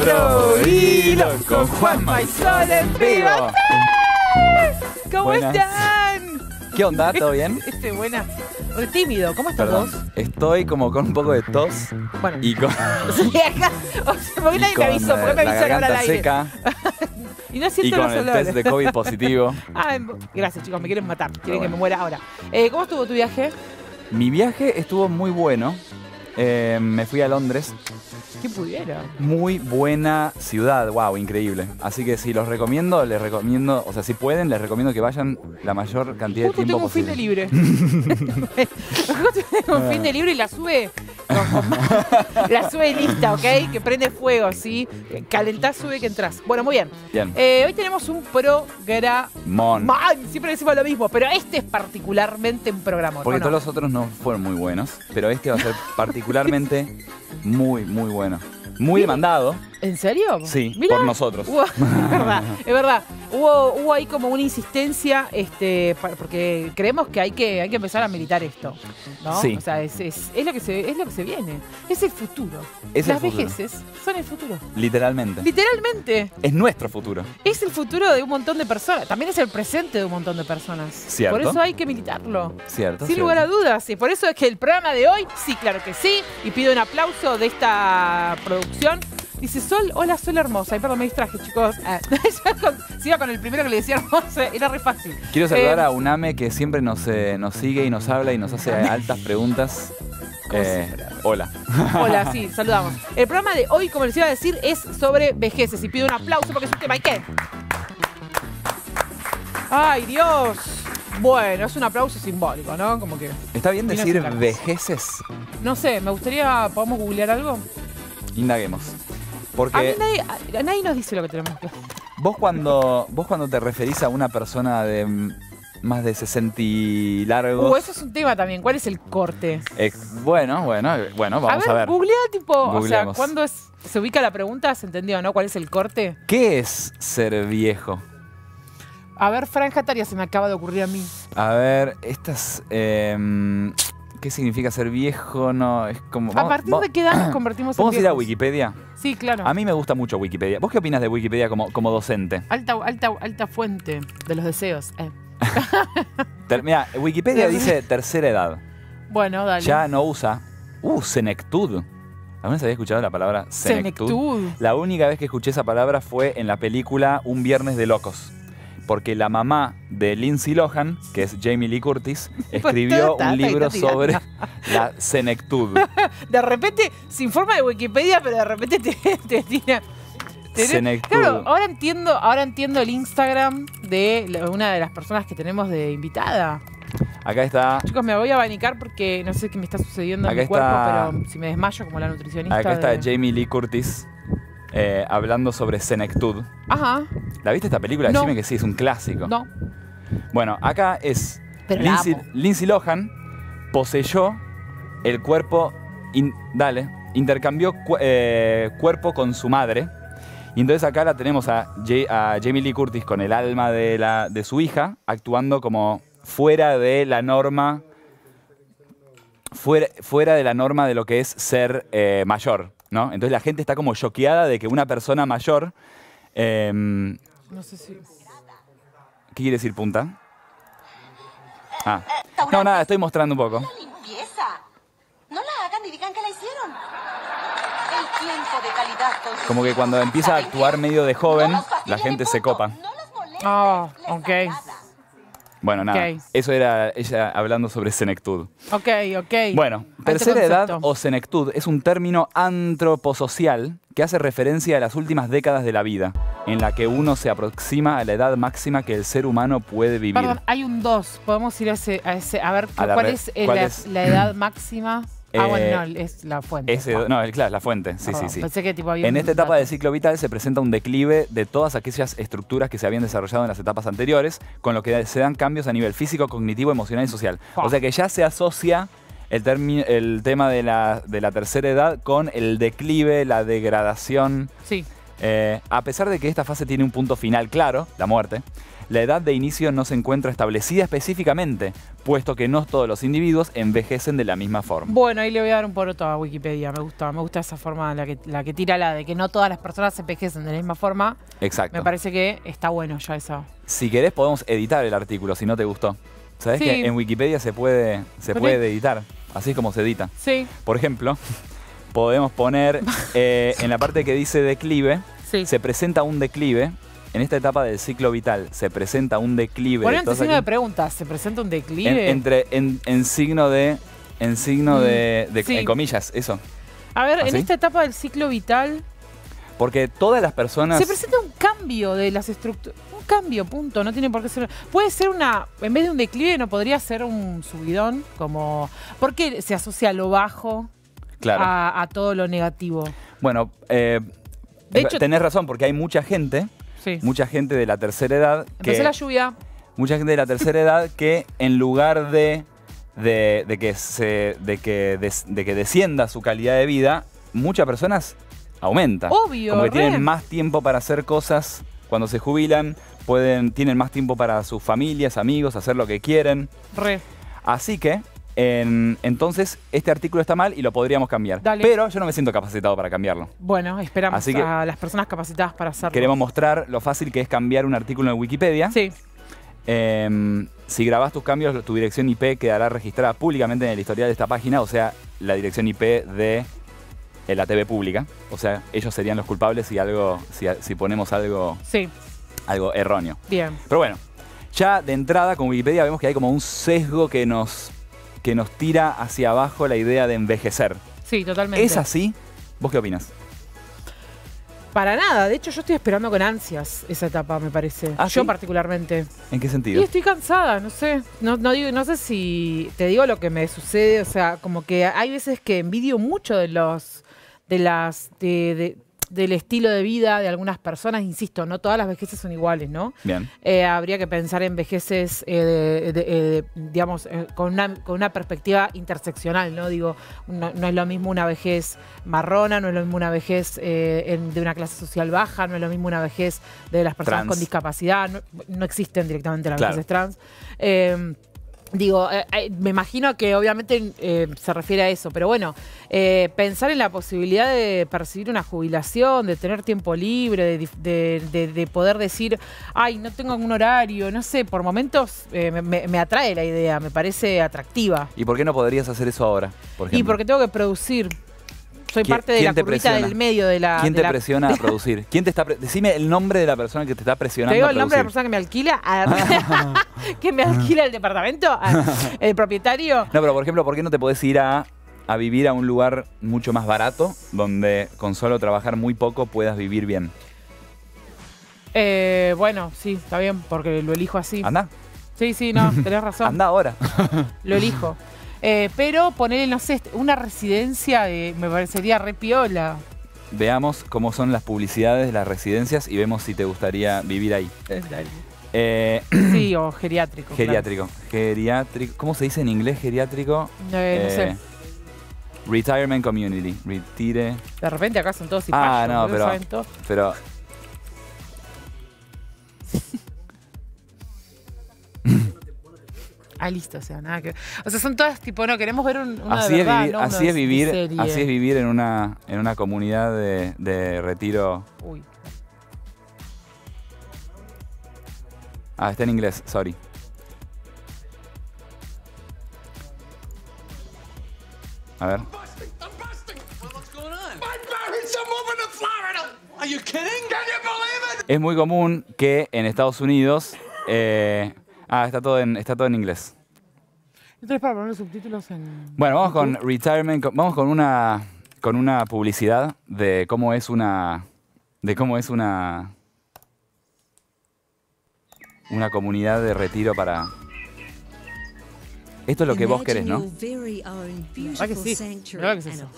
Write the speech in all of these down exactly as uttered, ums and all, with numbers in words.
Palo Hilo con Juanma y Sol en vivo. ¿Cómo Buenas. están? ¿Qué onda? ¿Todo bien? Este, buena. Re tímido. ¿Cómo estás Perdón, vos? estoy como con un poco de tos Bueno. y con, Sí, acá. O sea, ¿por qué y nadie con, me avisó? ¿Por qué me eh, la avisaron al garganta aire? seca Y no y siento con los el olores. test de COVID positivo. Ah, gracias, chicos. Me quieren matar. Quieren bueno. que me muera ahora. Eh, ¿Cómo estuvo tu viaje? Mi viaje estuvo muy bueno. Eh, me fui a Londres. ¿Quién pudiera? Muy buena ciudad, wow, increíble. Así que si los recomiendo, les recomiendo, o sea, si pueden, les recomiendo que vayan la mayor cantidad Justo de tiempo tengo un fin posible. de libre. Justo tengo un fin de libre y la sube. con- con- la sube lista, ¿ok? Que prende fuego, ¿sí? Calentás, sube que entras. Bueno, muy bien. Bien. Eh, hoy tenemos un programa. Mon. Siempre decimos lo mismo, pero este es particularmente un programa. Porque ¿o no? todos los otros no fueron muy buenos, pero este va a ser particularmente muy, muy bueno. Muy demandado, ¿En serio? sí, Mirá. por nosotros. Hubo- es verdad, es verdad. Hubo, hubo ahí como una insistencia, este, pa- porque creemos que hay que, hay que empezar a militar esto, ¿no? Sí. O sea, es, es, es lo que se, es lo que se viene. Es el futuro. Es el Las futuro. vejeces son el futuro. Literalmente. Literalmente. Es nuestro futuro. Es el futuro de un montón de personas. También es el presente de un montón de personas. Cierto. Por eso hay que militarlo. Cierto. Sin cierto. lugar a dudas. Y por eso es que el programa de hoy, sí, claro que sí. Y pido un aplauso de esta producción. Dice Sol, hola Sol hermosa. Ay, perdón, me distraje, chicos. Ah, si iba con el primero que le decía hermosa, era re fácil. Quiero saludar Eh, a Uname que siempre nos, eh, nos sigue y nos habla y nos hace altas preguntas. Eh, hola. Hola, sí, saludamos. El programa de hoy, como les iba a decir, es sobre vejeces. Y pido un aplauso porque es un tema. ¿Y qué? Ay, Dios. Bueno, es un aplauso simbólico, ¿no? Como que, ¿Está bien Vino decir sin ganas. vejeces? no sé, me gustaría, ¿podemos googlear algo? Indaguemos. A mí Porque nadie, a- nadie nos dice lo que tenemos que hacer. vos cuando, vos cuando te referís a una persona de mm, más de sesenta y largos... Uh, eso es un tema también. ¿Cuál es el corte? eh, bueno, bueno, bueno, vamos a a ver, ver. googlea tipo, o sea, Googleamos. ¿cuándo es, se ubica la pregunta? ¿Se entendió, no? ¿Cuál es el corte? ¿Qué es ser viejo? A ver, franja etaria se me acaba de ocurrir a mí. A ver, estas... em, ¿qué significa ser viejo? No, es como... ¿A vamos- partir va- de qué edad nos convertimos en ¿Vamos a ir a viejos? Wikipedia? Sí, claro. A mí me gusta mucho Wikipedia. ¿Vos qué opinas de Wikipedia como, como docente? Alta, alta, alta fuente de los deseos. Eh. Ter- Mira, Wikipedia dice tercera edad. Bueno, dale. Ya no usa... Uh, senectud. ¿Alguna vez había escuchado la palabra senectud? Senectud. La única vez que escuché esa palabra fue en la película Un Viernes de Locos. Porque la mamá de Lindsay Lohan, que es Jamie Lee Curtis, escribió Está- un está- libro está tirando. sobre la senectud. De repente, sin forma de Wikipedia, pero de repente te, te tira. te- Senectud. Claro, ahora entiendo, ahora entiendo el Instagram de la- una de las personas que tenemos de invitada. Acá está, Chicos, me voy a abanicar porque no sé qué me está sucediendo en Acá mi cuerpo, está- pero si me desmayo como la nutricionista. acá está de- Jamie Lee Curtis eh, hablando sobre senectud. Ajá, ¿La viste esta película? No. Decime que sí, es un clásico. no. Bueno, acá es Pero la Lindsay, amo. Lindsay Lohan poseyó el cuerpo, in- dale, intercambió cu- eh, cuerpo con su madre. Y entonces acá la tenemos a, Ja- a Jamie Lee Curtis con el alma de, la, de su hija, actuando como fuera de la norma, fuera, fuera de la norma de lo que es ser eh, mayor, ¿no? Entonces la gente está como choqueada de que una persona mayor... em, No sé si. ¿Qué quiere decir punta? Ah. No, nada, estoy mostrando un poco. Limpieza. No la hagan y digan que la hicieron. El tiempo de calidad con sus Como que cuando empieza a actuar medio de joven, la gente se copa. No los molestes, Ah, les ok. agrada. Bueno, nada. Ok. Eso era ella hablando sobre senectud. Ok, ok. Bueno, Alto tercera edad concepto. o senectud es un término antroposocial que hace referencia a las últimas décadas de la vida, en la que uno se aproxima a la edad máxima que el ser humano puede vivir. Perdón, hay un dos. Podemos ir a ese, a ese, a ver A la cuál, re- es, eh, ¿cuál la, es? la edad máxima. Ah, Eh, bueno, no, es la fuente. Ese- Juan. no, el- claro, la fuente, sí, Perdón, sí, sí. Pensé que tipo había En un esta etapa dato. del ciclo vital se presenta un declive de todas aquellas estructuras que se habían desarrollado en las etapas anteriores, con lo que se dan cambios a nivel físico, cognitivo, emocional y social. Fua. O sea que ya se asocia el, termi- el tema de la, de la tercera edad con el declive, la degradación. Sí. Eh, a pesar de que esta fase tiene un punto final claro, la muerte, La edad de inicio no se encuentra establecida específicamente, puesto que no todos los individuos envejecen de la misma forma. Bueno, ahí le voy a dar un poroto a Wikipedia. Me gusta, me gusta esa forma, la que, la que tira la de que no todas las personas envejecen de la misma forma. Exacto. Me parece que está bueno ya eso. Si querés podemos editar el artículo, si no te gustó. ¿Sabés Sí. que en Wikipedia se puede, se ¿Por puede qué? editar? Así es como se edita. Sí, Por ejemplo, podemos poner eh, en la parte que dice declive, sí. se presenta un declive. En esta etapa del ciclo vital se presenta un declive. Poner Entonces, signo de aquí, pregunta, ¿se presenta un en, declive? entre, en, en signo de... En signo Mm, de, de- sí. en comillas, eso. A ver, en ¿Así? esta etapa del ciclo vital Porque todas las personas... se presenta un cambio de las estructuras. Un cambio, punto. No tiene por qué ser. Puede ser una. En vez de un declive, no podría ser un subidón. Como. ¿Por qué se asocia lo bajo Claro. a, a todo lo negativo? Bueno, eh, De hecho- tenés razón, porque hay mucha gente, Sí. mucha gente de la tercera edad que... Empezó la lluvia. Mucha gente de la tercera edad que en lugar de, de, de que, se, de, que des- de que descienda su calidad de vida, muchas personas aumenta. Obvio, Como que re. tienen más tiempo para hacer cosas cuando se jubilan, pueden, tienen más tiempo para sus familias, amigos, hacer lo que quieren. Re. Así que, en- entonces, este artículo está mal y lo podríamos cambiar. Dale. Pero yo no me siento capacitado para cambiarlo. Bueno, esperamos Así que- a las personas capacitadas para hacerlo. Queremos mostrar lo fácil que es cambiar un artículo en Wikipedia. Sí. Eh, si grabás tus cambios, tu dirección I P quedará registrada públicamente en el historial de esta página, o sea, la dirección I P de eh, la T V pública. O sea, ellos serían los culpables si algo, si, si ponemos algo, Sí. algo erróneo. Bien. Pero bueno, ya de entrada con Wikipedia vemos que hay como un sesgo que nos, que nos tira hacia abajo la idea de envejecer. Sí, totalmente. ¿Es así? ¿Vos qué opinas? Para nada. De hecho, yo estoy esperando con ansias esa etapa, me parece. ¿Ah, yo sí? particularmente. ¿En qué Y sentido? estoy cansada, no sé. No, no, digo, no sé si te digo lo que me sucede. O sea, como que hay veces que envidio mucho de los. de las. de, de- del estilo de vida de algunas personas. Insisto, no todas las vejeces son iguales, ¿no? Bien. Eh, habría que pensar en vejeces, eh, de- de- eh, digamos, eh, con, una, con una perspectiva interseccional, ¿no? Digo, no, no es lo mismo una vejez marrona, no es lo mismo una vejez eh, en- de una clase social baja, no es lo mismo una vejez de las personas Trans. con discapacidad, no, no existen directamente las Claro. vejeces trans. Eh, Digo, eh, eh, me imagino que obviamente eh, se refiere a eso, pero bueno, eh, pensar en la posibilidad de percibir una jubilación, de tener tiempo libre, de, dif- de- de- de poder decir, ay, no tengo un horario, no sé, por momentos eh, me, me- me atrae la idea, me parece atractiva. ¿Y por qué no podrías hacer eso ahora? Por Y ejemplo? porque tengo que producir. Soy ¿Quién- parte de quién la te curvita presiona? del medio de la... ¿Quién de te la- presiona a producir? ¿Quién te está pre- Decime el nombre de la persona que te está ¿Te presionando digo a el nombre de la producir. persona que me alquila? Ah, ¿Que me alquila el departamento? Ah, ¿el propietario? No, pero por ejemplo, ¿por qué no te podés ir a, a vivir a un lugar mucho más barato, donde con solo trabajar muy poco puedas vivir bien? Eh, bueno, sí, está bien, porque lo elijo así. Anda, Sí, sí, no, tenés razón. anda ahora. Lo elijo. Eh, pero ponerle, no sé, una residencia de, me parecería re piola. Veamos cómo son las publicidades de las residencias y vemos si te gustaría vivir ahí. Eh, Sí, o geriátrico. claro. geriátrico. Geriátrico. ¿Cómo se dice en inglés geriátrico? Eh, no Eh, sé. Retirement Community. Retire. De repente acá son todos Ah, cipayos, no, boludo, pero- saben todo. Pero. Ah, listo, o sea, nada que... O sea, son todas tipo, no, queremos ver un, una Así de es verdad, vivir, no uno así de- es de vivir, serie. así es vivir en una, en una comunidad de, de retiro. Uy. Ah, está en inglés, sorry. A ver. busting! I'm busting! Well, what's going on? My parents are moving to Florida! Are you kidding? Can you believe it? Es muy común que en Estados Unidos. eh, ah, está todo en, está todo en inglés. Entonces, para poner los subtítulos en... Bueno, vamos con retirement. co- Vamos con una, con una publicidad de cómo es una, de cómo es una, una comunidad de retiro para. Esto es lo que vos querés, ¿no? ¿Verdad que sí? ¿Verdad que es eso?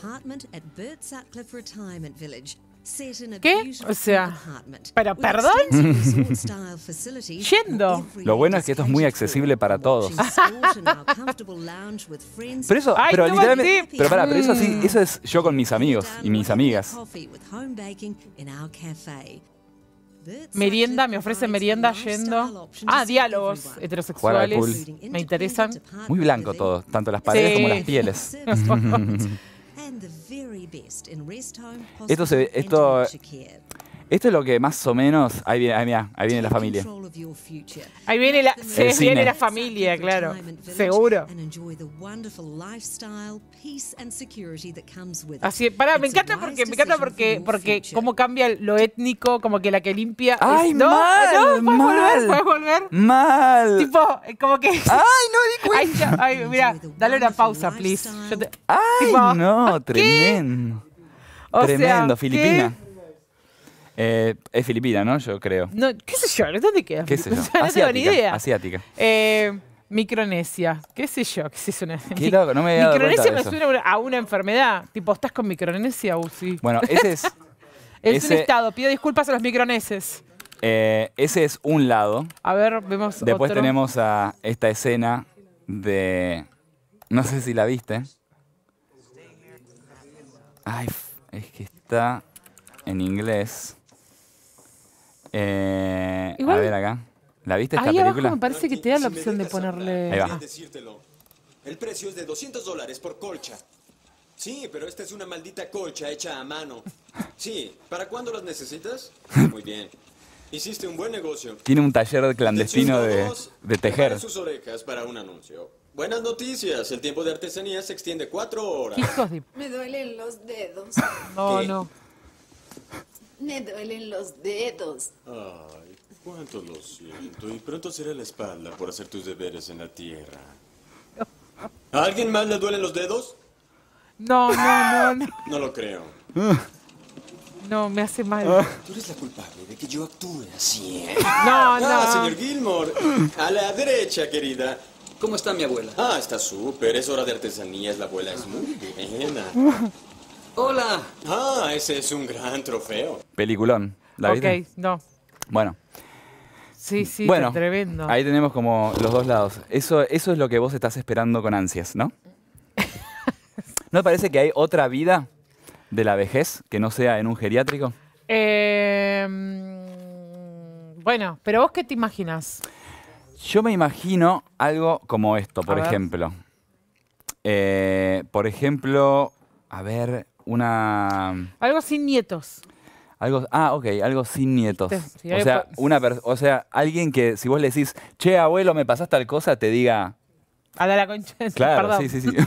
¿Qué? O sea, pero perdón. Yendo. Lo bueno es que esto es muy accesible para todos. Pero eso, Ay, pero no literalmente, metí. pero pará, pero eso sí, eso es yo con mis amigos y mis amigas. Merienda, me ofrecen merienda yendo. Ah, diálogos heterosexuales. Jugar al me interesan. Muy blanco todo, tanto las paredes Sí. como las pieles. Esto se ve- esto- Esto es lo que más o menos... Ahí viene, ahí, mirá, ahí viene la familia. Ahí viene la, se El cine. viene la familia, claro. Seguro. Así, pará, me encanta porque, me encanta porque, porque cómo cambia lo étnico, como que la que limpia. ¡Ay, es- no, mal, no, puedes volver, mal. puedes volver. ¡Mal! Tipo, como que. ¡Ay, no di Ay, cuenta! ya, ay, mira, dale una pausa, please. Yo te- ¡Ay, tipo, no! ¿qué? Tremendo. O sea, Tremendo, ¿qué? Filipina. Eh, es Filipina, ¿no? Yo creo. No, ¿qué sé yo? ¿Dónde queda? ¿Qué sé yo? O sea, no tengo ni idea. Asiática. Eh, Micronesia. ¿Qué sé yo? ¿Qué es eso? Una- Qué loco, no me había dado Micronesia cuenta de me eso. suena a una- a una enfermedad. Tipo, ¿estás con Micronesia, Uzi? Bueno, ese es, Es un ese- estado. Pido disculpas a los microneses. eh, ese es un lado. A ver, vemos Después otro. tenemos a esta escena de... No sé si la viste. Ay, f- es que está en inglés. Eh, a Igual- ver acá. ¿La viste esta Ahí abajo película? me parece que te da la Si me opción de dejas hablar, ponerle... Ahí va. quería decírtelo. El precio es de doscientos dólares por colcha. Sí, pero esta es una maldita colcha hecha a mano. Sí, ¿para cuándo las necesitas? Muy bien. Hiciste un buen negocio. Tiene un taller clandestino Atención de, todos, de tejer. preparen sus orejas para un anuncio. Buenas noticias, el tiempo de artesanía se extiende cuatro horas. Hijos de... Me duelen los dedos. No, ¿Qué? no. Me duelen los dedos. Ay, cuánto lo siento. Y pronto será la espalda por hacer tus deberes en la tierra. ¿A alguien más le duelen los dedos? No, no, no, no. No lo creo. No, me hace mal. Tú eres la culpable de que yo actúe así. ¿eh? No, Ah, no. señor Gilmore. A la derecha, querida. ¿Cómo está mi abuela? Ah, está súper. Es hora de artesanías. La abuela es muy buena. Hola. Ah, ese es un gran trofeo. Peliculón. ¿La Ok, viste? no. Bueno. Sí, sí, bueno, está tremendo. ahí tenemos como los dos lados. Eso, eso es lo que vos estás esperando con ansias, ¿no? ¿No te parece que hay otra vida de la vejez que no sea en un geriátrico? Eh, mm, bueno, pero vos qué te imaginas? Yo me imagino algo como esto, por A ver. ejemplo. Eh, por ejemplo, a ver, una... Algo sin nietos. Algo, ah, ok, algo sin nietos. Sí, sí, o, hay sea, pa- una per- o sea, alguien que si vos le decís, che, abuelo, me pasás tal cosa, te diga, A la, la concha. de su- claro, perdón. sí, sí, sí.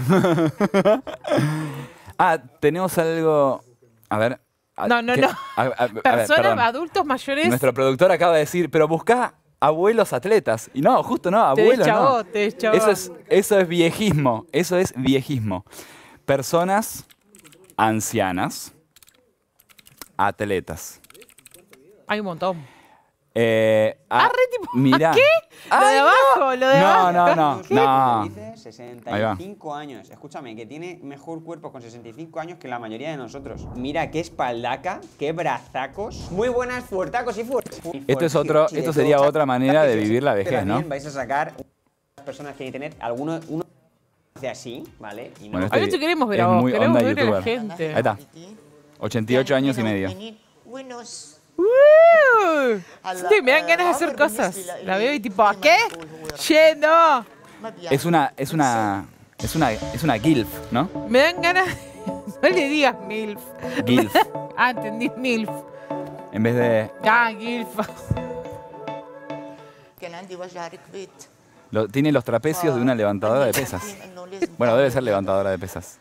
Ah, tenemos algo, a ver. a- No, no, ¿qué? no. A- a- a ver, Personas, perdón. adultos mayores. Nuestro productor acaba de decir, pero buscá abuelos atletas. Y no, justo no, Te abuelos deschavó, no. te deschavó. Eso es, eso es viejismo, eso es viejismo. Personas ancianas, atletas. Hay un montón. Eh, Ah, re tipo, mirá. ¿qué? Lo de Ay, abajo, lo de no, abajo. no, no, no. Dice sesenta y cinco años. Escúchame, que tiene mejor cuerpo con sesenta y cinco años que la mayoría de nosotros. Mira qué espaldaca, qué brazacos. Muy buenas fuertacos y fuertes. Esto es otro, Y de esto sería todo, otra manera de vivir la vejez, ¿no? también vais a sacar unas personas que hay que tener, alguno, uno hace así, ¿vale? Y no Bueno, Ahí este no te queremos ver a es vos, muy queremos onda ver a la youtuber. gente. Ahí está. ochenta y ocho años y medio. Buenos. ¡Uh! Sí, me dan ganas de hacer cosas. La veo y tipo, ¿a qué? Yendo. Es una, es una, es una, es una gilf, ¿no? Me dan ganas. No le digas MILF. Gilf. Ah, entendí MILF. En vez de, Ah, GILF. lo- tiene los trapecios de una levantadora de pesas. Bueno, debe ser levantadora de pesas.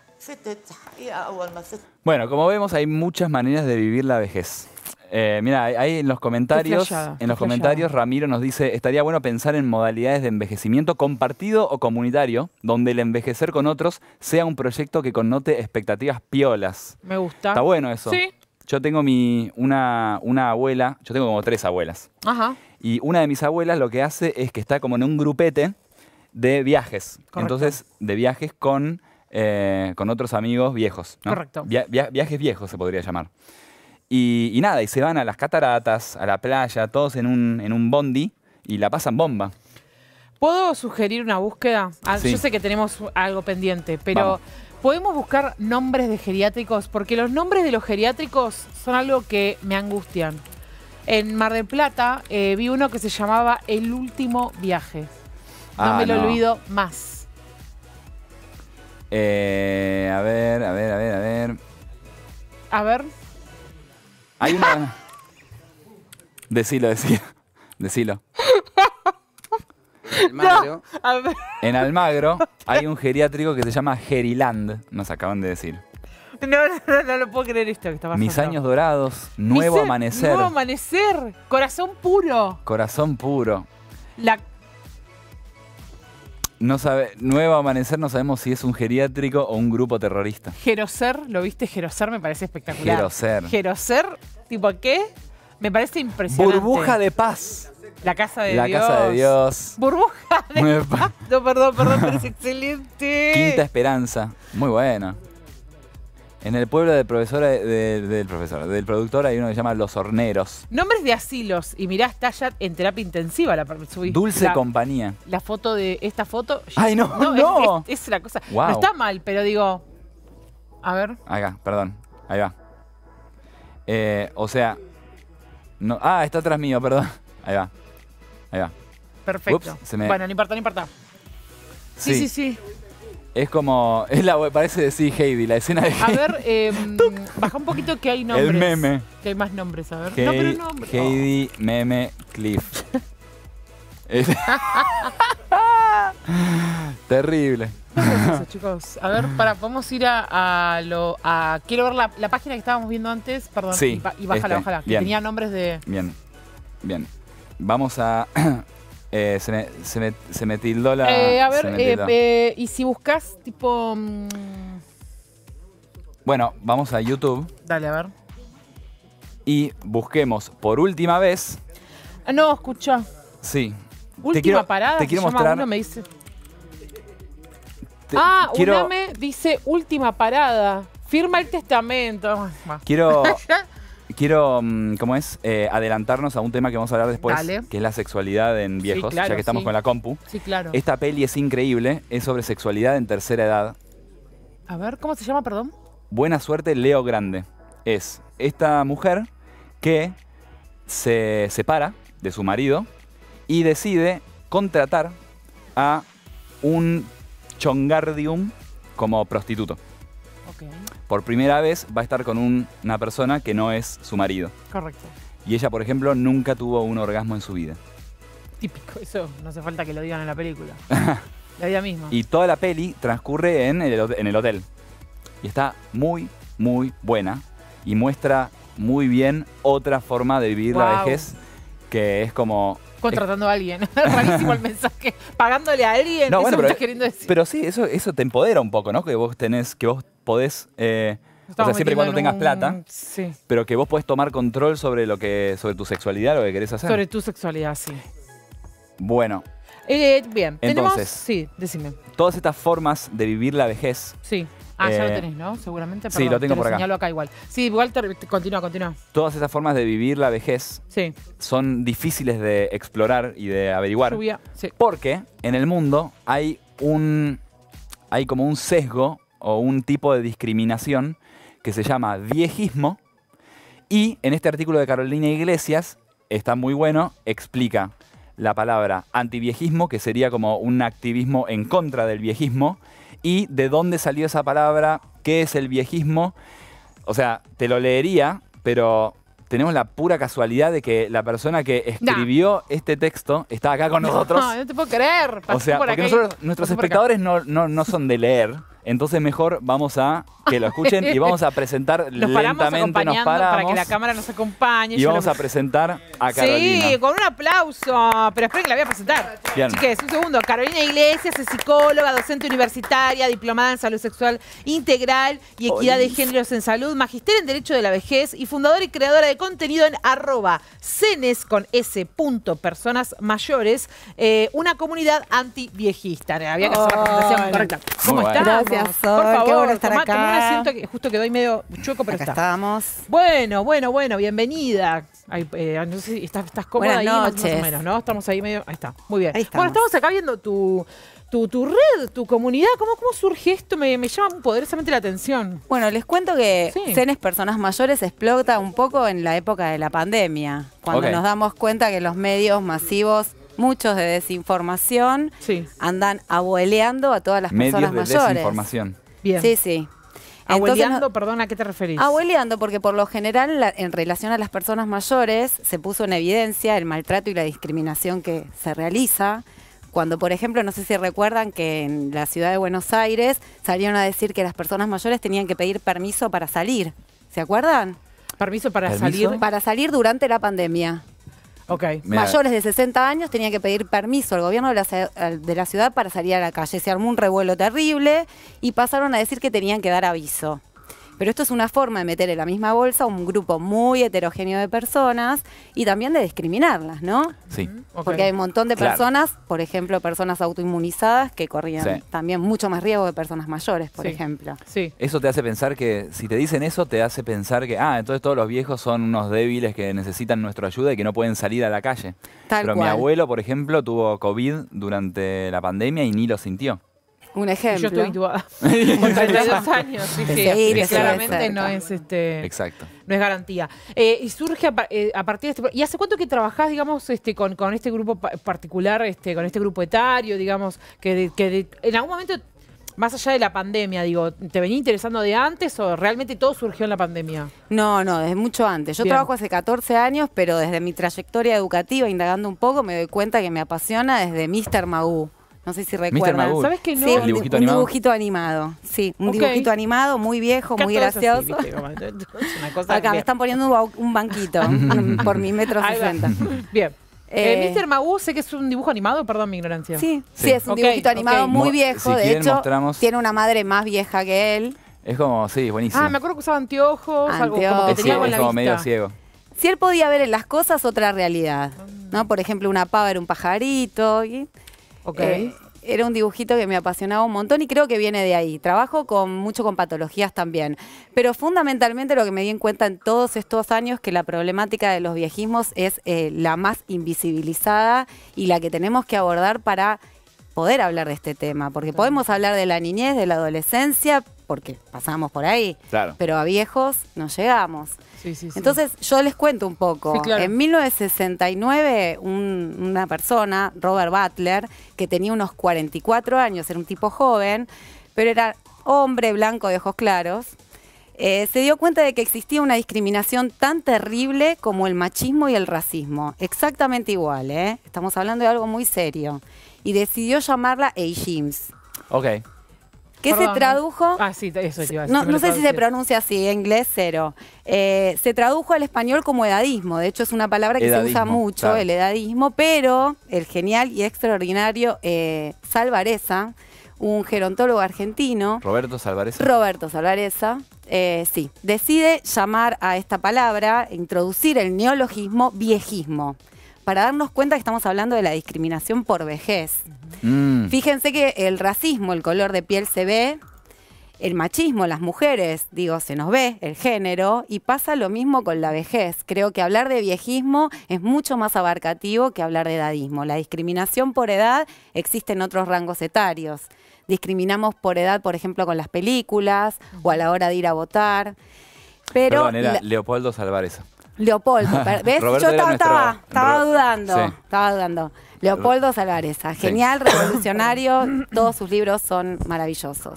Bueno, como vemos, hay muchas maneras de vivir la vejez. Eh, mira, ahí en los comentarios, flasheada, en los qué comentarios flasheada. Ramiro nos dice, estaría bueno pensar en modalidades de envejecimiento compartido o comunitario, donde el envejecer con otros sea un proyecto que connote expectativas piolas. Me gusta. Está bueno eso. Sí. Yo tengo mi, una, una abuela, yo tengo como tres abuelas. Ajá. Y una de mis abuelas lo que hace es que está como en un grupete de viajes. Correcto. Entonces, de viajes con, eh, con otros amigos viejos. ¿no? Correcto. Via- via- viajes viejos se podría llamar. Y, y nada, y se van a las cataratas, a la playa, todos en un, en un bondi y la pasan bomba. ¿Puedo sugerir una búsqueda? Ah, Sí. Yo sé que tenemos algo pendiente, pero Vamos. ¿podemos buscar nombres de geriátricos? Porque los nombres de los geriátricos son algo que me angustian. En Mar del Plata eh, vi uno que se llamaba El Último Viaje. No Ah, me lo no. olvido más. Eh, a ver, a ver, a ver, a ver. A ver. Hay una... Decilo, decilo. Decilo. Almagro. A ver. En Almagro hay un geriátrico que se llama Geriland, nos acaban de decir. No, no, no, no lo puedo creer esto que está pasando. Mis años dorados, nuevo Mis- amanecer, Nuevo amanecer. Corazón puro. corazón puro. La No sabe, nuevo amanecer, no sabemos si es un geriátrico o un grupo terrorista. Geroser, ¿lo viste? Geroser me parece espectacular. Geroser. Geroser, ¿tipo qué? Me parece impresionante. Burbuja de paz. La casa de La Dios. casa de Dios. Burbuja de Muy paz. No, perdón, perdón, pero es excelente. Quinta Esperanza. Muy buena. En el pueblo del profesor, de- del profesor, del productor hay uno que se llama Los Horneros. Nombres de asilos. Y mirá, está ya en terapia intensiva la subí. Dulce la, Compañía. la foto de esta foto. Ay, no, es- no. Es, es la cosa. Wow. No está mal, pero digo. A ver. Acá, perdón. Ahí va. Eh, o sea. No, ah, está atrás mío, perdón. Ahí va. Ahí va. Perfecto. Ups, se me- Bueno, no importa, no importa. Sí, sí, sí. Es como. Es la, parece de sí, Heidi, la escena de A Heidi. ver, eh, baja un poquito que hay nombres. El meme. Que hay más nombres, a ver. Hei- No, pero nombres. Heidi, meme, Cliff. Es- Terrible. No, no es eso, chicos. A ver, para, podemos ir a, a lo. A, quiero ver la, la página que estábamos viendo antes. Perdón. Sí, Y, ba- y bájala, este, bájala. Que bien. tenía nombres de. Bien. Bien. Vamos a. eh, se, me, se, me, se me tildó la. Eh, a ver, se me eh, tildó. eh, y si buscas, tipo. mm, Bueno, vamos a YouTube dale, a ver. y busquemos por última vez. Ah, no, escucha. Sí. Última te quiero, parada. Te se quiero llama mostrar. uno, me dice. te- ah, quiero, Uname dice última parada. Firma el testamento. Ay, va. Quiero. Quiero, mm, ¿cómo es? Eh, adelantarnos a un tema que vamos a hablar después, Dale. que es la sexualidad en viejos, claro, ya que estamos sí. con la compu. Sí, claro. Esta peli es increíble, es sobre sexualidad en tercera edad. A ver, ¿cómo se llama, perdón? Buena suerte, Leo Grande. Es esta mujer que se separa de su marido y decide contratar a un chongardium como prostituto. Ok, Por primera vez va a estar con un- una persona que no es su marido. correcto. Y ella, por ejemplo, nunca tuvo un orgasmo en su vida. Típico, eso no hace falta que lo digan en la película. La vida misma. Y toda la peli transcurre en el, hot- en el hotel. Y está muy, muy buena. Y muestra muy bien otra forma de vivir la Guau. vejez, que es como... Contratando a alguien. Rarísimo el mensaje. Pagándole a alguien. No, eso bueno, me pero, estás queriendo decir. pero sí, eso, eso te empodera un poco, ¿no? Que vos tenés, que vos podés... eh, o Estamos sea, siempre y cuando metiendo tengas en plata, un- Sí. pero que vos podés tomar control sobre lo que, sobre tu sexualidad, lo que querés hacer. Sobre tu sexualidad, sí. Bueno, Eh, bien, tenemos... Entonces. Sí, decime. todas estas formas de vivir la vejez, Sí. Ah, ya Eh, lo tenés, ¿no? Seguramente. sí, Perdón, lo tengo te por acá. señalo acá igual. Sí, igual te, te- continúa, continúa. todas estas formas de vivir la vejez Sí. son difíciles de explorar y de averiguar. Lluvia. Sí. Porque en el mundo hay un hay como un sesgo o un tipo de discriminación que se llama viejismo, y en este artículo de Carolina Iglesias, está muy bueno, explica la palabra antiviejismo, que sería como un activismo en contra del viejismo, y de dónde salió esa palabra, qué es el viejismo. O sea, te lo leería, pero tenemos la pura casualidad de que la persona que escribió este texto está acá con nosotros. No, no te puedo creer. O Pasé sea, por porque acá y- nosotros, nuestros pasé por acá. espectadores no, no, no son de leer, entonces mejor vamos a que lo escuchen y vamos a presentar Nos paramos lentamente, nos acompañando paramos para que la cámara nos acompañe. y Yo vamos lo- a presentar a Carolina. Sí, con un aplauso. Pero esperen que la voy a presentar. Bien. Chiques, un segundo. Carolina Iglesias es psicóloga, docente universitaria, diplomada en salud sexual integral y equidad de géneros en salud, magister en derecho de la vejez y fundadora y creadora de contenido en arroba cenes con s punto personas mayores, eh, una comunidad antiviejista. Había que hacer la presentación Hola. correcta. ¿Cómo Muy bueno. estás? Gracias, Por Sol, qué favor, bueno estar tomá- acá. tomá un asiento que justo quedó ahí medio chueco, pero Acá está. estamos. Bueno, bueno, bueno, bienvenida. Ay, eh, no sé si estás, estás cómoda Buenas ahí más- más, o noches. menos, ¿no? Estamos ahí medio. Ahí está, muy bien. Ahí estamos. Bueno, estamos acá viendo tu, tu, tu red, tu comunidad, ¿cómo, cómo surge esto? Me, me llama poderosamente la atención. Bueno, les cuento que Sí. Cenes Personas Mayores explota un poco en la época de la pandemia, cuando Ok. nos damos cuenta que los medios masivos, muchos de desinformación, Sí. andan abueleando a todas las Medios personas de mayores. desinformación. Bien. Sí, sí. Abueleando, no- perdón, ¿a qué te referís? Abueleando, porque por lo general la- en relación a las personas mayores se puso en evidencia el maltrato y la discriminación que se realiza. Cuando, por ejemplo, no sé si recuerdan que en la ciudad de Buenos Aires salieron a decir que las personas mayores tenían que pedir permiso para salir. ¿Se acuerdan? Permiso para ¿Permiso? salir. Para salir durante la pandemia. Ok. Mira, Mayores de sesenta años tenían que pedir permiso al gobierno de la, ci- al- de la ciudad para salir a la calle. Se armó un revuelo terrible y pasaron a decir que tenían que dar aviso. Pero esto es una forma de meter en la misma bolsa un grupo muy heterogéneo de personas y también de discriminarlas, ¿no? Sí. Ok. Porque hay un montón de Claro. personas, por ejemplo, personas autoinmunizadas que corrían Sí. también mucho más riesgo que personas mayores, por Sí. ejemplo. Sí. Eso te hace pensar que, si te dicen eso, te hace pensar que, ah, entonces todos los viejos son unos débiles que necesitan nuestra ayuda y que no pueden salir a la calle. Tal Pero cual. mi abuelo, por ejemplo, tuvo COVID durante la pandemia y ni lo sintió. Un Yo ejemplo. estoy intubada. Con treinta y dos años. Sí, De sí. seguir, que eso de claramente cerca. no es este. Exacto. No es garantía. Eh, y surge a, pa- eh, a partir de este... pro- ¿Y hace cuánto que trabajás, digamos, este, con, con este grupo pa- particular, este, con este grupo etario, digamos, que, de- que de- en algún momento, más allá de la pandemia, digo, ¿te venía interesando de antes o realmente todo surgió en la pandemia? No, no, desde mucho antes. Yo Bien. trabajo hace catorce años, pero desde mi trayectoria educativa, indagando un poco, me doy cuenta que me apasiona desde míster Magoo. No sé si recuerdan. Magoo. ¿Sabes que no? Sí, ¿El un, dibujito un animado? dibujito animado. Sí, un Ok. dibujito animado muy viejo, Acá muy todo es así, gracioso. ¿viste? Como, es una cosa Acá me bien. están poniendo un, ba- un banquito mm, por mi metro Ahí va. sesenta. Bien. Eh, Eh, míster Magoo, sé que es un dibujo animado, perdón mi ignorancia. Sí, sí, Sí. es un Ok, dibujito animado ok. muy Mo- viejo. si de quieren hecho, mostramos- tiene una madre más vieja que él. Es como, sí, buenísimo. Ah, me acuerdo que usaba anteojos, algo como que Anteojos. es, tenía cie- algo en es la como vista. medio ciego. Si él podía ver en las cosas otra realidad, ¿no? Por ejemplo, una pava era un pajarito. y- Ok. Eh, era un dibujito que me apasionaba un montón y creo que viene de ahí. Trabajo con mucho con patologías también. Pero fundamentalmente lo que me di en cuenta en todos estos años que la problemática de los viejismos es eh, la más invisibilizada y la que tenemos que abordar para poder hablar de este tema. Porque podemos hablar de la niñez, de la adolescencia, porque pasamos por ahí. Claro. Pero a viejos no llegamos. Sí, sí, sí. Entonces, yo les cuento un poco. Sí, claro. En mil novecientos sesenta y nueve, un- una persona, Robert Butler, que tenía unos cuarenta y cuatro años, era un tipo joven, pero era hombre blanco de ojos claros, eh, se dio cuenta de que existía una discriminación tan terrible como el machismo y el racismo. Exactamente igual, ¿eh? Estamos hablando de algo muy serio. Y decidió llamarla A-Jims. Ok. ¿Qué Perdón. se tradujo? Ah, sí, eso te iba a decir, No, que me no lo sé si se traducía. pronuncia así, en inglés cero. Eh, se tradujo al español como edadismo, de hecho es una palabra que se usa Edadismo, mucho, claro. el edadismo, pero el genial y extraordinario eh, Salvareza, un gerontólogo argentino, Roberto Salvarez. Roberto Salvareza, eh, sí, decide llamar a esta palabra, introducir el neologismo viejismo, para darnos cuenta que estamos hablando de la discriminación por vejez. Mm. Fíjense que el racismo, el color de piel se ve, el machismo, las mujeres, digo, se nos ve, el género, y pasa lo mismo con la vejez. Creo que hablar de viejismo es mucho más abarcativo que hablar de edadismo. La discriminación por edad existe en otros rangos etarios. Discriminamos por edad, por ejemplo, con las películas o a la hora de ir a votar. Pero Perdón, era la- Leopoldo Salvarez. Leopoldo, per- ¿ves? Roberto Yo era estaba, nuestro- estaba, estaba Ro- dudando, sí. estaba dudando. Leopoldo Salvareza, genial, revolucionario, todos sus libros son maravillosos.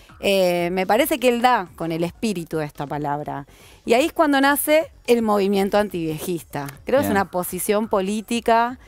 Eh, me parece que él da con el espíritu de esta palabra. Y ahí es cuando nace el movimiento antiviejista. Creo que es Bien. una posición política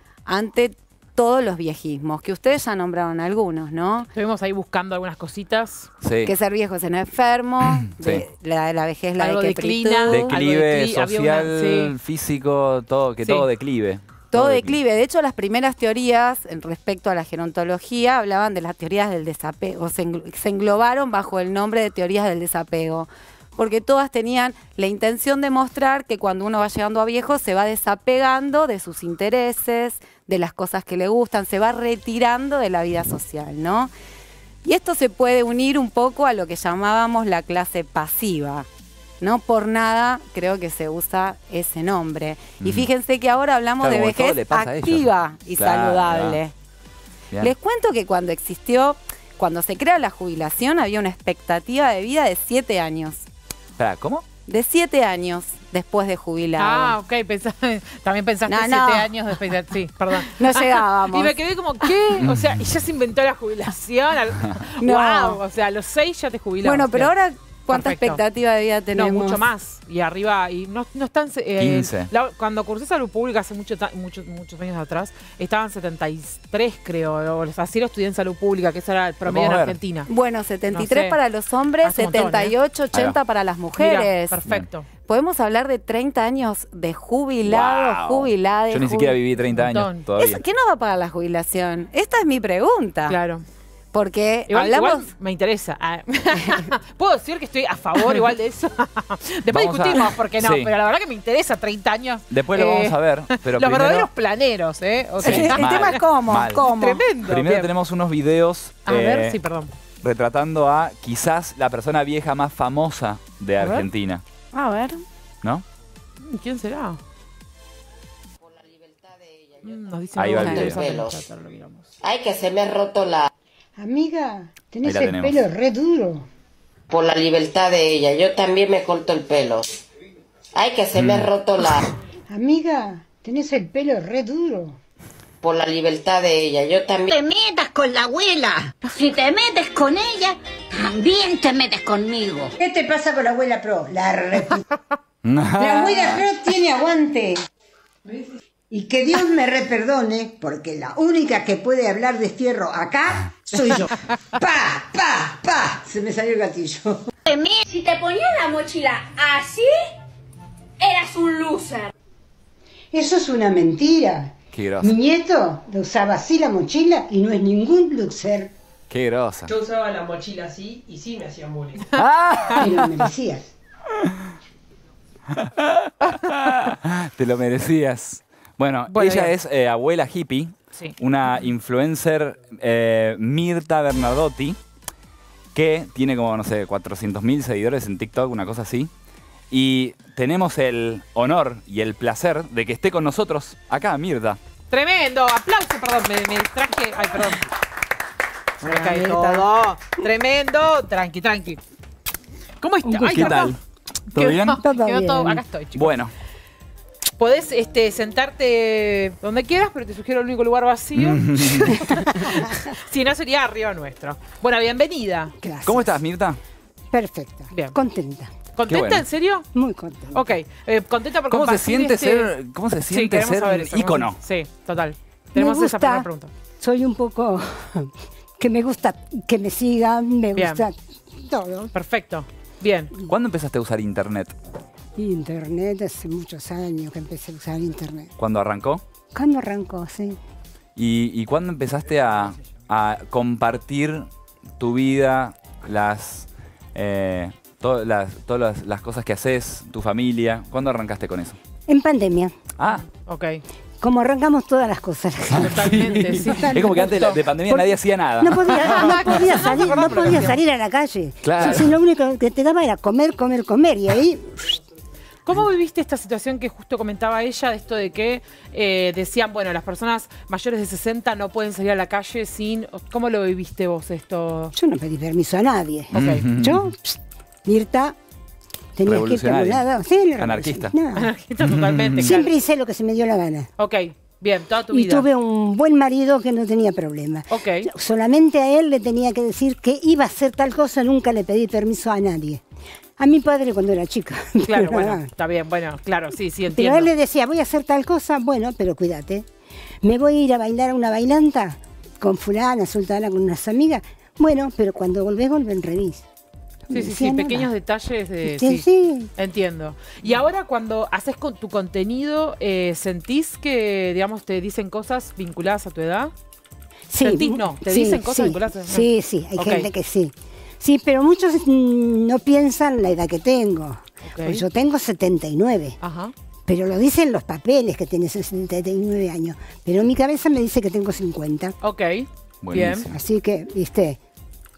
ante todos los viejismos, que ustedes ya nombraron algunos, ¿no? Estuvimos ahí buscando algunas cositas. Sí. Que ser viejo es ser enfermo, de- la, la vejez, la Algo decrepitud. declina. Declive Algo de cli- había social, una- sí. físico, todo, que Sí. todo declive. Todo declive. De hecho, las primeras teorías en respecto a la gerontología hablaban de las teorías del desapego, se, englo- se englobaron bajo el nombre de teorías del desapego, porque todas tenían la intención de mostrar que cuando uno va llegando a viejo se va desapegando de sus intereses, de las cosas que le gustan, se va retirando de la vida social, ¿no? Y esto se puede unir un poco a lo que llamábamos la clase pasiva. No por nada creo que se usa ese nombre. Y Ujú. fíjense que ahora hablamos Claro, de como todo vejez le pasa a ellos. activa y Claro, saludable. claro. Bien. Les cuento que cuando existió, cuando se crea la jubilación, había una expectativa de vida de siete años. Espera, ¿cómo? De siete años después de jubilado. Ah, ok, pensá- también pensaste No, siete no. años después de... Sí, perdón. No llegábamos. Y me quedé como, ¿qué? O sea, y ya se inventó la jubilación. Al- No. Wow, o sea, a los seis ya te jubilaste. Bueno, pero ahora, ¿cuánta Perfecto. expectativa de vida tenemos? No, mucho más. Y arriba, y no, no están... eh, quince. la- cuando cursé salud pública hace mucho, ta- muchos muchos años atrás, estaban setenta y tres, creo. O así lo estudié en salud pública, que ese era el promedio en Vamos a ver. Argentina. Bueno, setenta y tres No sé. para los hombres, Hace un montón, setenta y ocho, Ahí va. ochenta para las mujeres. Mira, perfecto. Podemos hablar de treinta años de jubilados, Wow. jubiladas. Yo ni siquiera viví treinta Un años montón. todavía. ¿Quién nos va a pagar la jubilación? Esta es mi pregunta. Claro. Porque Igual, hablamos... igual me interesa. Ah, Puedo decir que estoy a favor igual de eso. Después Vamos a- discutimos, porque no, Sí. pero la verdad que me interesa treinta años. Después lo Eh, vamos a ver, pero Los primero... verdaderos planeros, ¿eh? O sea, Sí, el mal, tema es cómo, mal. cómo. tremendo. Primero Bien. tenemos unos videos A ver, eh, sí, perdón. retratando a quizás la persona vieja más famosa de A ver. Argentina, A ver. ¿no? ¿Quién será? Mm, Nos dicen Ahí va algo el video. interesante en el Pelos. chat, ahora lo miramos. Ay, que se me ha roto la... Amiga, tenés Ahí la el tenemos. pelo re duro. Por la libertad de ella. Yo también me corto el pelo. Ay, que se me ha roto la... Amiga, tenés el pelo re duro. Por la libertad de ella. Yo también... Te metas con la abuela. Si te metes con ella, también te metes conmigo. ¿Qué te pasa con la abuela Pro? La re... La abuela Pro tiene aguante. Y que Dios me reperdone, porque la única que puede hablar de fierro acá soy yo. ¡Pa! ¡Pa! ¡Pa! Se me salió el gatillo. Si te ponías la mochila así, eras un loser. Eso es una mentira. Qué grosa. Mi nieto lo usaba así la mochila y no es ningún loser. Qué grosa. Yo usaba la mochila así y sí me hacían bullying. Te lo merecías. Te lo merecías. Bueno, Bueno, ella bien. es eh, abuela hippie, Sí. una influencer, eh, Mirta Bernardotti, que tiene como, no sé, cuatrocientos mil seguidores en TikTok, una cosa así. Y tenemos el honor y el placer de que esté con nosotros acá, Mirta. Tremendo, aplauso, perdón, me, me distraje. Ay, perdón. Se me Hola, cae Mirta. todo. Tremendo, tranqui, tranqui. ¿Cómo está? Ay, ¿Qué perdón. tal? ¿Todo bien? Quedó- Todo quedó todo- bien. Acá estoy, chicos. Bueno. Podés este, sentarte donde quieras, pero te sugiero el único lugar vacío. Si no, sería arriba nuestro. Bueno, bienvenida. Gracias. ¿Cómo estás, Mirta? Perfecta. Bien. Contenta. ¿Contenta, bueno. en serio? Muy contenta. Ok, eh, contenta por ¿Cómo se compartir siente este- ser, cómo se Sí, siente queremos ser saber eso, ícono? Sí, total. Tenemos me esa gusta, primera pregunta. soy un poco que me gusta que me sigan, me Bien. gusta todo. Perfecto. Bien. ¿Cuándo empezaste a usar internet? Internet hace muchos años que empecé a usar internet. ¿Cuándo arrancó? ¿Cuándo arrancó? Sí. ¿Y, y cuándo empezaste a, a compartir tu vida, las, eh, to- las, todas las, las cosas que haces, tu familia? ¿Cuándo arrancaste con eso? En pandemia. Ah, Ok. Como arrancamos todas las cosas. Totalmente, sí. es como que antes de, la- de pandemia Por- nadie hacía nada. No podía, no podía salir, no Perdón, pero podía no. salir a la calle. Claro. Sí, sí, lo único que te daba era comer, comer, comer. Y ahí ¿Cómo viviste esta situación que justo comentaba ella, de esto de que eh, decían, bueno, las personas mayores de sesenta no pueden salir a la calle sin... ¿Cómo lo viviste vos esto? yo no pedí permiso a nadie. Ok. Yo, pst, Mirta, tenía que ir a un Revolucionaria. lado. Sí, la Anarquista. revolución. No. Anarquista totalmente, Siempre claro. hice lo que se me dio la gana. Ok, bien, toda tu Y vida. tuve un buen marido que no tenía problema. Ok. Solamente a él le tenía que decir que iba a hacer tal cosa, nunca le pedí permiso a nadie. A mi padre cuando era chica. Claro, Pero, bueno, ah, está bien, bueno, claro, sí, sí, Pero entiendo. a él le decía, voy a hacer tal cosa, bueno, pero cuídate. Me voy a ir a bailar a una bailanta con fulana, sultana, con unas amigas. Bueno, pero cuando volvés, volven revis. Sí, sí, sí, pequeños detalles de... Sí, sí, sí. Entiendo. Y ahora cuando haces con tu contenido, eh, ¿sentís que, digamos, te dicen cosas vinculadas a tu edad? Sí, ¿Sentís no? ¿Te sí, dicen cosas sí, vinculadas a tu edad? Sí, sí, hay Ok. gente que sí. Sí, pero muchos mm, no piensan la edad que tengo. Pues yo tengo setenta y nueve. Ajá. Pero lo dicen los papeles que tienes setenta y nueve años. Pero mi cabeza me dice que tengo cincuenta. Ok. Buenísimo. Así que, viste,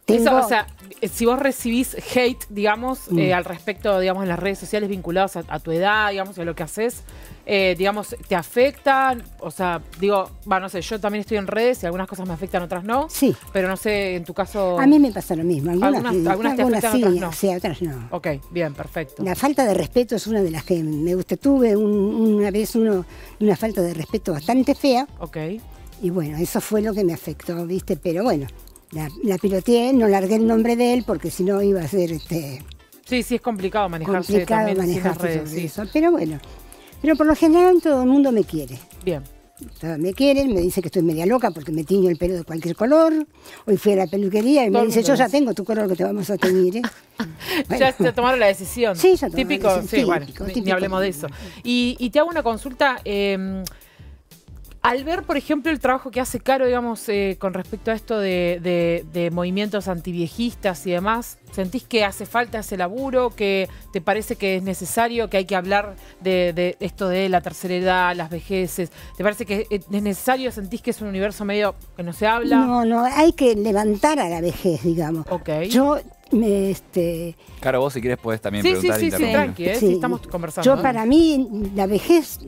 Tengo- Eso, o sea, eh, si vos recibís hate, digamos, Mm. eh, al respecto, digamos, en las redes sociales vinculados a, a tu edad, digamos, a lo que haces, eh, digamos, ¿te afectan? O sea, digo, va, no sé, yo también estoy en redes y algunas cosas me afectan, otras no. Sí. Pero no sé, en tu caso... A mí me pasa lo mismo. Algunas, Algunas- sí, algunas te afectan, sí, otras no. sí, otras no. Ok, bien, perfecto. La falta de respeto es una de las que me gusta. Tuve un- una vez uno, una falta de respeto bastante fea. Ok. Y bueno, eso fue lo que me afectó, ¿viste? Pero bueno, la, la piloteé, no largué el nombre de él porque si no iba a ser este, Sí, sí, es complicado manejarse complicado también sin las manejarse redes. sobre Sí. eso. Pero bueno, pero por lo general todo el mundo me quiere. Bien. Todos me quieren, me dicen que estoy media loca porque me tiño el pelo de cualquier color. Hoy fui a la peluquería y Todo me el dice, mundo yo ya lo tengo tu color que te vamos a teñir. ¿eh? Ya se tomaron la decisión. Sí, ya tomaron la Típico, decisión. sí, bueno, Típico, ni- ni típico. hablemos de eso. Y, y te hago una consulta. eh, al ver, por ejemplo, el trabajo que hace Caro, digamos, eh, con respecto a esto de, de- de movimientos antiviejistas y demás, ¿sentís que hace falta ese laburo? ¿Que te parece que es necesario, que hay que hablar de, de esto de la tercera edad, las vejeces? ¿Te parece que es necesario? ¿Sentís que es un universo medio que no se habla? No, no, hay que levantar a la vejez, digamos. Ok. Yo, me, este... Claro, vos si querés podés también Sí, sí, preguntar. sí, sí, interrumpir. tranqui, ¿eh? Sí. Sí, estamos conversando. Yo ¿eh? para mí la vejez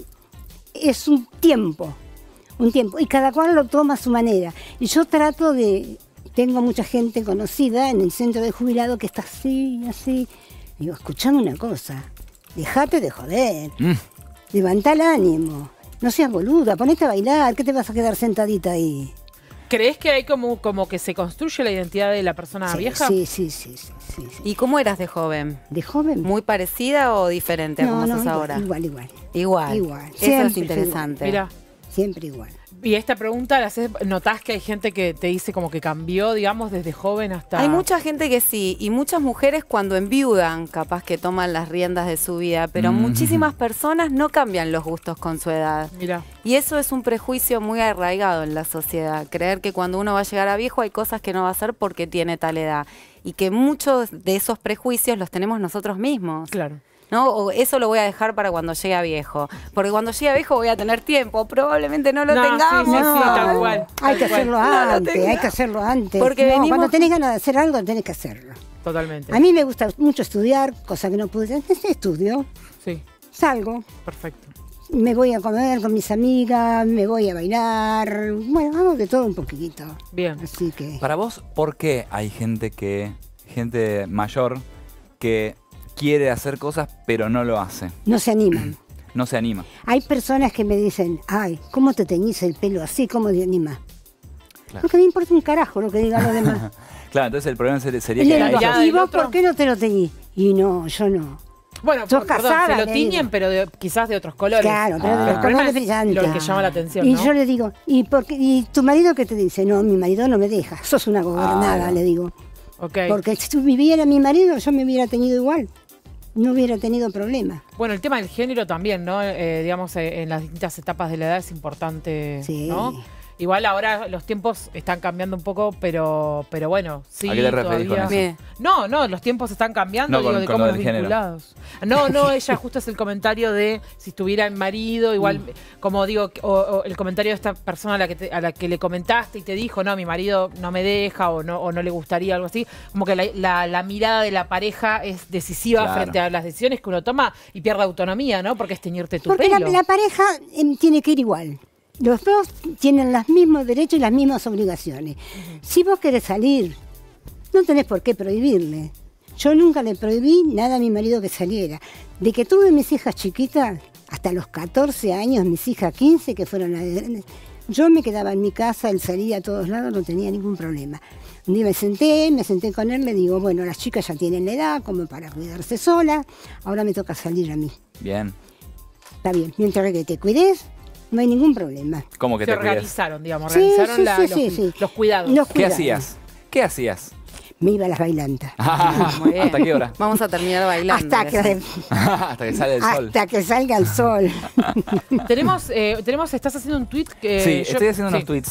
es un tiempo, un tiempo, y cada cual lo toma a su manera. Y yo trato de, tengo mucha gente conocida en el centro de jubilado que está así, así. Digo, escuchame una cosa, dejate de joder, Mm. levantá el ánimo, no seas boluda, ponete a bailar, ¿qué te vas a quedar sentadita ahí? ¿Crees que hay como, como que se construye la identidad de la persona Sí, vieja? sí, sí, sí, sí, sí, sí. ¿Y cómo eras de joven? ¿De joven? ¿Muy parecida o diferente a No, cómo no, sos igual, ahora? igual, igual. Igual. Igual. Eso Siempre es fui interesante. Mira. Siempre igual. Y esta pregunta, ¿la haces- ¿notás que hay gente que te dice como que cambió, digamos, desde joven hasta...? Hay mucha gente que sí, y muchas mujeres cuando enviudan, capaz que toman las riendas de su vida, pero Mm. muchísimas personas no cambian los gustos con su edad. Mira. Y eso es un prejuicio muy arraigado en la sociedad, creer que cuando uno va a llegar a viejo hay cosas que no va a hacer porque tiene tal edad. Y que muchos de esos prejuicios los tenemos nosotros mismos. Claro. ¿No? O eso lo voy a dejar para cuando llegue a viejo. Porque cuando llegue a viejo voy a tener tiempo. Probablemente no lo No, sí, tengamos. sí, sí, No, tal cual. hay tal que cual. hacerlo No lo antes, tenga. hay que hacerlo antes. Porque No, venimos- cuando tenés ganas de hacer algo, tenés que hacerlo. Totalmente. A mí me gusta mucho estudiar, cosa que no pude. Entonces estudio, Sí, salgo, perfecto. me voy a comer con mis amigas, me voy a bailar. Bueno, hago de todo un poquito. Bien. Así que... Para vos, ¿por qué hay gente que, gente mayor, que quiere hacer cosas pero no lo hace? No se animan. No se anima. Hay personas que me dicen, ay, ¿cómo te teñís el pelo así? ¿Cómo te animás? Claro. Porque me importa un carajo lo que digan los demás. Claro, entonces el problema ser- sería Y que le a digo, ellos... mirada ¿y del vos otro? por qué no te lo teñís? Y no, yo no. Bueno, Sos por- perdón, casada, se lo le tiñen, digo. pero de- quizás de otros colores. Claro, pero de Ah. los El problema colores es brillantes. lo que llama la atención, Y ¿no? yo le digo, ¿y, por qué- ¿y tu marido qué te dice? No, mi marido no me deja. Sos una gobernada, Ah. le digo. Ok. Porque si tú viviera mi marido, yo me hubiera tenido igual. No hubiera tenido problema. Bueno, el tema del género también, ¿no? Eh, digamos, eh, en las distintas etapas de la edad es importante, Sí. ¿no? Igual ahora los tiempos están cambiando un poco, pero pero bueno, sí, ¿A qué te referís con todavía- eso? Bien. No, no, los tiempos están cambiando, No, digo, con- de con cómo lo los del género. vinculados. No, no, ella justo es el comentario de si estuviera en marido, igual, como digo, o, o el comentario de esta persona a la que te- a la que le comentaste y te dijo, no, mi marido no me deja o no, o no le gustaría, algo así, como que la, la- la mirada de la pareja es decisiva Claro. frente a las decisiones que uno toma y pierde autonomía, ¿no? Porque es teñirte tu Porque la, pelo. la pareja em, tiene que ir igual. Los dos tienen los mismos derechos y las mismas obligaciones. Si vos querés salir, no tenés por qué prohibirle. Yo nunca le prohibí nada a mi marido que saliera. De que tuve mis hijas chiquitas, hasta los catorce años, mis hijas quince, que fueron las grandes, yo me quedaba en mi casa, él salía a todos lados, no tenía ningún problema. Un día me senté, me senté con él, le digo, bueno, las chicas ya tienen la edad como para cuidarse sola, ahora me toca salir a mí. Bien. Está bien, mientras que te cuides, no hay ningún problema. ¿Cómo que Se te cuidas? organizaron, digamos, Sí, organizaron sí, la- sí, los, sí, sí. los cuidados. Los ¿Qué cuidados. hacías? ¿Qué hacías? Me iba a las bailantas. Muy bien. ¿Hasta qué hora? Vamos a terminar bailando. Hasta que, Hasta que sale el sol. hasta que salga el sol. tenemos, eh, tenemos, estás haciendo un tweet que Sí, yo- estoy haciendo sí. unos tweets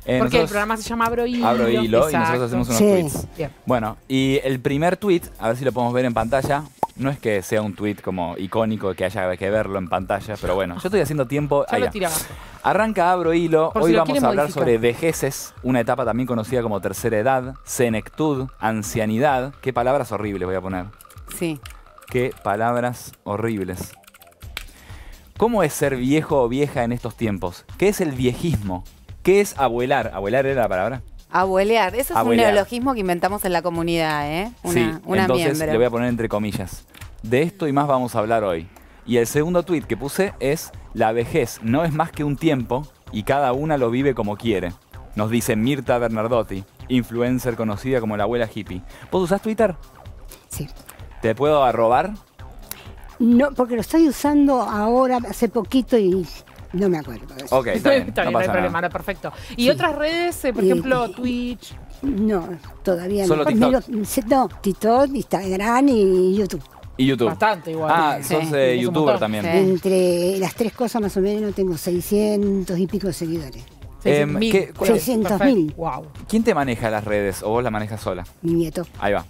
Eh, Porque el nosotros- programa se llama Abro Hilo. Abro hilo y Exacto. nosotros hacemos unos Sí. tweets. Bien. Bueno, y el primer tweet, a ver si lo podemos ver en pantalla. No es que sea un tweet como icónico que haya que verlo en pantalla, pero bueno, yo estoy haciendo tiempo. Ya Ahí lo va. tira abajo. Arranca Abro Hilo. Por Hoy si lo vamos quieren a hablar modificar. sobre vejeces, una etapa también conocida como tercera edad, senectud, ancianidad. Qué palabras horribles voy a poner. Sí. Qué palabras horribles. ¿Cómo es ser viejo o vieja en estos tiempos? ¿Qué es el viejismo? ¿Qué es abuelar? ¿Abuelar era la palabra? Abuelear. Eso es Abuelear. un neologismo que inventamos en la comunidad, ¿eh? Una, sí, una entonces miembro. le voy a poner entre comillas. De esto y más vamos a hablar hoy. Y el segundo tuit que puse es: la vejez no es más que un tiempo y cada una lo vive como quiere. Nos dice Mirta Bernardotti, influencer conocida como la abuela hippie. ¿Vos usás Twitter? Sí. ¿Te puedo arrobar? No, porque lo estoy usando ahora, hace poquito y no me acuerdo. Ok, está bien, Está no bien, no hay pasa problema, nada. no, perfecto. ¿Y Sí. otras redes, eh, por Y- ejemplo, y- Twitch? No, todavía ¿Solo no. TikTok? Me lo- no, TikTok, Instagram y YouTube. Y YouTube. Bastante igual. Ah, Sí. sos Sí, eh, es un youtuber montón. también. Sí. Entre las tres cosas más o menos tengo seiscientos y pico de seguidores. Em, ¿qué- cuál- seiscientos mil. Wow. ¿Quién te maneja las redes o vos las manejas sola? Mi nieto. Ahí va.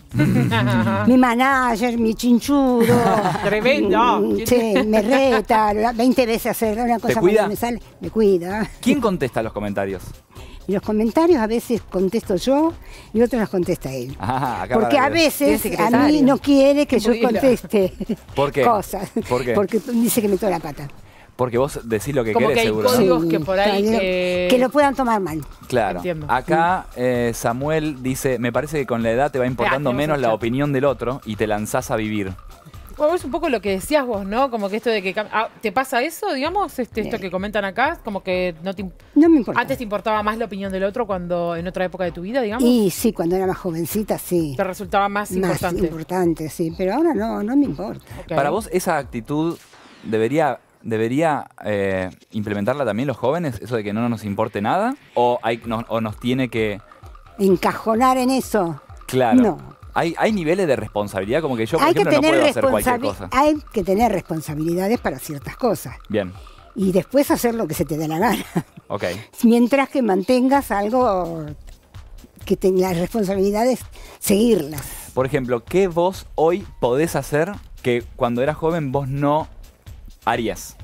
Mi manager, mi chinchudo. Tremendo. Mm, Sí, me reta veinte veces hacer una cosa cuida? cuando me sale. Me cuida. ¿Quién contesta los comentarios? Y los comentarios a veces contesto yo y otros los contesta él. Ah, acá Porque para a que- veces Tiene a mí secretario. no quiere que yo Pudila. conteste ¿Por qué? cosas. ¿Por qué? Porque dice que meto la pata. Porque vos decís lo que Como querés, que hay seguro. ¿no? códigos que por ahí, que, eh, que lo puedan tomar mal. Claro. Entiendo. Acá eh, Samuel dice, me parece que con la edad te va importando Ah, tenemos menos el la chat. opinión del otro y te lanzás a vivir. Bueno, es un poco lo que decías vos, ¿no? Como que esto de que... cam- ah, ¿te pasa eso, digamos? Este, esto que comentan acá, como que no te... imp- No me importa. Antes te importaba más la opinión del otro cuando en otra época de tu vida, digamos. Y sí, cuando era más jovencita, sí. Te resultaba más, Más importante. importante, sí. Pero ahora no, no me importa. Ok. Para vos, esa actitud debería, debería eh, implementarla también los jóvenes, eso de que no nos importe nada, o, hay, no- o nos tiene que... Encajonar en eso. Claro. No. Hay, hay niveles de responsabilidad, como que yo, por hay, que ejemplo, no tener puedo hacer cualquier responsabi- cosa. hay que tener responsabilidades para ciertas cosas. Bien, Y después hacer lo que se te dé la gana. ok. Mientras que mantengas algo que te, las responsabilidades, seguirlas. Por ejemplo, ¿qué vos hoy podés hacer que cuando eras joven vos no harías?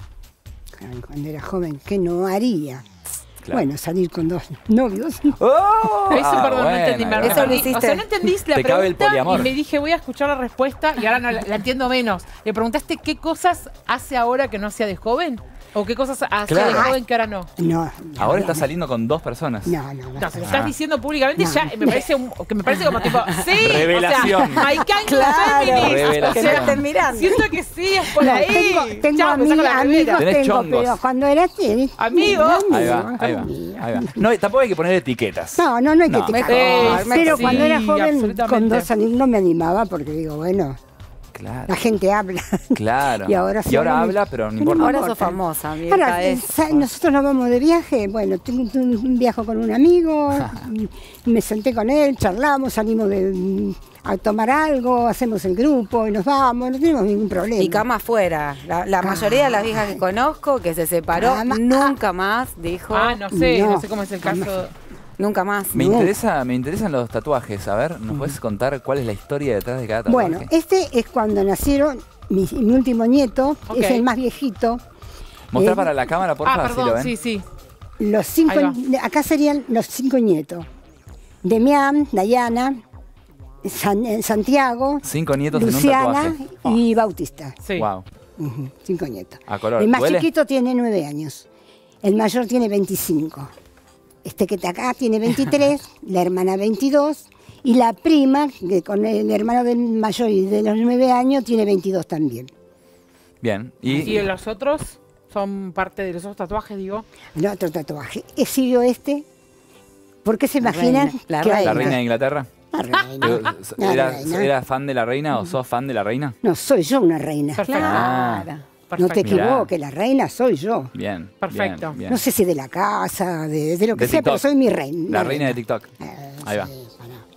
Cuando era joven, ¿qué no haría? Claro. Bueno, salir con dos novios. ¡Oh! Eso, Ah, perdón, no bueno, entendí. me ahí va. Eso lo repetí. hiciste. O sea, no entendiste la Te cabe el pregunta poliamor. y me dije, voy a escuchar la respuesta y ahora no la, la entiendo menos. Le preguntaste qué cosas hace ahora que no hacía de joven o qué cosas hacía Claro. de joven que ahora no. No, no, Ahora no, estás saliendo con dos personas. No, no, no. No, si lo estás Ah. diciendo públicamente No. ya me parece un- que me parece como tipo, sí, Revelación. o sea, I can't Claro. feminist. Revelación. Que no estén mirando. Siento que sí, es por No, ahí. tengo tengo Chao, me ami- saco la remera. amigos, Tenés tengo, chongos. pero cuando era así, Amigo. Ahí va, ahí va, ahí va. No, tampoco hay que poner etiquetas. No, no, no hay que No. te Mejor, Eh, Pero sí, cuando era joven, absolutamente. con dos años no me animaba porque digo, bueno, Claro, la gente habla. claro. Y ahora sí y ahora habla- habla, pero no pero importa. no Ahora importa. sos famosa, Mirta, Ahora, es- sa- nosotros nos vamos de viaje, bueno, tengo un un viaje con un amigo, y me senté con él, charlamos, salimos de, mm, a tomar algo, hacemos el grupo y nos vamos, no tenemos ningún problema. Y cama afuera. La, la mayoría de las viejas que conozco que se separó, Cama- nunca más, dijo. Ah, no sé, no, No, sé cómo es el jamás. caso. Nunca más. Me, No. interesa, me interesan los tatuajes. A ver, ¿nos puedes contar cuál es la historia detrás de cada tatuaje? Bueno, este es cuando nacieron mi, mi último nieto, Ok. es el más viejito. Mostrar eh, para la cámara, por Ah, favor, si lo perdón, ven. sí, sí. Los cinco, Ahí acá serían los cinco nietos. Demián, Dayana, San- eh, Santiago, Cinco nietos Luciana en un tatuaje. y Bautista. Sí. Wow. Ujú, cinco nietos. A color. El más ¿Duele? chiquito tiene nueve años. El mayor tiene veinticinco. Este que está acá tiene veintitrés, la hermana veintidós y la prima, que con el hermano del mayor y de los nueve años, tiene veintidós también. Bien. ¿Y, Y, los otros son parte de los otros tatuajes, digo? El otro tatuaje. ¿He sido este? ¿Por qué se La imaginan? reina, la que hay- ¿la reina de Inglaterra? La reina. La ¿Eras, reina. eras fan de la reina o sos fan de la reina? No, soy yo una reina. Perfecto. Ah, No te Perfecto. equivoques, la reina soy yo. bien. Perfecto. bien, bien. No sé si de la casa, de, de lo que De sea, pero TikTok. soy mi reina. La reina de TikTok. Eh, Ahí va.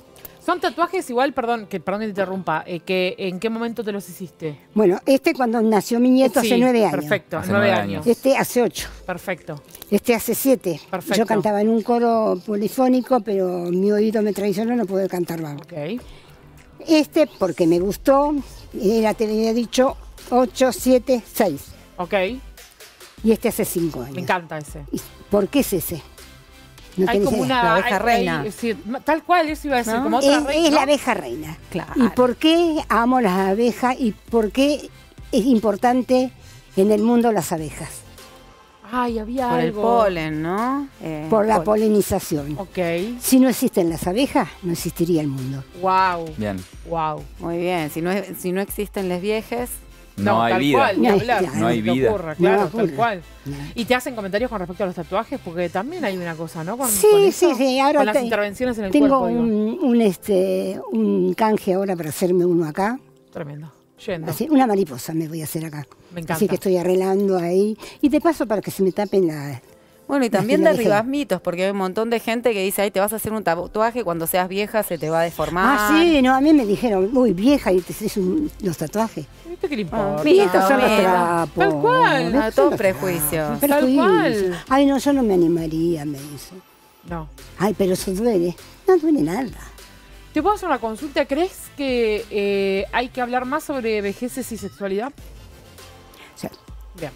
Son tatuajes igual, perdón, que perdón que te interrumpa, eh, que ¿en qué momento te los hiciste? Bueno, este cuando nació mi nieto Sí, hace nueve años. perfecto, Hace nueve nueve años. Este hace ocho. Perfecto. Este hace siete. Perfecto. Yo cantaba en un coro polifónico, pero mi oído me traicionó, no pude cantar más. Ok. Este, porque me gustó, era, te había dicho ocho, siete, seis. Ok. Y este hace cinco años. Me encanta ese. ¿Y ¿Por qué es ese? No Hay tenés como idea. una... La abeja hay- reina. hay- sí, tal cual, eso iba a decir, ¿No? como otra es, reina. es ¿no? la abeja reina. Claro. ¿Y por qué amo las abejas y por qué es importante en el mundo las abejas? Ay, había Por el algo. polen, ¿no? Eh, Por la pol- polinización. Ok. Si no existen las abejas, no existiría el mundo. Wow. Bien. Wow. Muy bien. Si no, es- si no existen les viejes, No, hay tal vida. cual, ni No, hablar, claro. No hay se te vida. ocurra, claro, No tal ocurre. cual. No. ¿Y te hacen comentarios con respecto a los tatuajes? Porque también hay una cosa, ¿no? Con, Sí, con sí, eso, sí. Ahora con las te- intervenciones en el tengo cuerpo. digo. un, un, este, un canje ahora para hacerme uno acá. Tremendo. Yendo. Así, una mariposa me voy a hacer acá. Me encanta. Así que estoy arreglando ahí. Y de paso para que se me tapen las... bueno, y las también que le derribas dejé. mitos, porque hay un montón de gente que dice, ay, te vas a hacer un tatuaje, cuando seas vieja se te va a deformar. Ah, sí, no, a mí me dijeron, uy, vieja, y te haces un- los tatuajes. ¿Viste qué le importa? Ah, Y estos son los mira. trapos. Tal cual. Estos Ah, son todo los prejuicio. trapos, Tal prejuicio. cual. Ay, no, yo no me animaría, me dice. No. Ay, pero eso duele. No duele nada. ¿Te puedo hacer una consulta? ¿Crees que eh, hay que hablar más sobre vejeces y sexualidad? Sí. Bien.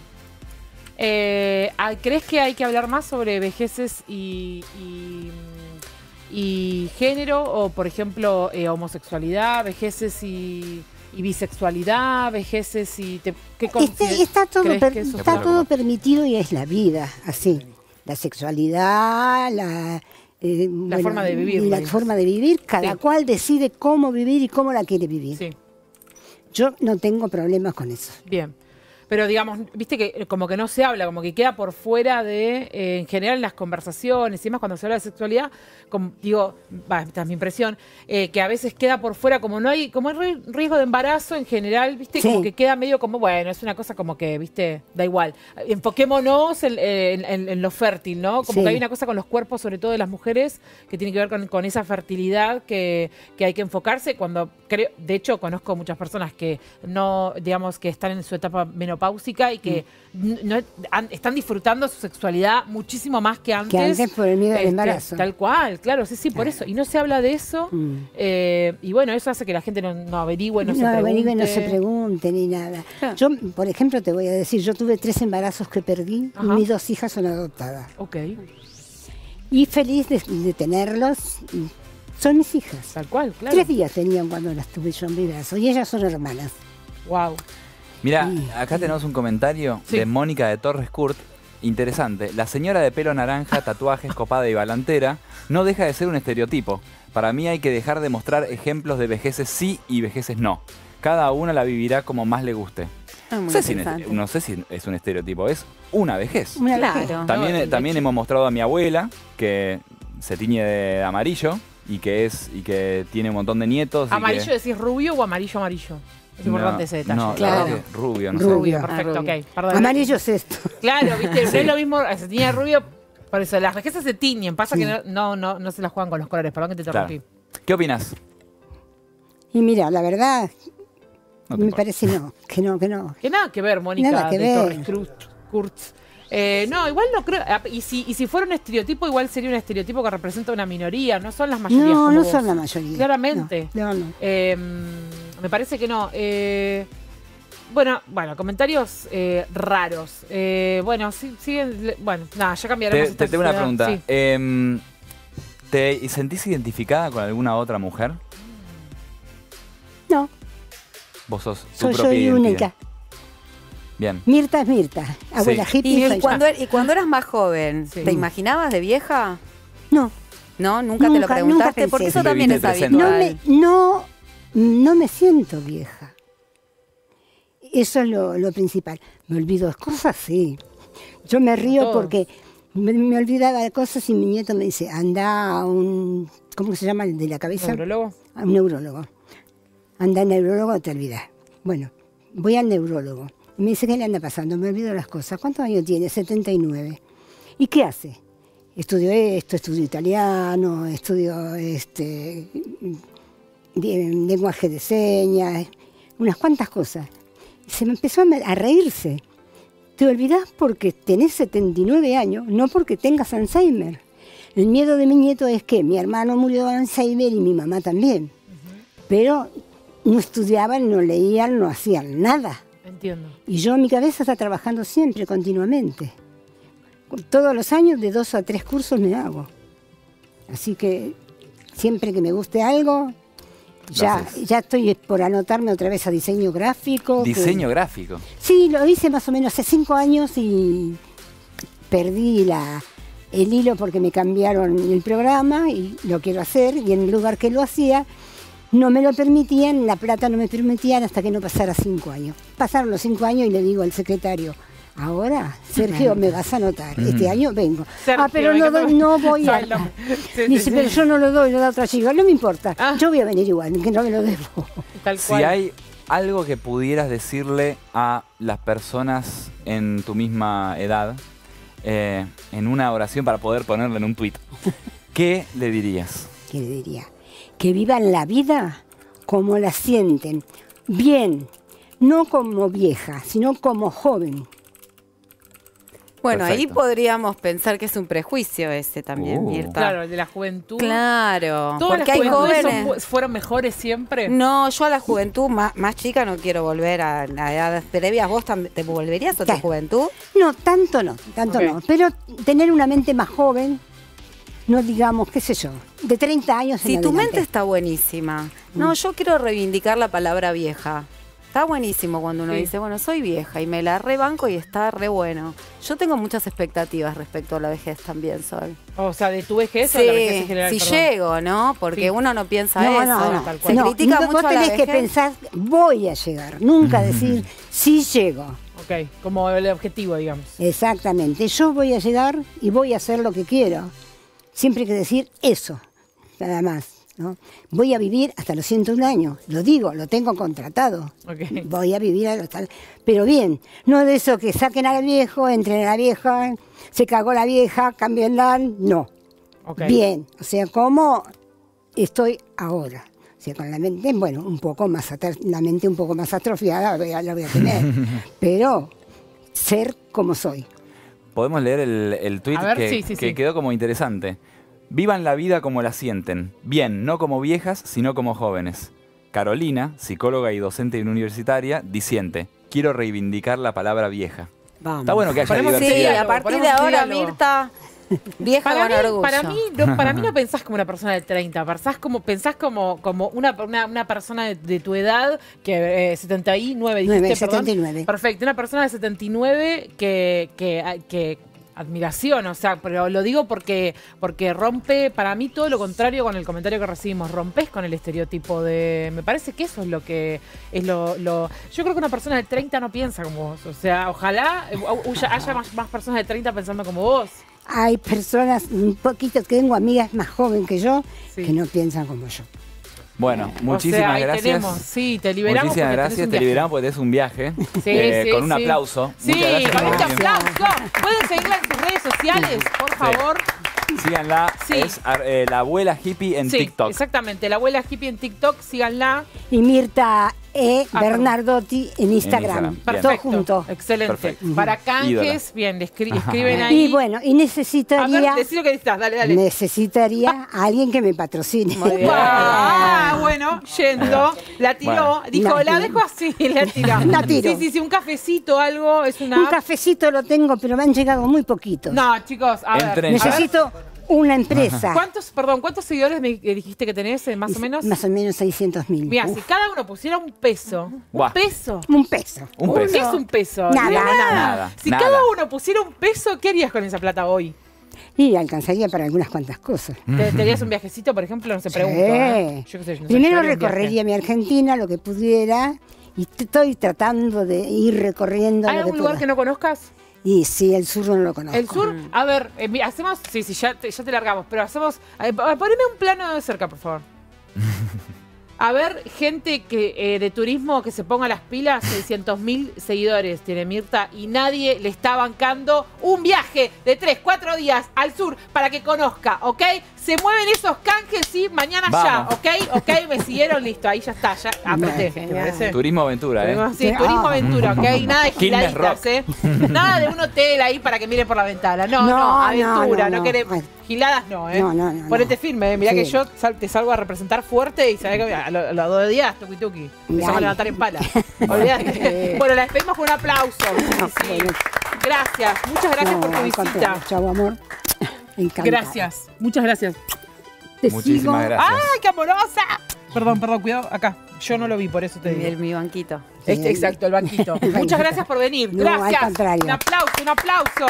Eh, ah, ¿Crees que hay que hablar más sobre vejeces y, y, y género? O, por ejemplo, eh, homosexualidad, vejeces y, y bisexualidad, vejeces y... Te, ¿qué Este, consider- está todo, crees per- que eso está sea? todo permitido y es la vida, así. La sexualidad, la... eh, bueno, forma de vivir, y la digamos. forma de vivir, cada Sí. cual decide cómo vivir y cómo la quiere vivir. Sí. Yo no tengo problemas con eso. Bien. Pero digamos, viste que eh, como que no se habla, como que queda por fuera de, eh, en general en las conversaciones y más cuando se habla de sexualidad, como, digo, va, esta es mi impresión, eh, que a veces queda por fuera, como no hay, como hay ri- riesgo de embarazo en general, viste, Sí. como que queda medio como, bueno, es una cosa como que, viste, da igual. Enfoquémonos en, en- en- en lo fértil, ¿no? Como Sí. que hay una cosa con los cuerpos, sobre todo de las mujeres, que tiene que ver con, con esa fertilidad que, que hay que enfocarse cuando creo, de hecho, conozco muchas personas que no, digamos, que están en su etapa menopáusica y que n- no, han- están disfrutando su sexualidad muchísimo más que antes. Que antes por el miedo al Este, embarazo. Tal cual, claro, sí, sí, por eso. Y no se habla de eso. Mm. eh, y bueno, eso hace que la gente no, no averigüe, no, No, se pregunte. averigüe, no se pregunte ni nada. Yo, por ejemplo, te voy a decir, yo tuve tres embarazos que perdí Ajá. y mis dos hijas son adoptadas. Ok, Y feliz de, de tenerlos. Son mis hijas. tal cual, claro. Tres días tenían cuando las tuve yo en mi brazo y ellas son hermanas. Wow. Mira, Sí. acá tenemos un comentario Sí. de Mónica de Torres Kurt. Interesante. La señora de pelo naranja, tatuajes, copada y balantera no deja de ser un estereotipo. Para mí hay que dejar de mostrar ejemplos de vejeces sí y vejeces no. Cada una la vivirá como más le guste. Ah, muy No sé, si, interesante. no sé si es un estereotipo, es una vejez. Una Claro. vejez. También, No, de también hecho. hemos mostrado a mi abuela que se tiñe de amarillo y que es y que tiene un montón de nietos. y ¿Amarillo que- decís rubio o amarillo amarillo? Es importante No, ese detalle. No, la Claro. verdad que rubio, no sé. Rubio. Rubio, perfecto, Ah, rubio. ok. Perdón. Amarillo es esto. Claro, viste, no Sí. es lo mismo, se tiñe de rubio, por eso las vejeces se tiñen, pasa Sí. que no, no, no, no se las juegan con los colores, perdón que te Claro. interrumpí. ¿Qué opinas? Y mira, la verdad, No te me importa. parece no, que no, que no. Que nada que ver, Mónica Nada que de ver. Torres Cruz, Kurtz. Eh, no, igual no creo. ah, Y si, y si fuera un estereotipo, igual sería un estereotipo que representa una minoría, no son las mayorías. No, como no vos. son la mayoría. Claramente. No, no. Eh, me parece que no. Eh, bueno, bueno, comentarios eh, raros. Eh, bueno, sí, siguen. Bueno, nada, ya cambiaremos. Te, esta te tengo una sociedad. pregunta. Sí. Em, ¿Te sentís identificada con alguna otra mujer? No, Vos sos tu soy propia yo identidad. única. Bien. Mirta es Mirta. Abuela Sí. hippie Y, soy y yo. cuando, er- y cuando eras más joven, Sí. ¿te imaginabas de vieja? No, ¿No? ¿Nunca, te lo Nunca, preguntaste? nunca Porque pensé. eso también es Viviste el no habitual. me, no, no me siento vieja. Eso es lo, lo principal. Me olvido de cosas, sí. Yo me río Todo. porque me, me olvidaba de cosas y mi nieto me dice, anda a un, ¿cómo se llama el de la cabeza? ¿Neurólogo? A un neurólogo. Anda al neurólogo, te olvidas. Bueno, voy al neurólogo. Y me dice, ¿qué le anda pasando? Me olvido las cosas. ¿Cuántos años tiene? setenta y nueve. ¿Y qué hace? Estudio esto, estudio italiano, estudio este, bien, lenguaje de señas, unas cuantas cosas. Se me empezó a, a reírse. Te olvidás porque tenés setenta y nueve años, no porque tengas Alzheimer. El miedo de mi nieto es que mi hermano murió de Alzheimer y mi mamá también. Uh-huh. Pero no estudiaban, no leían, no hacían nada. Entiendo. Y yo, mi cabeza está trabajando siempre, continuamente. Todos los años, de dos a tres cursos me hago. Así que siempre que me guste algo, ya, ya estoy por anotarme otra vez a diseño gráfico. ¿Diseño que... gráfico? Sí, lo hice más o menos hace cinco años y perdí la, el hilo porque me cambiaron el programa y lo quiero hacer. Y en el lugar que lo hacía, no me lo permitían, la plata no me permitían hasta que no pasara cinco años. Pasaron los cinco años y le digo al secretario, ahora, Sergio, me vas a anotar. Este año vengo. Sergio, ah, pero no, doy, no voy a... Sí, Dice, sí, pero sí. yo no lo doy, lo da otra chica. No me importa, ah. yo voy a venir igual, que no me lo debo. Tal si cual. hay algo que pudieras decirle a las personas en tu misma edad, eh, en una oración para poder ponerla en un tuit, ¿qué le dirías? ¿Qué le diría? Que vivan la vida como la sienten. Bien, no como vieja, sino como joven. Bueno, Perfecto. ahí podríamos pensar que es un prejuicio ese también, Uh. Mirta. Claro, el de la juventud. Claro, ¿Todas porque las hay juventudes jóvenes... son- fueron mejores siempre? No, yo a la juventud más, más chica no quiero volver a la edad previa. ¿Vos tam- te volverías a tu ¿Qué? juventud? No, tanto no, tanto Ok. no. Pero tener una mente más joven, no digamos, qué sé yo, de treinta años en Si tu adelante. mente está buenísima. No, yo quiero reivindicar la palabra vieja. Está buenísimo cuando uno Sí. dice, bueno, soy vieja y me la rebanco y está re bueno. Yo tengo muchas expectativas respecto a la vejez también, Sol. O sea, de tu vejez o de la vejez en Sí, general. si perdón. llego, ¿no? Porque Sí. uno no piensa No, eso. no, no. tal Se cual. No, critica no, mucho vos a la tenés que vejez. pensar, voy a llegar, nunca decir, sí llego. Ok, como el objetivo, digamos. Exactamente, yo voy a llegar y voy a hacer lo que quiero. Siempre hay que decir eso, nada más. ¿no? Voy a vivir hasta los ciento un años, lo digo, lo tengo contratado. Ok. Voy a vivir a los tal. Pero bien, no de eso que saquen al viejo, entren a la vieja, se cagó la vieja, cambienla, no. Ok. Bien, o sea, como estoy ahora. O sea, con la mente, bueno, un poco más, atro- la mente un poco más atrofiada la voy a, la voy a tener. Pero ser como soy. Podemos leer el, el tuit A ver, que, sí, sí, que sí. quedó como interesante. Vivan la vida como la sienten. Bien, no como viejas, sino como jóvenes. Carolina, psicóloga y docente universitaria, disiente. Quiero reivindicar la palabra vieja. Vamos. Está bueno que haya Ponemos- Sí, diversidad. a partir de Ponemos ahora, diálogo. Mirta, vieja Para con mí, orgullo. para, mí, no, para mí no pensás como una persona de treinta, pensás como, pensás como, como una, una, una persona de, de tu edad, que eh, setenta y nueve dijiste, Nueve, perdón. setenta y nueve. Perfecto, una persona de setenta y nueve que, que, que admiración, o sea, pero lo digo porque, porque rompe, para mí todo lo contrario con el comentario que recibimos, rompes con el estereotipo de, me parece que eso es lo que es lo, lo yo creo que una persona de treinta no piensa como vos, o sea, ojalá eh, haya, haya más, más personas de treinta pensando como vos. Hay personas, un poquito, que tengo amigas más jóvenes que yo, Sí. que no piensan como yo. Bueno, O muchísimas sea, ahí gracias. tenemos, sí, te liberamos Muchísimas porque tenés gracias, un te viaje. liberamos porque tenés un viaje. Sí, eh, sí, con un sí. aplauso. Sí, Muchas gracias con por este venir. aplauso. Pueden seguirla en sus redes sociales, por favor. Síganla, Sí. es ar- eh, la abuela hippie en Sí, TikTok. exactamente. La abuela hippie en TikTok, síganla. Y Mirta E. Ah, Bernardotti en Instagram. Instagram, bien. Todo junto. Excelente. Perfecto. Para canjes, Ídola. bien, le escri- escriben ahí. Y bueno, y A necesitaría, ver, decí lo que necesitas, dale, dale. necesitaría a alguien que me patrocine. Muy bien. Ah, bueno, yendo, la tiró, Bueno. dijo, La- la dejo así, la tiró. La tiro. Sí, sí, sí, un cafecito, algo, es una Un app. cafecito lo tengo, pero me han llegado muy poquitos. No, chicos, a ver. Entren. a ver, Necesito una empresa. ¿Cuántos, perdón, cuántos seguidores me eh, dijiste que tenés, eh, más o menos? Más o menos seiscientos mil. Mira, si cada uno pusiera un peso, Buah. un peso. Un peso. Un ¿Qué peso. es un peso? Nada, Nada. nada. Si Nada. cada uno pusiera un peso, ¿qué harías con esa plata hoy? Y alcanzaría para algunas cuantas cosas. ¿Te, te harías un viajecito, por ejemplo? No se pregunta. ¿eh? Sí. Yo qué sé, no sé, Primero yo haría un recorrería viaje. mi Argentina, lo que pudiera, y t- estoy tratando de ir recorriendo ¿Hay lo que algún lugar pueda. que no conozcas? Y sí, el sur no lo conozco. El sur, a ver, eh, mi- hacemos, sí, sí, ya te, ya te largamos, pero hacemos, eh, p- poneme un plano de cerca, por favor. A ver, gente que eh, de turismo que se ponga las pilas, seiscientos mil seguidores tiene Mirta y nadie le está bancando un viaje de tres, cuatro días al sur para que conozca, ¿ok? Se mueven esos canjes, sí, mañana Vamos. ya, ¿ok? Ok, me siguieron, listo, ahí ya está, ya apreté. ¿te parece? Turismo aventura, ¿eh? Sí, turismo aventura, ¿ok? Nada de Quilmes giladitas, Rock. ¿eh? Nada de un hotel ahí para que mire por la ventana. No, no, No, aventura, no, no, no, queremos. no. Giladas no, ¿eh? No, no, no, Ponete no. firme, ¿eh? Mirá Sí. que yo sal- te salgo a representar fuerte y sabés que a lo- a los dos días, tuki tuki. Empezamos a Dale. levantar en pala. Olvidate. Bueno, la despedimos con un aplauso. Sí, sí. Gracias, muchas gracias No, por tu al visita. contrario. Chau, amor. Encantada. Gracias, muchas gracias. Te Muchísimas sigo. gracias. ¡Ay, qué amorosa! Perdón, perdón, cuidado, acá. Yo no lo vi, por eso te digo. El, mi banquito. Este, exacto, el banquito. El banquito. Muchas gracias por venir. No, al Gracias. contrario. Un aplauso, un aplauso.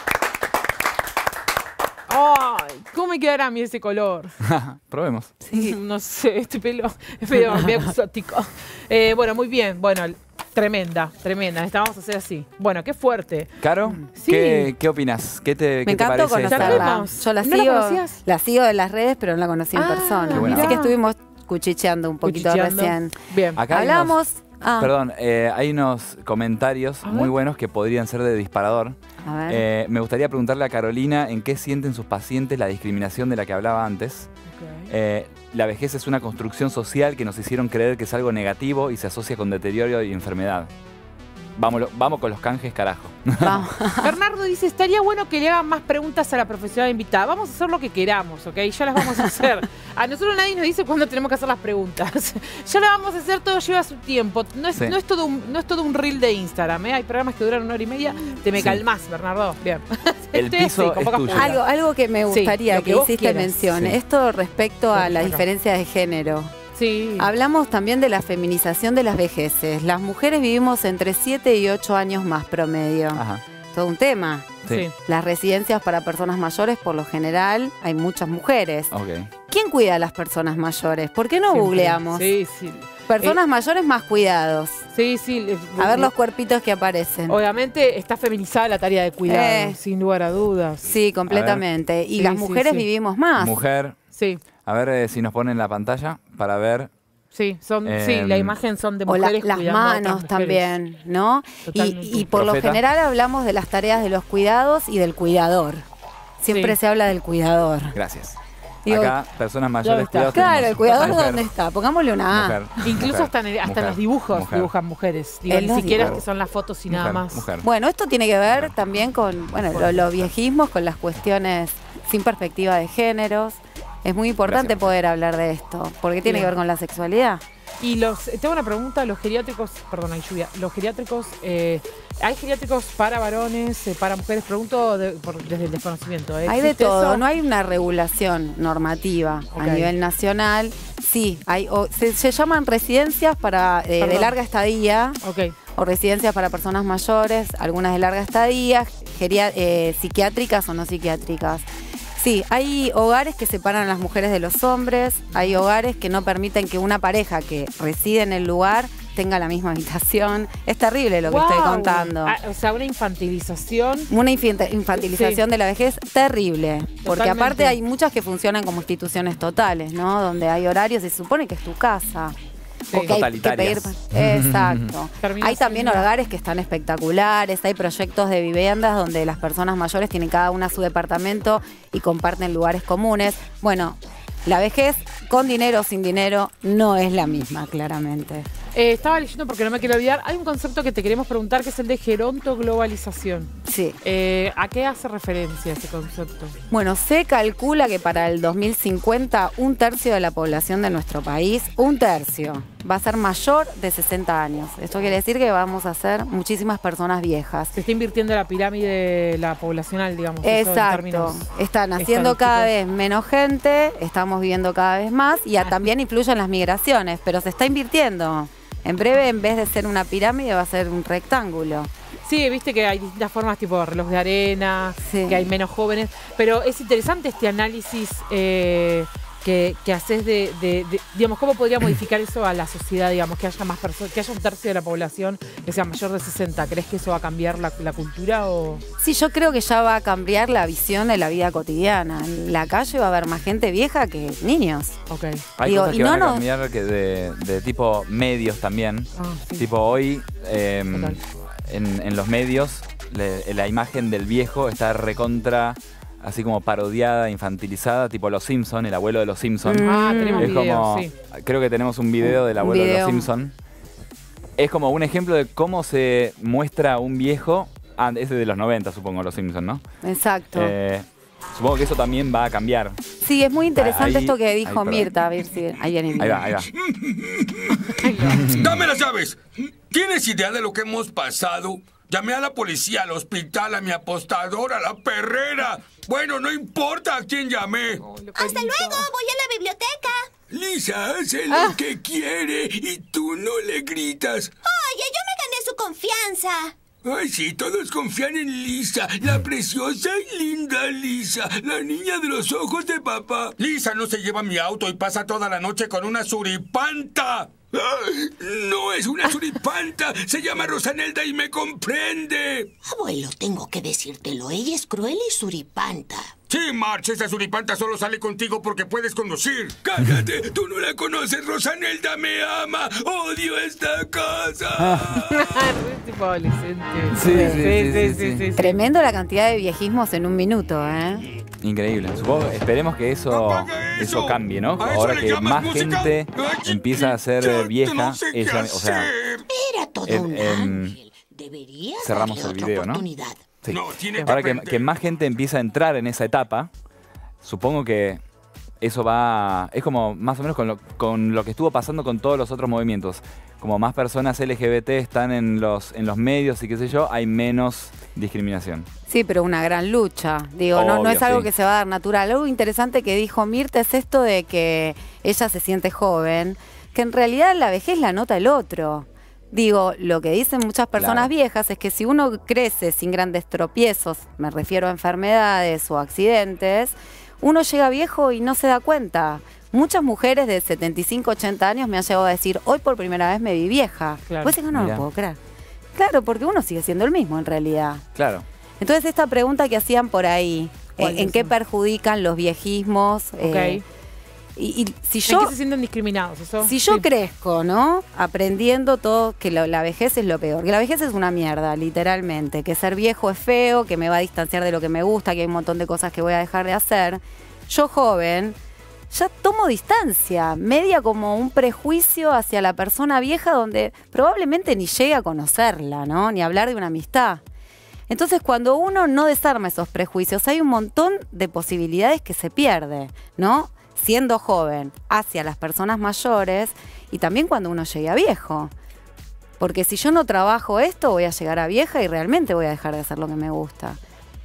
Ay, ¿cómo me quedará a mí ese color? Probemos. Sí. No sé, este pelo es medio, medio exótico. Eh, bueno, muy bien. Bueno, tremenda, tremenda. Esta vamos a hacer así. Bueno, qué fuerte. Caro, Sí. ¿qué, qué opinas? ¿Qué te, Me qué te encantó parece? esta- conocerla. Charlemos. Yo la ¿No la sigo, conocías? la sigo en las redes, pero no la conocí en Ah, persona. Qué buena Así que onda. estuvimos cuchicheando un poquito Cuchicheando. recién. Bien. Acá hay Hablamos. unos- Ah, Perdón, eh, hay unos comentarios A ver. muy buenos que podrían ser de disparador. a ver. Eh, me gustaría preguntarle a Carolina en qué sienten sus pacientes la discriminación de la que hablaba antes. Ok. Eh, la vejez es una construcción social que nos hicieron creer que es algo negativo y se asocia con deterioro y enfermedad. Vamos, lo- vamos con los canjes, carajo. Vamos. Bernardo dice, estaría bueno que le hagan más preguntas a la profesional invitada. Vamos a hacer lo que queramos, ¿ok? Ya las vamos a hacer. A nosotros nadie nos dice cuándo tenemos que hacer las preguntas. Ya las vamos a hacer, todo lleva su tiempo. No es, Sí. no es, todo, un, no es todo un reel de Instagram, ¿eh? Hay programas que duran una hora y media. Te me Sí. calmás, Bernardo. Bien. El Estoy piso con es pocas tuyo. palabras. Algo, algo que me Sí, gustaría lo que que, vos hiciste quieras. mención. Sí. Esto respecto a Bueno, las acá. diferencias de género. Sí. Hablamos también de la feminización de las vejeces. Las mujeres vivimos entre siete y ocho años más promedio. Ajá. Todo un tema. Sí. Las residencias para personas mayores, por lo general, hay muchas mujeres. Ok. ¿Quién cuida a las personas mayores? ¿Por qué no Siempre. googleamos? Sí, sí. Personas mayores más cuidados. Sí, sí. A ver los cuerpitos que aparecen. Obviamente está feminizada la tarea de cuidado, Eh. sin lugar a dudas. Sí, completamente. Y Sí, las sí, mujeres sí. vivimos más. Mujer, Sí, a ver eh, si nos ponen la pantalla para ver. sí, son, Em, sí, la imagen son de O la- mujeres las cuidando a otras manos mujeres. también, ¿no? Y, Totalmente. y por lo Profeta. general hablamos de las tareas de los cuidados y del cuidador. Siempre Sí. se habla del cuidador. Gracias. Digo, Acá, personas mayores está? cuidados. Claro, tenemos el cuidador mujer, ¿dónde está? Pongámosle una A. mujer, Incluso mujer, hasta, en, el- hasta mujer, en los dibujos mujer, dibujan mujeres. Digo, En ni los siquiera es dibujos. que son las fotos y nada mujer, más. mujer. Bueno, esto tiene que ver también con bueno, lo- los viejismos, con las cuestiones sin perspectiva de géneros. Es muy importante Gracias. poder hablar de esto, porque tiene Bien. que ver con la sexualidad. Y los, tengo una pregunta, los geriátricos, perdón, hay lluvia, los geriátricos, eh, ¿hay geriátricos para varones, eh, para mujeres? Pregunto de- por- desde el desconocimiento. ¿eh? Hay de ¿Existe todo, eso? no hay una regulación normativa Ok. a nivel nacional. Sí, hay o- se, se llaman residencias para eh, de Perdón. larga estadía Ok, o residencias para personas mayores, algunas de larga estadía, geria- eh, psiquiátricas o no psiquiátricas. Sí, hay hogares que separan a las mujeres de los hombres, hay hogares que no permiten que una pareja que reside en el lugar tenga la misma habitación. Es terrible lo que estoy Guau. contando. Ah, o sea, una infantilización. Una infin- infantilización Sí. de la vejez terrible, porque Totalmente. aparte hay muchas que funcionan como instituciones totales, ¿no? Donde hay horarios y se supone que es tu casa. Sí. O que hay que pedir. Totalitarias. Exacto. Termina Hay también siendo- hogares que están espectaculares, hay proyectos de viviendas donde las personas mayores tienen cada una su departamento y comparten lugares comunes. Bueno, la vejez con dinero o sin dinero no es la misma, claramente. Eh, estaba leyendo porque no me quiero olvidar. Hay un concepto que te queremos preguntar que es el de gerontoglobalización. Sí. Eh, ¿A qué hace referencia ese concepto? Bueno, se calcula que para el dos mil cincuenta un tercio de la población de nuestro país, un tercio, va a ser mayor de sesenta años. Esto quiere decir que vamos a ser muchísimas personas viejas. Se está invirtiendo la pirámide la poblacional, digamos. eso en Exacto. términos Están haciendo cada estadísticos. vez menos gente, estamos viviendo cada vez más y a- Ah. también influyen las migraciones, pero se está invirtiendo. En breve, en vez de ser una pirámide, va a ser un rectángulo. Sí, viste que hay distintas formas, tipo reloj de arena, Sí. que hay menos jóvenes. Pero es interesante este análisis eh, que, que haces de, de- de- digamos, cómo podría modificar eso a la sociedad, digamos, que haya más personas, que haya un tercio de la población que sea mayor de sesenta. ¿Crees que eso va a cambiar la, la cultura o...? Sí, yo creo que ya va a cambiar la visión de la vida cotidiana. En la calle va a haber más gente vieja que niños. Ok. Hay Digo, cosas y que no van a nos- cambiar que de, de tipo medios también. Ah, sí. Tipo hoy, em, Total. en, en los medios, le- la imagen del viejo está recontra así como parodiada, infantilizada, tipo Los Simpson, el abuelo de Los Simpson. Mm. Ah, tenemos es video, como, sí. Creo que tenemos un video del abuelo video. de Los Simpson. Es como un ejemplo de cómo se muestra un viejo. Ah, ese de los noventa, supongo, Los Simpson, ¿no? Exacto. Eh, supongo que eso también va a cambiar. Sí, es muy interesante Ahí- esto que ahí, dijo perdón. Mirta. A ver si ahí viene. Ahí va, ahí va. ¡Dame las llaves! ¿Tienes idea de lo que hemos pasado? Llamé a la policía, al hospital, a mi apostador, a la perrera. Bueno, no importa a quién llamé. Hasta luego, voy a la biblioteca. Lisa hace lo Ah. que quiere y tú no le gritas. Oye, yo me gané su confianza. Ay, sí, todos confían en Lisa, la preciosa y linda Lisa, la niña de los ojos de papá. Lisa no se lleva mi auto y pasa toda la noche con una suripanta. Ay, no es una suripanta, se llama Rosanelda y me comprende. Abuelo, tengo que decírtelo. Ella es cruel y suripanta. Sí, March, esa suripanta solo sale contigo porque puedes conducir. Cállate, tú no la conoces, Rosanelda me ama, odio esta casa. Es tipo adolescente. Sí, sí, sí, sí, sí. Tremendo la cantidad de viejismos en un minuto, ¿eh? Increíble. Supongo, esperemos que eso, eso cambie, ¿no? ¿A eso Ahora le que llamas más música? gente empieza a ser eh, vieja. no sé qué ella- o sea, Era todo eh, un em, ángel. Deberías cerramos darle el otra video, ¿no? oportunidad. Sí. No, tiene que Ahora que, aprender. que más gente empieza a entrar en esa etapa, supongo que eso va... Es como más o menos con lo, con lo que estuvo pasando con todos los otros movimientos. Como más personas L G B T están en los, en los medios y qué sé yo, hay menos discriminación. Sí, pero una gran lucha. Digo, no, no Obvio, es algo sí. que se va a dar natural. Algo interesante que dijo Mirta es esto de que ella se siente joven, que en realidad la vejez la nota el otro. Digo, lo que dicen muchas personas Claro. viejas es que si uno crece sin grandes tropiezos, me refiero a enfermedades o accidentes, uno llega viejo y no se da cuenta. Muchas mujeres de setenta y cinco, ochenta años me han llegado a decir, hoy por primera vez me vi vieja. Claro. Pues no, no lo Mirá. puedo creer. Claro, porque uno sigue siendo el mismo en realidad. Claro. Entonces esta pregunta que hacían por ahí, ¿Cuál eh, ¿en es qué esa? perjudican los viejismos? Eh, Ok. y, y si ¿En yo, qué se sienten discriminados? Eso? si yo Sí. crezco, ¿no? Aprendiendo todo, que lo- la vejez es lo peor, que la vejez es una mierda, literalmente, que ser viejo es feo, que me va a distanciar de lo que me gusta, que hay un montón de cosas que voy a dejar de hacer. Yo joven, ya tomo distancia, media como un prejuicio hacia la persona vieja donde probablemente ni llegue a conocerla, ¿no? Ni hablar de una amistad. Entonces, cuando uno no desarma esos prejuicios, hay un montón de posibilidades que se pierde, ¿no? Siendo joven, hacia las personas mayores y también cuando uno llegue a viejo. Porque si yo no trabajo esto, voy a llegar a vieja y realmente voy a dejar de hacer lo que me gusta.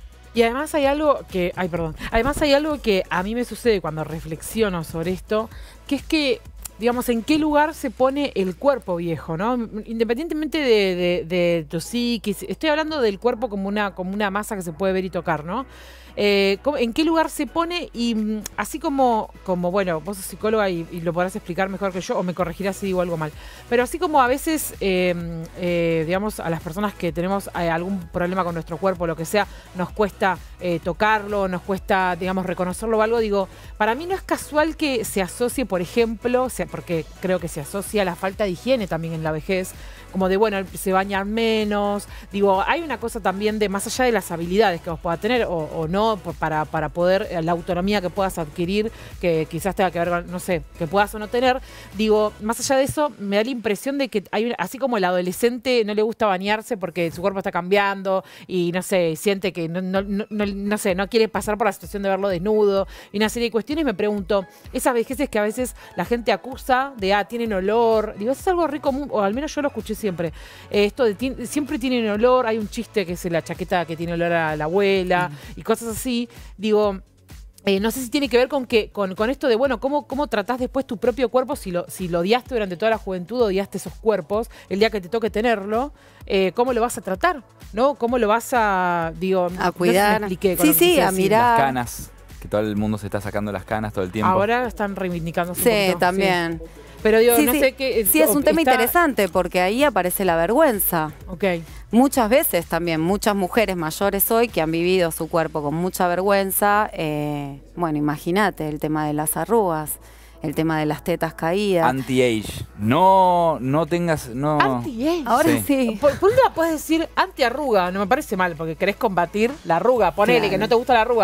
Y además hay algo que, ay, perdón, además hay algo que a mí me sucede cuando reflexiono sobre esto, que es que, digamos, en qué lugar se pone el cuerpo viejo, ¿no? Independientemente de, de, de tu psiquis, estoy hablando del cuerpo como una, como una masa que se puede ver y tocar, ¿no? Eh, ¿cómo- ¿En qué lugar se pone? Y mm, así como, como, bueno, vos sos psicóloga y, y lo podrás explicar mejor que yo, o me corregirás si digo algo mal. Pero así como a veces, eh, eh, digamos, a las personas que tenemos eh, algún problema con nuestro cuerpo, lo que sea, nos cuesta eh, tocarlo, nos cuesta, digamos, reconocerlo o algo, digo, para mí no es casual que se asocie, por ejemplo, o sea, porque creo que se asocia a la falta de higiene también en la vejez, como de, bueno, se bañan menos. Digo, hay una cosa también de más allá de las habilidades que vos puedas tener o, o no, por- para, para poder, eh, la autonomía que puedas adquirir, que quizás tenga que ver con, no sé, que puedas o no tener. Digo, más allá de eso, me da la impresión de que hay, una- así como el adolescente no le gusta bañarse porque su cuerpo está cambiando y, no sé, siente que, no, no, no, no, no sé, no quiere pasar por la situación de verlo desnudo y una serie de cuestiones, me pregunto, esas vejeces que a veces la gente acusa de, ah, tienen olor, digo, eso es algo re común, o al menos yo lo escuché siempre. Eh, esto de ti- siempre tienen olor, hay un chiste que es la chaqueta que tiene olor a la abuela y cosas así. Digo, eh, no sé si tiene que ver con que con, con esto de, bueno, cómo, cómo tratás después tu propio cuerpo, si lo, si lo odiaste durante toda la juventud, odiaste esos cuerpos, el día que te toque tenerlo, eh, ¿cómo lo vas a tratar? ¿No? ¿Cómo lo vas a, digo, A cuidar. No sé si me expliqué con Sí, lo que sí, quise a decir. mirar. Las canas, que todo el mundo se está sacando las canas todo el tiempo. Ahora están reivindicándose un Sí, poquito, también. sí. Pero digo, Sí, no sí. sé qué... Sí, es un tema está- interesante porque ahí aparece la vergüenza. Ok. Muchas veces también, muchas mujeres mayores hoy que han vivido su cuerpo con mucha vergüenza, eh, bueno, imagínate el tema de las arrugas, el tema de las tetas caídas. Anti-age. No, no tengas... No. Anti-age. Ahora Sí. sí. Por, por un lado puedes decir anti-arruga, no me parece mal, porque querés combatir la arruga, ponele Claro. que no te gusta la arruga.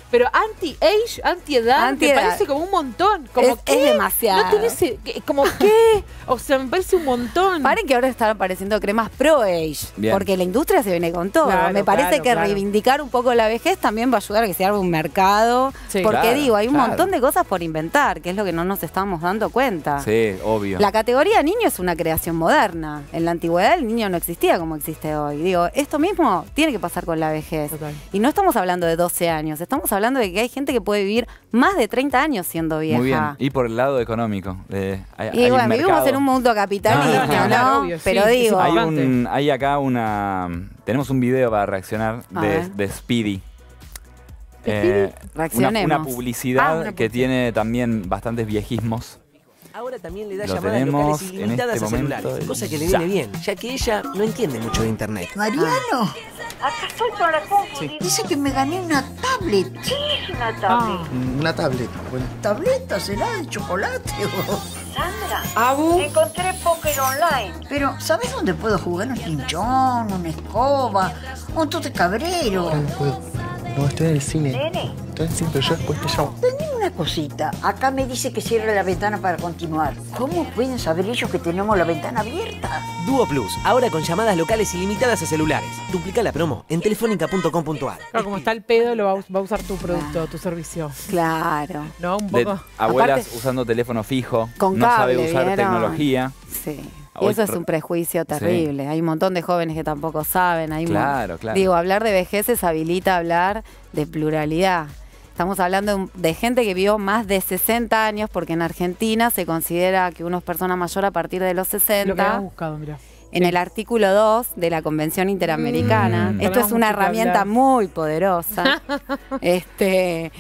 Pero anti-age, anti-edad, Anti-edad. me parece como un montón. Como Es- ¿qué? es demasiado. No tenés, eh, que- como qué. O sea, me parece un montón. Paren que ahora están apareciendo cremas pro-age, Bien. porque la industria se viene con todo. Claro, Me parece claro, que claro. reivindicar un poco la vejez también va a ayudar a que se abra un mercado. Sí. Porque Claro, digo, hay un claro. montón de cosas por inventar, que es lo que no nos estamos dando cuenta. Sí, obvio. La categoría niño es una creación moderna. En la antigüedad el niño no existía como existe hoy. Digo, esto mismo tiene que pasar con la vejez. Total. Y no estamos hablando de doce años, estamos hablando de que hay gente que puede vivir más de treinta años siendo vieja. Muy bien. Y por el lado económico. de- hay, Y hay bueno, vivimos mercado. en un mundo capitalista, No, no, ¿no? claro, obvio, sí, Pero es digo, Hay, importante. un, hay acá una... Tenemos un video para reaccionar A de, ver. de Speedy. ¿De Eh, Speedy? una, Reaccionemos. una publicidad Ah, una que publicidad. tiene también bastantes viejismos. Ahora también le da Lo llamadas tenemos locales en ilimitadas este a celulares, momento. cosa que le Ya. viene bien, ya que ella no entiende mucho de internet. Mariano, Acá estoy con la compu. dice que me gané una tablet. ¿Qué es una tablet? Una tablet. ¿Tableta será de chocolate o...? Sandra, Abu. encontré póker online. Pero, ¿sabes dónde puedo jugar? Un pinchón, una escoba, un tote cabrero. No puedo. No, estoy en el cine. Nene. Estoy en el cine, pero yo después te llamo. Teneme una cosita. Acá me dice que cierre la ventana para continuar. ¿Cómo pueden saber ellos que tenemos la ventana abierta? Duo Plus, ahora con llamadas locales ilimitadas a celulares. Duplica la promo en telefónica punto com punto a r. Claro, como está el pedo, lo va a, us- va a usar tu producto, tu servicio. claro. ¿No? Un De poco. abuelas Aparte- usando teléfono fijo. Con no cable, sabe usar ¿vieron? tecnología. Sí. Y Hoy eso es re- un prejuicio terrible. Hay un montón de jóvenes que tampoco saben. Hay un- Claro, claro. Digo, hablar de vejeces habilita hablar de pluralidad. Estamos hablando de, un- de gente que vivió más de sesenta años, porque en Argentina se considera que uno es persona mayor a partir de los Lo que sesenta. habíamos buscado, mira. En el artículo dos de la Convención Interamericana. Mm. Esto Tenemos es una mucho que herramienta hablar. muy poderosa. este,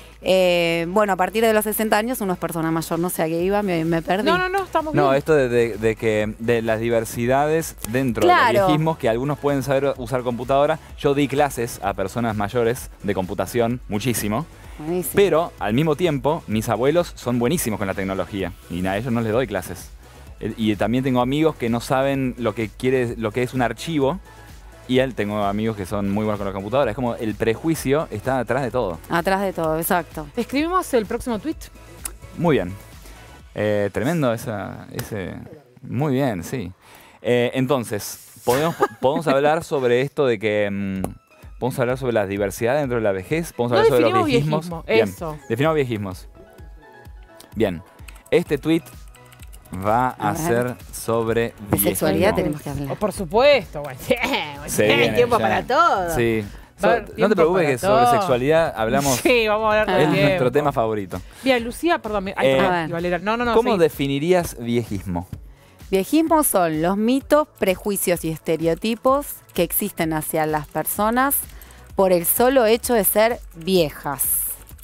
eh, bueno, a partir de los sesenta años uno es persona mayor. No sé a qué iba, me, me perdí. No, no, no, estamos No, bien. esto de, de- de que de las diversidades dentro de Claro. los viejismos, que algunos pueden saber usar computadora. Yo di clases a personas mayores de computación, muchísimo. Buenísimo. Pero al mismo tiempo, mis abuelos son buenísimos con la tecnología y a ellos no les doy clases. Eh, Y también tengo amigos que no saben lo que quiere, lo que es un archivo. Y él tengo amigos que son muy buenos con la computadora. Es como el prejuicio está atrás de todo. Atrás de todo, exacto. Escribimos el próximo tweet. Muy bien. Eh, tremendo esa, ese. Muy bien, sí. Eh, entonces, podemos, podemos hablar sobre esto de que. mm, podemos hablar sobre la diversidad dentro de la vejez. Podemos No hablar sobre los definimos viejismos. viejismo, Bien, eso. definamos viejismos. Bien. Este tweet va a, A ver. ser sobre De viejismo. sexualidad tenemos que hablar. Oh, por supuesto, güey. Se Hay viene tiempo ya. para todo. Sí. Va a So- haber no tiempo te preocupes para que sobre todo. sexualidad hablamos. Sí, vamos a hablar todo Es el tiempo. nuestro tema favorito. Bien, Lucía, perdón. me- Ay, Eh, perdón, A ver. iba a leer. No, no, no. ¿Cómo seguí. definirías viejismo? Viejismo son los mitos, prejuicios y estereotipos que existen hacia las personas por el solo hecho de ser viejas.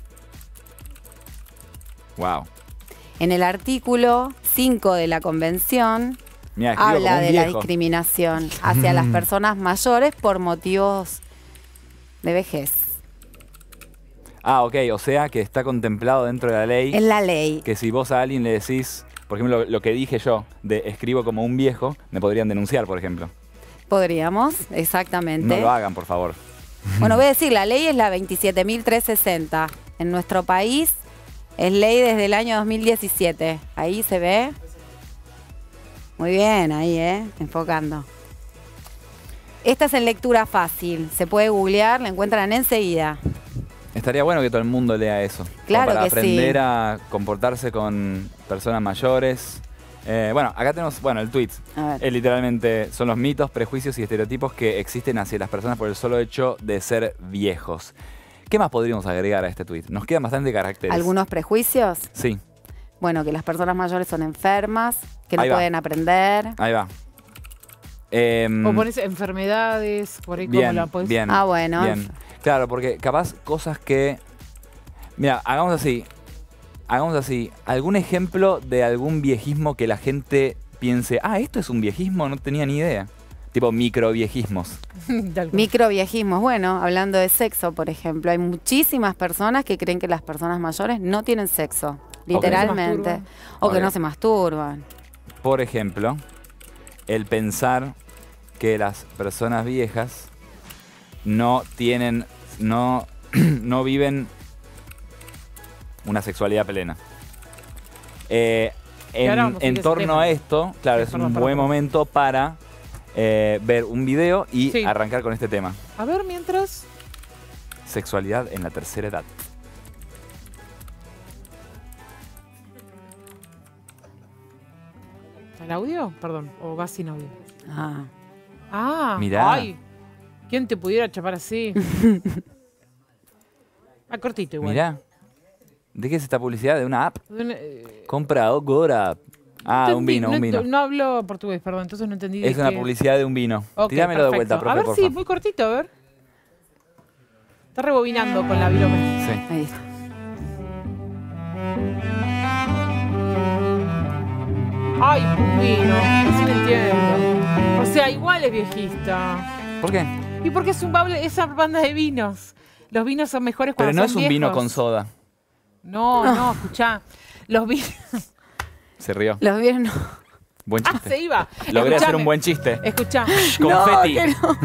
Wow. En el artículo cinco de la Convención Mira, escribo como habla un de la viejo. discriminación hacia las personas mayores por motivos de vejez. Ah, ok, o sea que está contemplado dentro de la ley. En la ley. Que si vos a alguien le decís, por ejemplo, lo, lo que dije yo, de escribo como un viejo, me podrían denunciar, por ejemplo. Podríamos, exactamente. No lo hagan, por favor. Bueno, voy a decir, la ley es la veintisiete mil trescientos sesenta. En nuestro país es ley desde el año dos mil diecisiete. Ahí se ve. Muy bien, ahí, ¿eh? Enfocando. Esta es en lectura fácil. Se puede googlear, la encuentran enseguida. Estaría bueno que todo el mundo lea eso. como Claro para que sí. aprender a comportarse con personas mayores. Eh, bueno, acá tenemos, bueno, el tweet. A ver. Es literalmente, son los mitos, prejuicios y estereotipos que existen hacia las personas por el solo hecho de ser viejos. ¿Qué más podríamos agregar a este tweet? Nos quedan bastante caracteres. ¿Algunos prejuicios? Sí, Bueno, que las personas mayores son enfermas, que no Ahí va. pueden aprender. ahí va. Em, O pones enfermedades, por ahí bien, como la podés. bien, Ah, bueno. bien. Claro, porque capaz cosas que... Mira, hagamos así. Hagamos así. ¿Algún ejemplo de algún viejismo que la gente piense, ah, esto es un viejismo? No tenía ni idea. Tipo microviejismos. Microviejismos. Bueno, hablando de sexo, por ejemplo, hay muchísimas personas que creen que las personas mayores no tienen sexo. Literalmente. O que Ok. no se masturban. Por ejemplo, el pensar que las personas viejas no tienen, no, no viven una sexualidad plena. Eh, Y ahora en vamos a en seguir ese torno tema. a esto, claro, Sí, es perdón, un perdón, buen perdón. momento para eh, ver un video y Sí. arrancar con este tema. A ver, mientras... Sexualidad en la tercera edad. ¿El audio? Perdón, o va sin audio. Ah. Ah, Mirá. ay. ¿Quién te pudiera chapar así? A cortito igual. Mirá. ¿De qué es esta publicidad? ¿De una app? De una- eh, Compra ahora. Ah, un entendí, vino, no un vino. ent- No hablo portugués, perdón, entonces no entendí de Es una qué- publicidad de un vino. Ok, Tíramelo de perfecto. vuelta, profe, A ver, por sí, favor. muy cortito, a ver. Está rebobinando con la virome. Sí. Ahí está. Ay, un vino. Así lo entiendo. O sea, igual es viejista. ¿Por qué? Y porque es un bable, esa banda de vinos. Los vinos son mejores Pero cuando no es son un vino viejos. con soda. No, no, escuchá. Los vinos. Se rió. Los vinos. Buen Ah, chiste. se iba. Logré hacer Escuchame. un buen chiste. Escuchá. Confeti.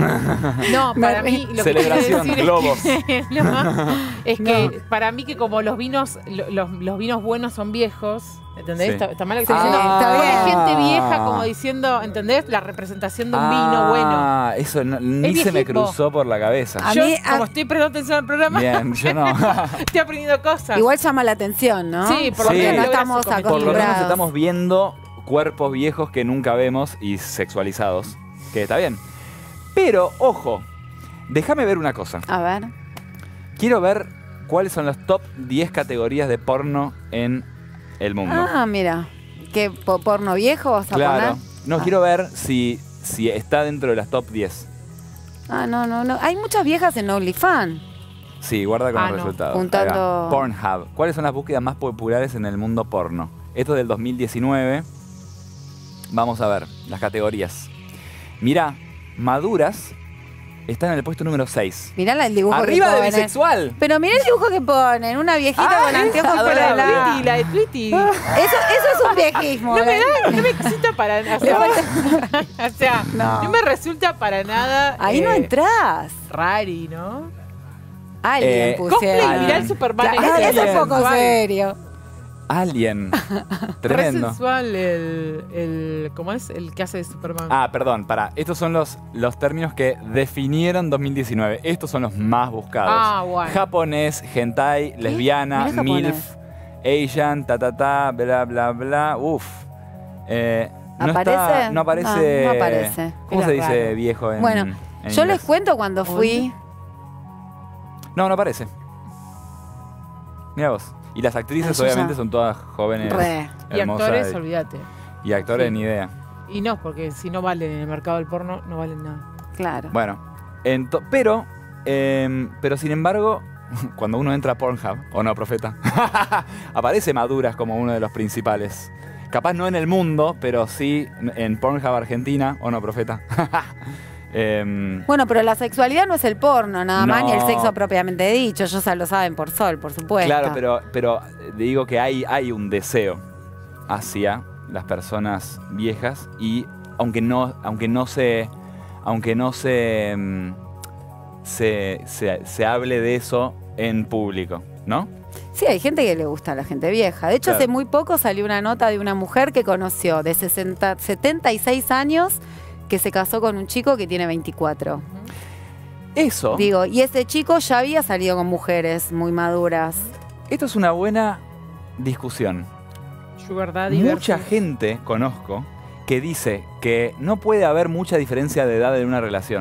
No, para mí lo que Celebración, quiero decir globos. es que, no, es que para mí que como los vinos lo- los, los vinos buenos son viejos, ¿entendés? Sí. Está, está mal lo que Sí, estoy sí, diciendo. está Porque hay bien. gente vieja como diciendo, ¿entendés? La representación de un vino bueno. Ah, eso no- ni se me viejismo. cruzó por la cabeza. Yo, como estoy prestando atención al programa, Bien, yo no. estoy aprendiendo cosas. Igual llama la atención, ¿no? Sí, por lo Porque menos no logra estamos su cometido. Por lo menos acostumbrados. estamos viendo cuerpos viejos que nunca vemos y sexualizados. Que está bien. Pero, ojo, déjame ver una cosa. A ver. Quiero ver cuáles son las top diez categorías de porno en el mundo. Ah, mira. ¿Qué po- porno viejo vas a Claro. poner? No, Ah. quiero ver si, si está dentro de las top diez. Ah, no, no, no. Hay muchas viejas en OnlyFans. Sí, guarda con Ah, los no. resultados. Juntando- Ahí va. Pornhub. ¿Cuáles son las búsquedas más populares en el mundo porno? Esto es del dos mil diecinueve. Vamos a ver las categorías. Mira, maduras están en el puesto número seis. Mirá la- el dibujo Arriba que de ponen. bisexual. Pero mirá el dibujo que ponen. Una viejita Ah, con anteojos esa, por el adorable. lado. Tweety, la de Tweety. Eso, eso es un viejismo. No me ¿eh? da, no me resulta para nada. O sea, o sea, No. no. me resulta para nada. Ahí no eh, entrás. Rari, ¿no? Alguien Eh, pusieron. cosplay, mirá el Superman Claro, ese. eso es poco Sensual. serio. Alien. Re Tremendo. sensual el, el. ¿Cómo es? El que hace de Superman. Ah, perdón, para. Estos son los, los términos que definieron dos mil diecinueve. Estos son los más buscados. Ah, bueno. Japonés, hentai, lesbiana, Mirá japonés. milf, Asian, ta ta ta, bla bla bla. Uf. Eh, no ¿Aparece? está- no aparece. No, no aparece. ¿Cómo Era se dice raro. viejo en Bueno, en yo inglés? les cuento cuando fui. No, no aparece. Mira vos. Y las actrices Ah, yo obviamente ya- son todas jóvenes. Re. y hermosas, actores, y- olvídate. Y actores, Sí. ni idea. Y no, porque si no valen en el mercado del porno, no valen nada. Claro. Bueno, ento- pero, em, pero sin embargo, cuando uno entra a Pornhub, o no, profeta, aparece Maduras como uno de los principales. Capaz no en el mundo, pero sí en Pornhub Argentina, o no, profeta. Em, Bueno, pero la sexualidad no es el porno, nada más, No. ni el sexo propiamente dicho. Ellos ya lo saben por sol, por supuesto. claro, pero, pero digo que hay, hay un deseo hacia las personas viejas y aunque no, aunque no se, aunque no se, em, se, se, se hable de eso en público, ¿no? Sí, hay gente que le gusta a la gente vieja. De hecho, Claro. hace muy poco salió una nota de una mujer que conoció de sesenta, setenta y seis años que se casó con un chico que tiene veinticuatro. Eso, Digo, y ese chico ya había salido con mujeres muy maduras. esto es una buena discusión. Sugar Daddy Mucha versus- gente conozco que dice que no puede haber mucha diferencia de edad en una relación.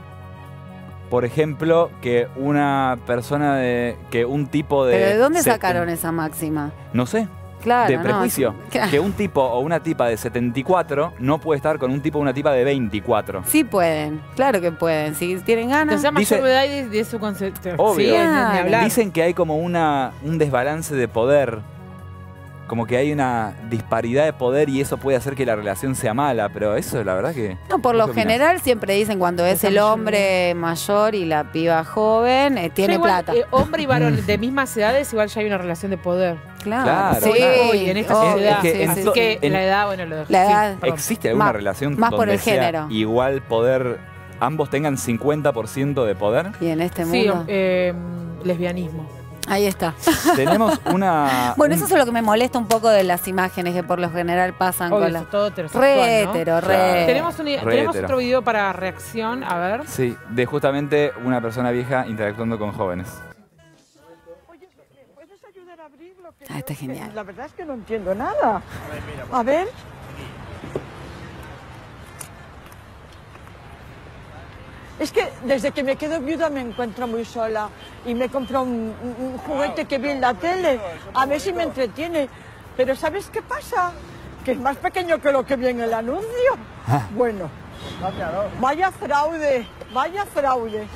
Por ejemplo, que una persona de. que un tipo de. ¿Pero de dónde seten- sacaron esa máxima? No sé. Claro, de no, prejuicio. es- claro. Que un tipo o una tipa de setenta y cuatro no puede estar con un tipo o una tipa de veinticuatro. Sí pueden, claro que pueden. Si tienen ganas. Que sea mayor Dice- de edad y de, de su concepto. Obvio. Sí, ni- ni hablar. Dicen que hay como una, un desbalance de poder. Como que hay una disparidad de poder y eso puede hacer que la relación sea mala. Pero eso, la verdad que. No, por ¿vos lo qué opinás? general siempre dicen cuando es Esa el mayoría. hombre mayor y la piba joven, eh, tiene Ya igual, plata. eh, hombre y varón de mismas edades, igual ya hay una relación de poder. Claro, Claro, sí, claro. Hoy, en esta obvio, sociedad. es que sí, en sí, to- sí. que en- la edad, bueno, lo dejo. La Sí, edad- perdón. ¿Existe alguna Más- relación más por donde el sea género. igual poder, ambos tengan cincuenta por ciento de poder? Y en este Sí, mundo. eh, lesbianismo. Ahí está. Tenemos una... Bueno, un- eso es lo que me molesta un poco de las imágenes que por lo general pasan Obvio, con las... es todo heterosexual, Re ¿no? hetero, re... Claro. Tenemos, un- Re tenemos hetero. otro video para reacción, a ver. Sí, de justamente una persona vieja interactuando con jóvenes. Ah, está genial. La verdad es que no entiendo nada. A ver. Es que desde que me quedo viuda me encuentro muy sola y me compro un, un- un juguete que vi en la tele. A ver si me entretiene. Pero ¿sabes qué pasa? Que es más pequeño que lo que vi en el anuncio. Bueno, vaya fraude, vaya fraude.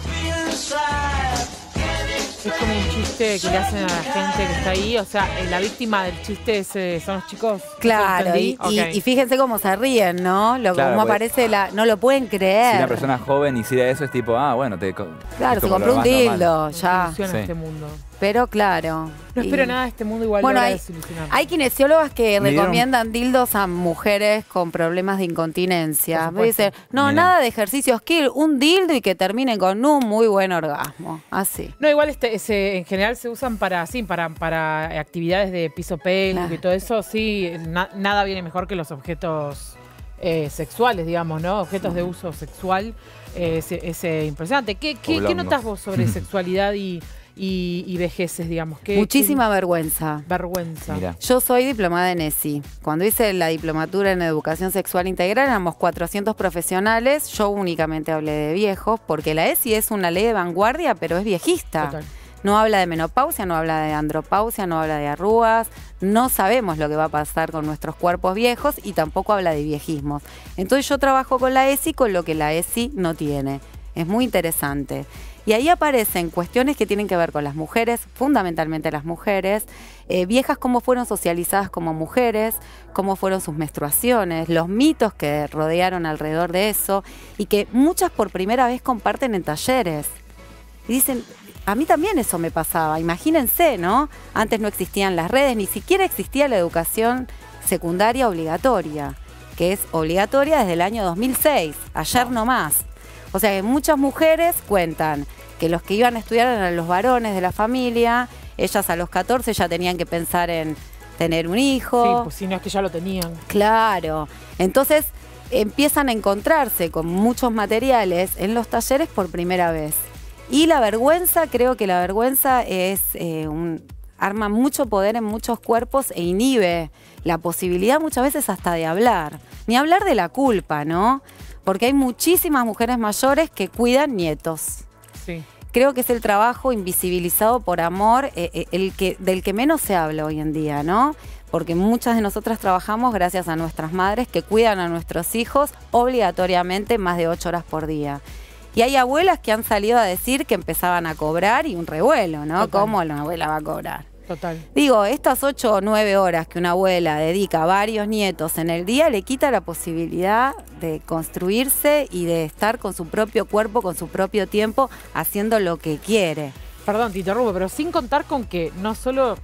Es como un chiste que le hacen a la gente que está ahí. O sea, eh, la víctima del chiste es, eh, son los chicos. Claro, ¿Entendí? y, y- Ok. y fíjense cómo se ríen, ¿no? Lo Claro, como pues, aparece la... No lo pueden creer. Si una persona joven hiciera eso es tipo, ah, bueno, te... co- Claro, es se como compró lo un más normal. dildo, ya. Funciona Sí. este mundo. Pero claro. No y- espero nada de este mundo igual Bueno, logra hay, desilusionar. hay kinesiólogas que Me dieron- recomiendan dildos a mujeres con problemas de incontinencia. Por Me dicen, no, Mira. nada de ejercicios kill, un dildo y que terminen con un muy buen orgasmo. Así. No, igual este, ese, en general se usan para, sí, para, para actividades de piso pélvico y todo eso, sí, na- nada viene mejor que los objetos eh, sexuales, digamos, ¿no? Objetos de uso sexual. eh, es, es, eh, impresionante. ¿Qué, qué, Oblongos. ¿Qué notas vos sobre sexualidad y, y, y vejeces, digamos? ¿Qué, Muchísima vergüenza. qué vergüenza. Mira. Yo soy diplomada en E S I. Cuando hice la diplomatura en Educación Sexual Integral éramos cuatrocientos profesionales. Yo únicamente hablé de viejos porque la E S I es una ley de vanguardia, pero es viejista. Total. No habla de menopausia, no habla de andropausia, no habla de arrugas. No sabemos lo que va a pasar con nuestros cuerpos viejos y tampoco habla de viejismos. Entonces yo trabajo con la E S I con lo que la E S I no tiene. Es muy interesante. Y ahí aparecen cuestiones que tienen que ver con las mujeres, fundamentalmente las mujeres, eh, viejas cómo fueron socializadas como mujeres, cómo fueron sus menstruaciones, los mitos que rodearon alrededor de eso y que muchas por primera vez comparten en talleres. Y dicen, a mí también eso me pasaba, imagínense, ¿no? Antes no existían las redes, ni siquiera existía la educación secundaria obligatoria, que es obligatoria desde el año dos mil seis, ayer no más. O sea que muchas mujeres cuentan que los que iban a estudiar eran los varones de la familia, ellas a los catorce ya tenían que pensar en tener un hijo. Sí, pues si no es que ya lo tenían. Claro. Entonces empiezan a encontrarse con muchos materiales en los talleres por primera vez. Y la vergüenza, creo que la vergüenza es eh, un arma mucho poder en muchos cuerpos e inhibe la posibilidad muchas veces hasta de hablar. Ni hablar de la culpa, ¿no? Porque hay muchísimas mujeres mayores que cuidan nietos. Sí. Creo que es el trabajo invisibilizado por amor, eh, eh, el que, del que menos se habla hoy en día, ¿no? Porque muchas de nosotras trabajamos gracias a nuestras madres que cuidan a nuestros hijos obligatoriamente más de ocho horas por día. Y hay abuelas que han salido a decir que empezaban a cobrar y un revuelo, ¿no? Total. ¿Cómo la abuela va a cobrar? Total. Digo, estas ocho o nueve horas que una abuela dedica a varios nietos en el día le quita la posibilidad de construirse y de estar con su propio cuerpo, con su propio tiempo, haciendo lo que quiere. Perdón, te interrumpo, pero sin contar con que no solo...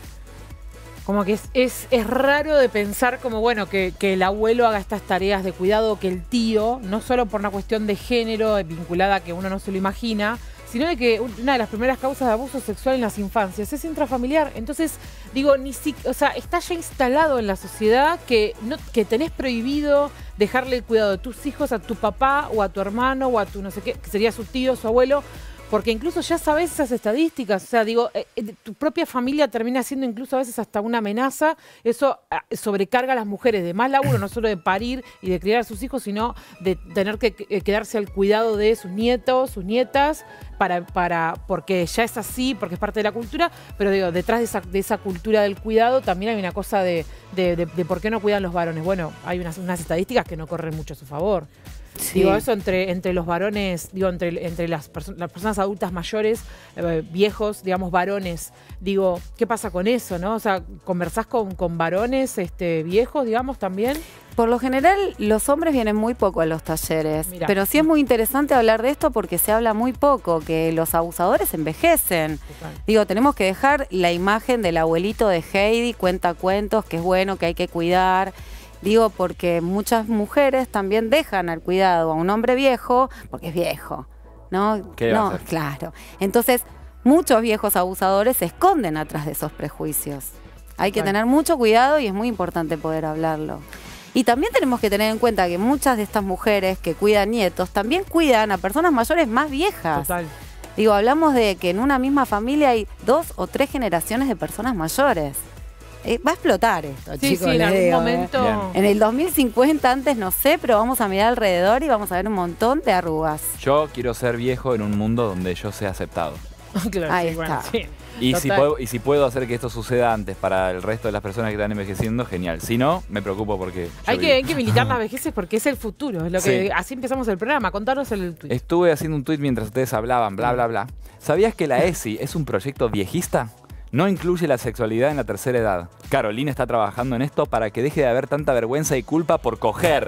Como que es, es, es raro de pensar como, bueno, que, que el abuelo haga estas tareas de cuidado, que el tío, no solo por una cuestión de género vinculada a que uno no se lo imagina, sino de que una de las primeras causas de abuso sexual en las infancias es intrafamiliar. Entonces, digo, ni si, o sea, está ya instalado en la sociedad que, no, que tenés prohibido dejarle el cuidado de tus hijos a tu papá o a tu hermano o a tu no sé qué, que sería su tío, su abuelo. Porque incluso ya sabes esas estadísticas, o sea, digo, eh, eh, tu propia familia termina siendo incluso a veces hasta una amenaza, eso eh, sobrecarga a las mujeres de más laburo, no solo de parir y de criar a sus hijos, sino de tener que eh, quedarse al cuidado de sus nietos, sus nietas, para, para, porque ya es así, porque es parte de la cultura, pero digo, detrás de esa, de esa cultura del cuidado también hay una cosa de, de, de, de por qué no cuidan los varones. Bueno, hay unas, unas estadísticas que no corren mucho a su favor. Sí. Digo, eso entre, entre los varones, digo, entre, entre las, perso las personas adultas mayores, eh, viejos, digamos, varones. Digo, ¿qué pasa con eso, no? O sea, ¿conversás con, con varones este, viejos, digamos, también? Por lo general, los hombres vienen muy poco a los talleres. Mirá. Pero sí es muy interesante hablar de esto porque se habla muy poco, que los abusadores envejecen. Total. Digo, tenemos que dejar la imagen del abuelito de Heidi, cuenta cuentos, que es bueno, que hay que cuidar. Digo, porque muchas mujeres también dejan al cuidado a un hombre viejo porque es viejo, ¿no? ¿Qué va a no, hacer? claro. Entonces, muchos viejos abusadores se esconden atrás de esos prejuicios. Hay que Bueno. tener mucho cuidado y es muy importante poder hablarlo. Y también tenemos que tener en cuenta que muchas de estas mujeres que cuidan nietos también cuidan a personas mayores más viejas. Total. Digo, hablamos de que en una misma familia hay dos o tres generaciones de personas mayores. Eh, va a explotar esto, Sí, chicos. sí, en les algún digo, momento. ¿eh? En el dos mil cincuenta, antes no sé, pero vamos a mirar alrededor y vamos a ver un montón de arrugas. Yo quiero ser viejo en un mundo donde yo sea aceptado. Claro, Ahí sí, bueno, está. sí. Y si, Total. puedo, y si puedo hacer que esto suceda antes para el resto de las personas que están envejeciendo, genial. Si no, me preocupo porque... yo Hay que, vivo. hay que militar las vejeces porque es el futuro. Es lo que, Sí. Así empezamos el programa. Contanos el tweet. Estuve haciendo un tuit mientras ustedes hablaban, bla, bla, bla. ¿Sabías que la E S I es un proyecto viejista? No incluye la sexualidad en la tercera edad. Carolina está trabajando en esto para que deje de haber tanta vergüenza y culpa por coger.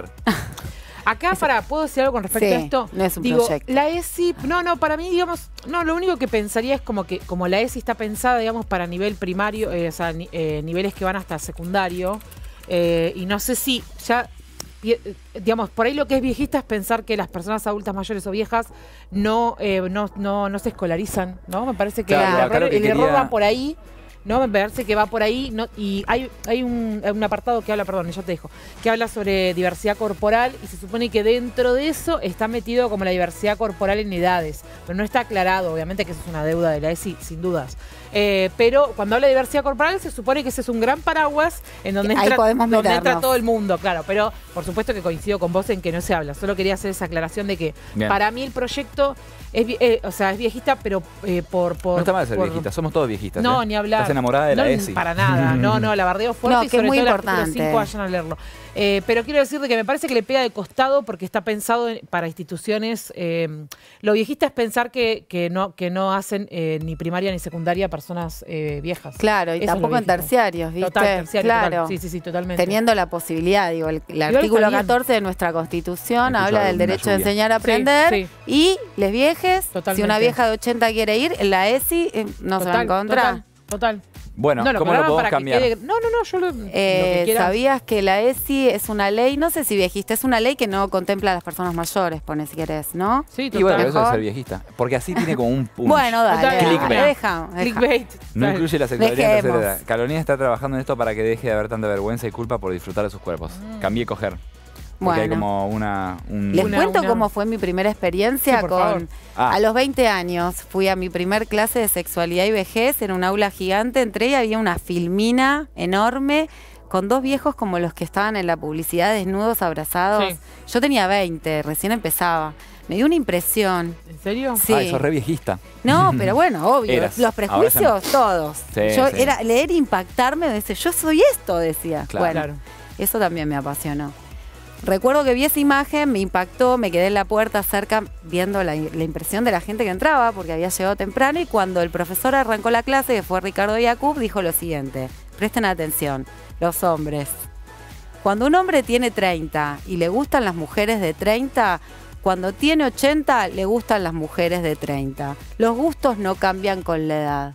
Acá, para, ¿puedo decir algo con respecto Sí, a esto? no es un Digo, proyecto. la E S I, no, no, para mí, digamos, no, lo único que pensaría es como que, como la E S I está pensada, digamos, para nivel primario, eh, o sea, ni- eh, niveles que van hasta secundario, eh, y no sé si ya, pi- eh, digamos, por ahí lo que es viejista es pensar que las personas adultas mayores o viejas no, eh, no, no, no se escolarizan, ¿no? Me parece que Claro, el, acá error, lo que el error quería- va por ahí. No, me parece que va por ahí. No, y hay, hay un, un apartado que habla, perdón, ya te dejo, que habla sobre diversidad corporal y se supone que dentro de eso está metido como la diversidad corporal en edades. Pero no está aclarado, obviamente que eso es una deuda de la E S I, sin dudas. Eh, pero cuando habla de diversidad corporal se supone que ese es un gran paraguas en donde, Ahí entra, podemos donde entra meternos. todo el mundo, claro. Pero por supuesto que coincido con vos en que no se habla. Solo quería hacer esa aclaración de que Bien. para mí el proyecto es, vie- eh, o sea, es viejista, pero eh, por, por... No está mal ser por- viejita, somos todos viejitas. no, ¿eh? ni hablar. Estás enamorada de la No, E S I. Para nada, no, no, la bardeo fuerte No, y que es sobre muy todo importante. los cinco vayan a leerlo. Eh, pero quiero decirte que me parece que le pega de costado porque está pensado en- para instituciones. Eh, lo viejista es pensar que, que, no, que no hacen eh, ni primaria ni secundaria personas eh, viejas. Claro, y Eso es lo tampoco en viejito. terciarios, ¿viste? Total, terciario, claro. total. Sí, sí, sí, totalmente. Teniendo la posibilidad, digo, el, el Igual artículo está bien. catorce de nuestra Constitución Escucho habla del alguna derecho de lluvia. enseñar a Sí, aprender sí. y les viejes, si Totalmente. una vieja de ochenta quiere ir, en la E S I eh, no se va a Total, encontrar. Total, total. Bueno, No, lo ¿cómo lo programa podemos para que cambiar? quede- No, no, no, yo lo, lo Eh, que quieras. ¿Sabías que la E S I es una ley, no sé si viejista, es una ley que no contempla a las personas mayores, pone si querés, ¿no? Sí, Y total. bueno, eso es Mejor. ser viejista. Porque así tiene como un punch. Bueno, dale, Total. dale, Clickbait. deja, deja. Clickbait. No Dale. incluye la sexualidad en tercera Dejemos. edad. Carolina está trabajando en esto para que deje de haber tanta vergüenza y culpa por disfrutar de sus cuerpos. Cambié coger. Porque hay Bueno. como una... un- Les Una- cuento una- cómo fue mi primera experiencia Sí, por con... favor. Ah. A los veinte años fui a mi primer clase de sexualidad y vejez en un aula gigante. Entré y había una filmina enorme con dos viejos como los que estaban en la publicidad, desnudos, abrazados. Sí. Yo tenía veinte, recién empezaba. Me dio una impresión. ¿En serio? Sí. Ah, sos re viejista. No, pero bueno, obvio. Eras. Los Ahora ya prejuicios, todos. Sí, yo sí. era leer, impactarme, decía, yo soy esto, decía. Claro. Bueno, Claro. eso también me apasionó. Recuerdo que vi esa imagen, me impactó, me quedé en la puerta cerca viendo la, la impresión de la gente que entraba, porque había llegado temprano, y cuando el profesor arrancó la clase, que fue Ricardo Yacoub, dijo lo siguiente, presten atención, los hombres. Cuando un hombre tiene treinta y le gustan las mujeres de treinta, cuando tiene ochenta le gustan las mujeres de treinta. Los gustos no cambian con la edad.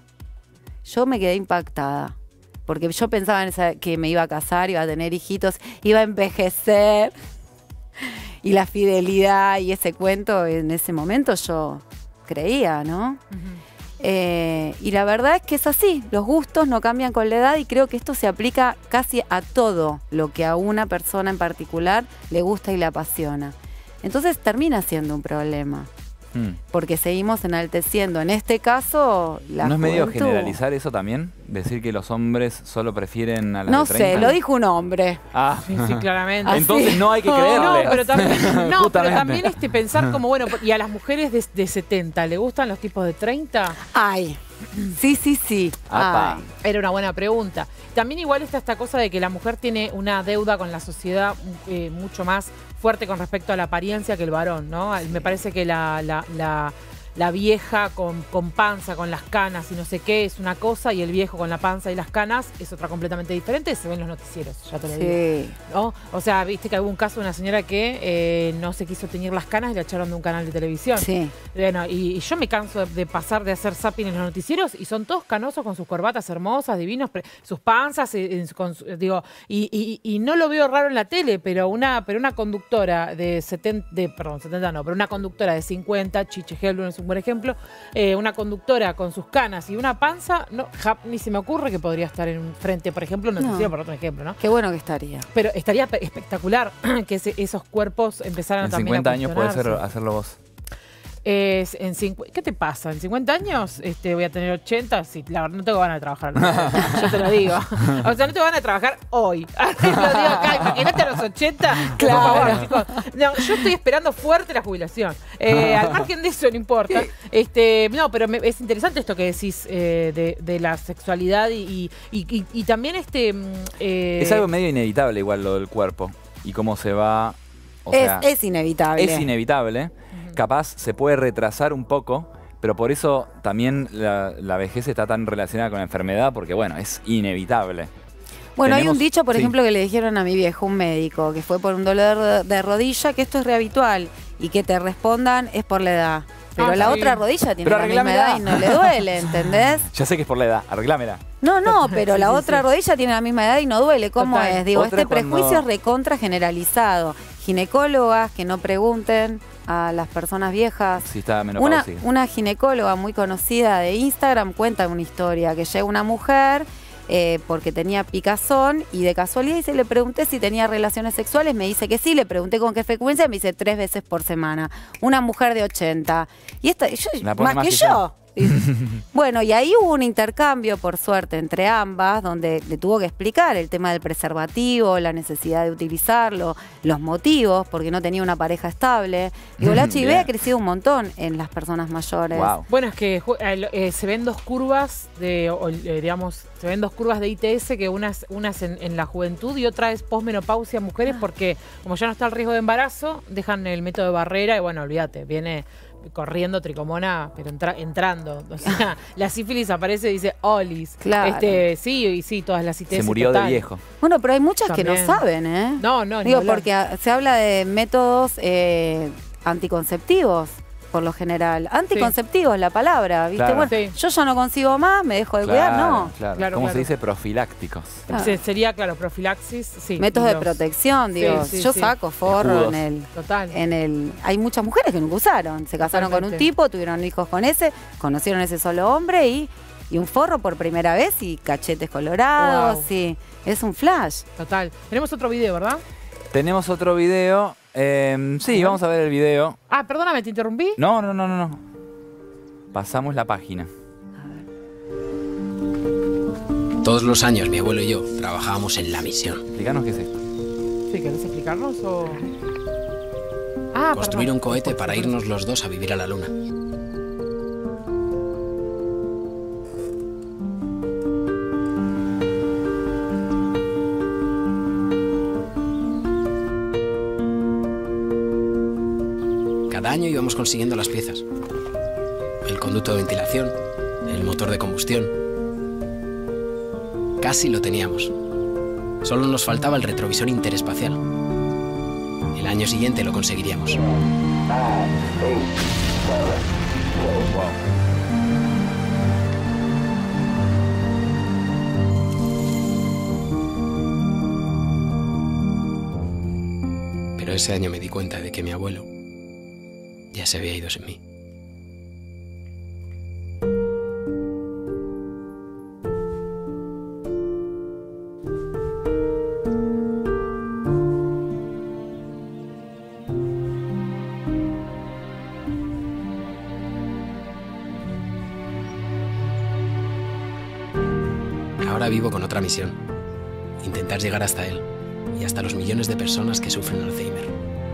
Yo me quedé impactada. Porque yo pensaba en esa, que me iba a casar, iba a tener hijitos, iba a envejecer. Y la fidelidad y ese cuento, en ese momento yo creía, ¿no? Eh, y la verdad es que es así, los gustos no cambian con la edad y creo que esto se aplica casi a todo lo que a una persona en particular le gusta y le apasiona. Entonces termina siendo un problema, Hmm. porque seguimos enalteciendo, en este caso, la ¿No es medio juventud. generalizar eso también? Decir que los hombres solo prefieren a las No de treinta. sé, lo dijo un hombre. Ah, Sí, sí, claramente. Entonces no hay que No, creerle. No, pero también, no, pero Justamente. también este pensar como, bueno, ¿y a las mujeres de, de setenta le gustan los tipos de treinta? Ay, sí, sí, sí. Apa. Ay. Era una buena pregunta. También igual está esta cosa de que la mujer tiene una deuda con la sociedad eh, mucho más fuerte con respecto a la apariencia que el varón, ¿no? Me parece que la, la, la, la vieja con, con panza, con las canas y no sé qué es una cosa, y el viejo con la panza y las canas es otra completamente diferente, se ven en los noticieros, ya te lo digo. Sí. ¿No? O sea, viste que hubo un caso de una señora que eh, no se quiso teñir las canas y la echaron de un canal de televisión. Sí. Bueno, y, y yo me canso de, de pasar de hacer zapping en los noticieros y son todos canosos con sus corbatas hermosas, divinos, pre- sus panzas, eh, eh, con su- digo, y, y- y no lo veo raro en la tele, pero una, pero una conductora de setenta, de, perdón, setenta no, pero una conductora de cincuenta, Chiche Helblum en su un buen ejemplo, eh, una conductora con sus canas y una panza, no, ja, ni se me ocurre que podría estar en frente, por ejemplo, no, No. te sirve por otro ejemplo, ¿no? Qué bueno que estaría. Pero estaría pe- espectacular que ese- esos cuerpos empezaran En también cincuenta a años puedes cuestionarse. hacerlo vos. Eh, en cincu- ¿Qué te pasa? ¿En cincuenta años este, voy a tener ochenta? Sí, la verdad, no tengo ganas de trabajar. Yo te lo digo. O sea, no tengo ganas de trabajar hoy. Lo digo acá, imagínate a los ochenta. Claro. Por favor, chicos. No, yo estoy esperando fuerte la jubilación. Eh, al margen de eso, no importa. Este, no, pero me- es interesante esto que decís eh, de, de la sexualidad y, y, y- y también este... mm, eh, Es algo medio inevitable igual lo del cuerpo. Y cómo se va... O Es, sea, es inevitable. es inevitable. Capaz se puede retrasar un poco, pero por eso también la, la vejez está tan relacionada con la enfermedad, porque bueno, es inevitable. Bueno, hay Tenemos- un dicho, por sí. ejemplo, que le dijeron a mi viejo, un médico, que fue por un dolor de, de rodilla, que esto es rehabitual y que te respondan es por la edad. Pero Ah, la sí. otra rodilla tiene Pero la misma arreglámela. edad y no le duele, ¿entendés? Ya sé que es por la edad, arreglámela. No, no, pero Sí, la sí, otra sí. rodilla tiene la misma edad y no duele. ¿Cómo Total. es? Digo, Otra este cuando- prejuicio es recontra generalizado. Ginecólogas que no pregunten a las personas viejas. Si está Una, menopáusica. una ginecóloga muy conocida de Instagram cuenta una historia que llega una mujer eh, porque tenía picazón y de casualidad y se le pregunté si tenía relaciones sexuales, me dice que sí, le pregunté con qué frecuencia, me dice tres veces por semana. Una mujer de ochenta. Y esta, yo, La pone más, más que, que yo. yo. Y- Bueno, y ahí hubo un intercambio, por suerte, entre ambas, donde le tuvo que explicar el tema del preservativo, la necesidad de utilizarlo, los motivos, porque no tenía una pareja estable. Digo, el H I V Bien. ha crecido un montón en las personas mayores. Wow. Bueno, es que ju- eh, lo- eh, se ven dos curvas de, o, eh, digamos, se ven dos curvas de I T S, que unas, unas en, en la juventud y otra es posmenopausia en mujeres, porque como ya no está el riesgo de embarazo, dejan el método de barrera y bueno, olvídate, viene corriendo tricomona, pero entra- entrando. O sea, la sífilis aparece y dice olis. Claro. Este, sí, y sí, todas las I T S. Se murió total. de viejo. Bueno, pero hay muchas que También. no saben, ¿eh? No, no, ni Digo, hablar. porque a- se habla de métodos eh, anticonceptivos, por lo general. Anticonceptivos, la palabra, ¿viste? Claro. Bueno, Sí. yo ya no consigo más, me dejo de cuidar, no. Claro. Claro, ¿Cómo claro. se dice? Profilácticos. Claro. Se- sería, claro, profilaxis, sí. Métodos y de los- protección, digo. Sí, sí, yo sí. saco forro Escudos. en el, Total. en el. Hay muchas mujeres que nunca usaron. Se casaron con un Totalmente. tipo, tuvieron hijos con ese, conocieron ese solo hombre y, y un forro por primera vez y cachetes colorados. Wow. Sí, es un flash. Total. Tenemos otro video, ¿verdad? Tenemos otro video. Eh, sí, vamos a ver el video. Ah, perdóname, ¿te interrumpí? No, no, no, no, no. Pasamos la página. Todos los años mi abuelo y yo trabajábamos en la misión. Explícanos qué es esto. Sí, ¿querés explicarnos o...? Ah, Construir perdón. un cohete para irnos los dos a vivir a la luna. Cada año íbamos consiguiendo las piezas. El conducto de ventilación, el motor de combustión. Casi lo teníamos. Solo nos faltaba el retrovisor interespacial. El año siguiente lo conseguiríamos. Pero ese año me di cuenta de que mi abuelo ya se había ido sin mí. Ahora vivo con otra misión. Intentar llegar hasta él y hasta los millones de personas que sufren Alzheimer.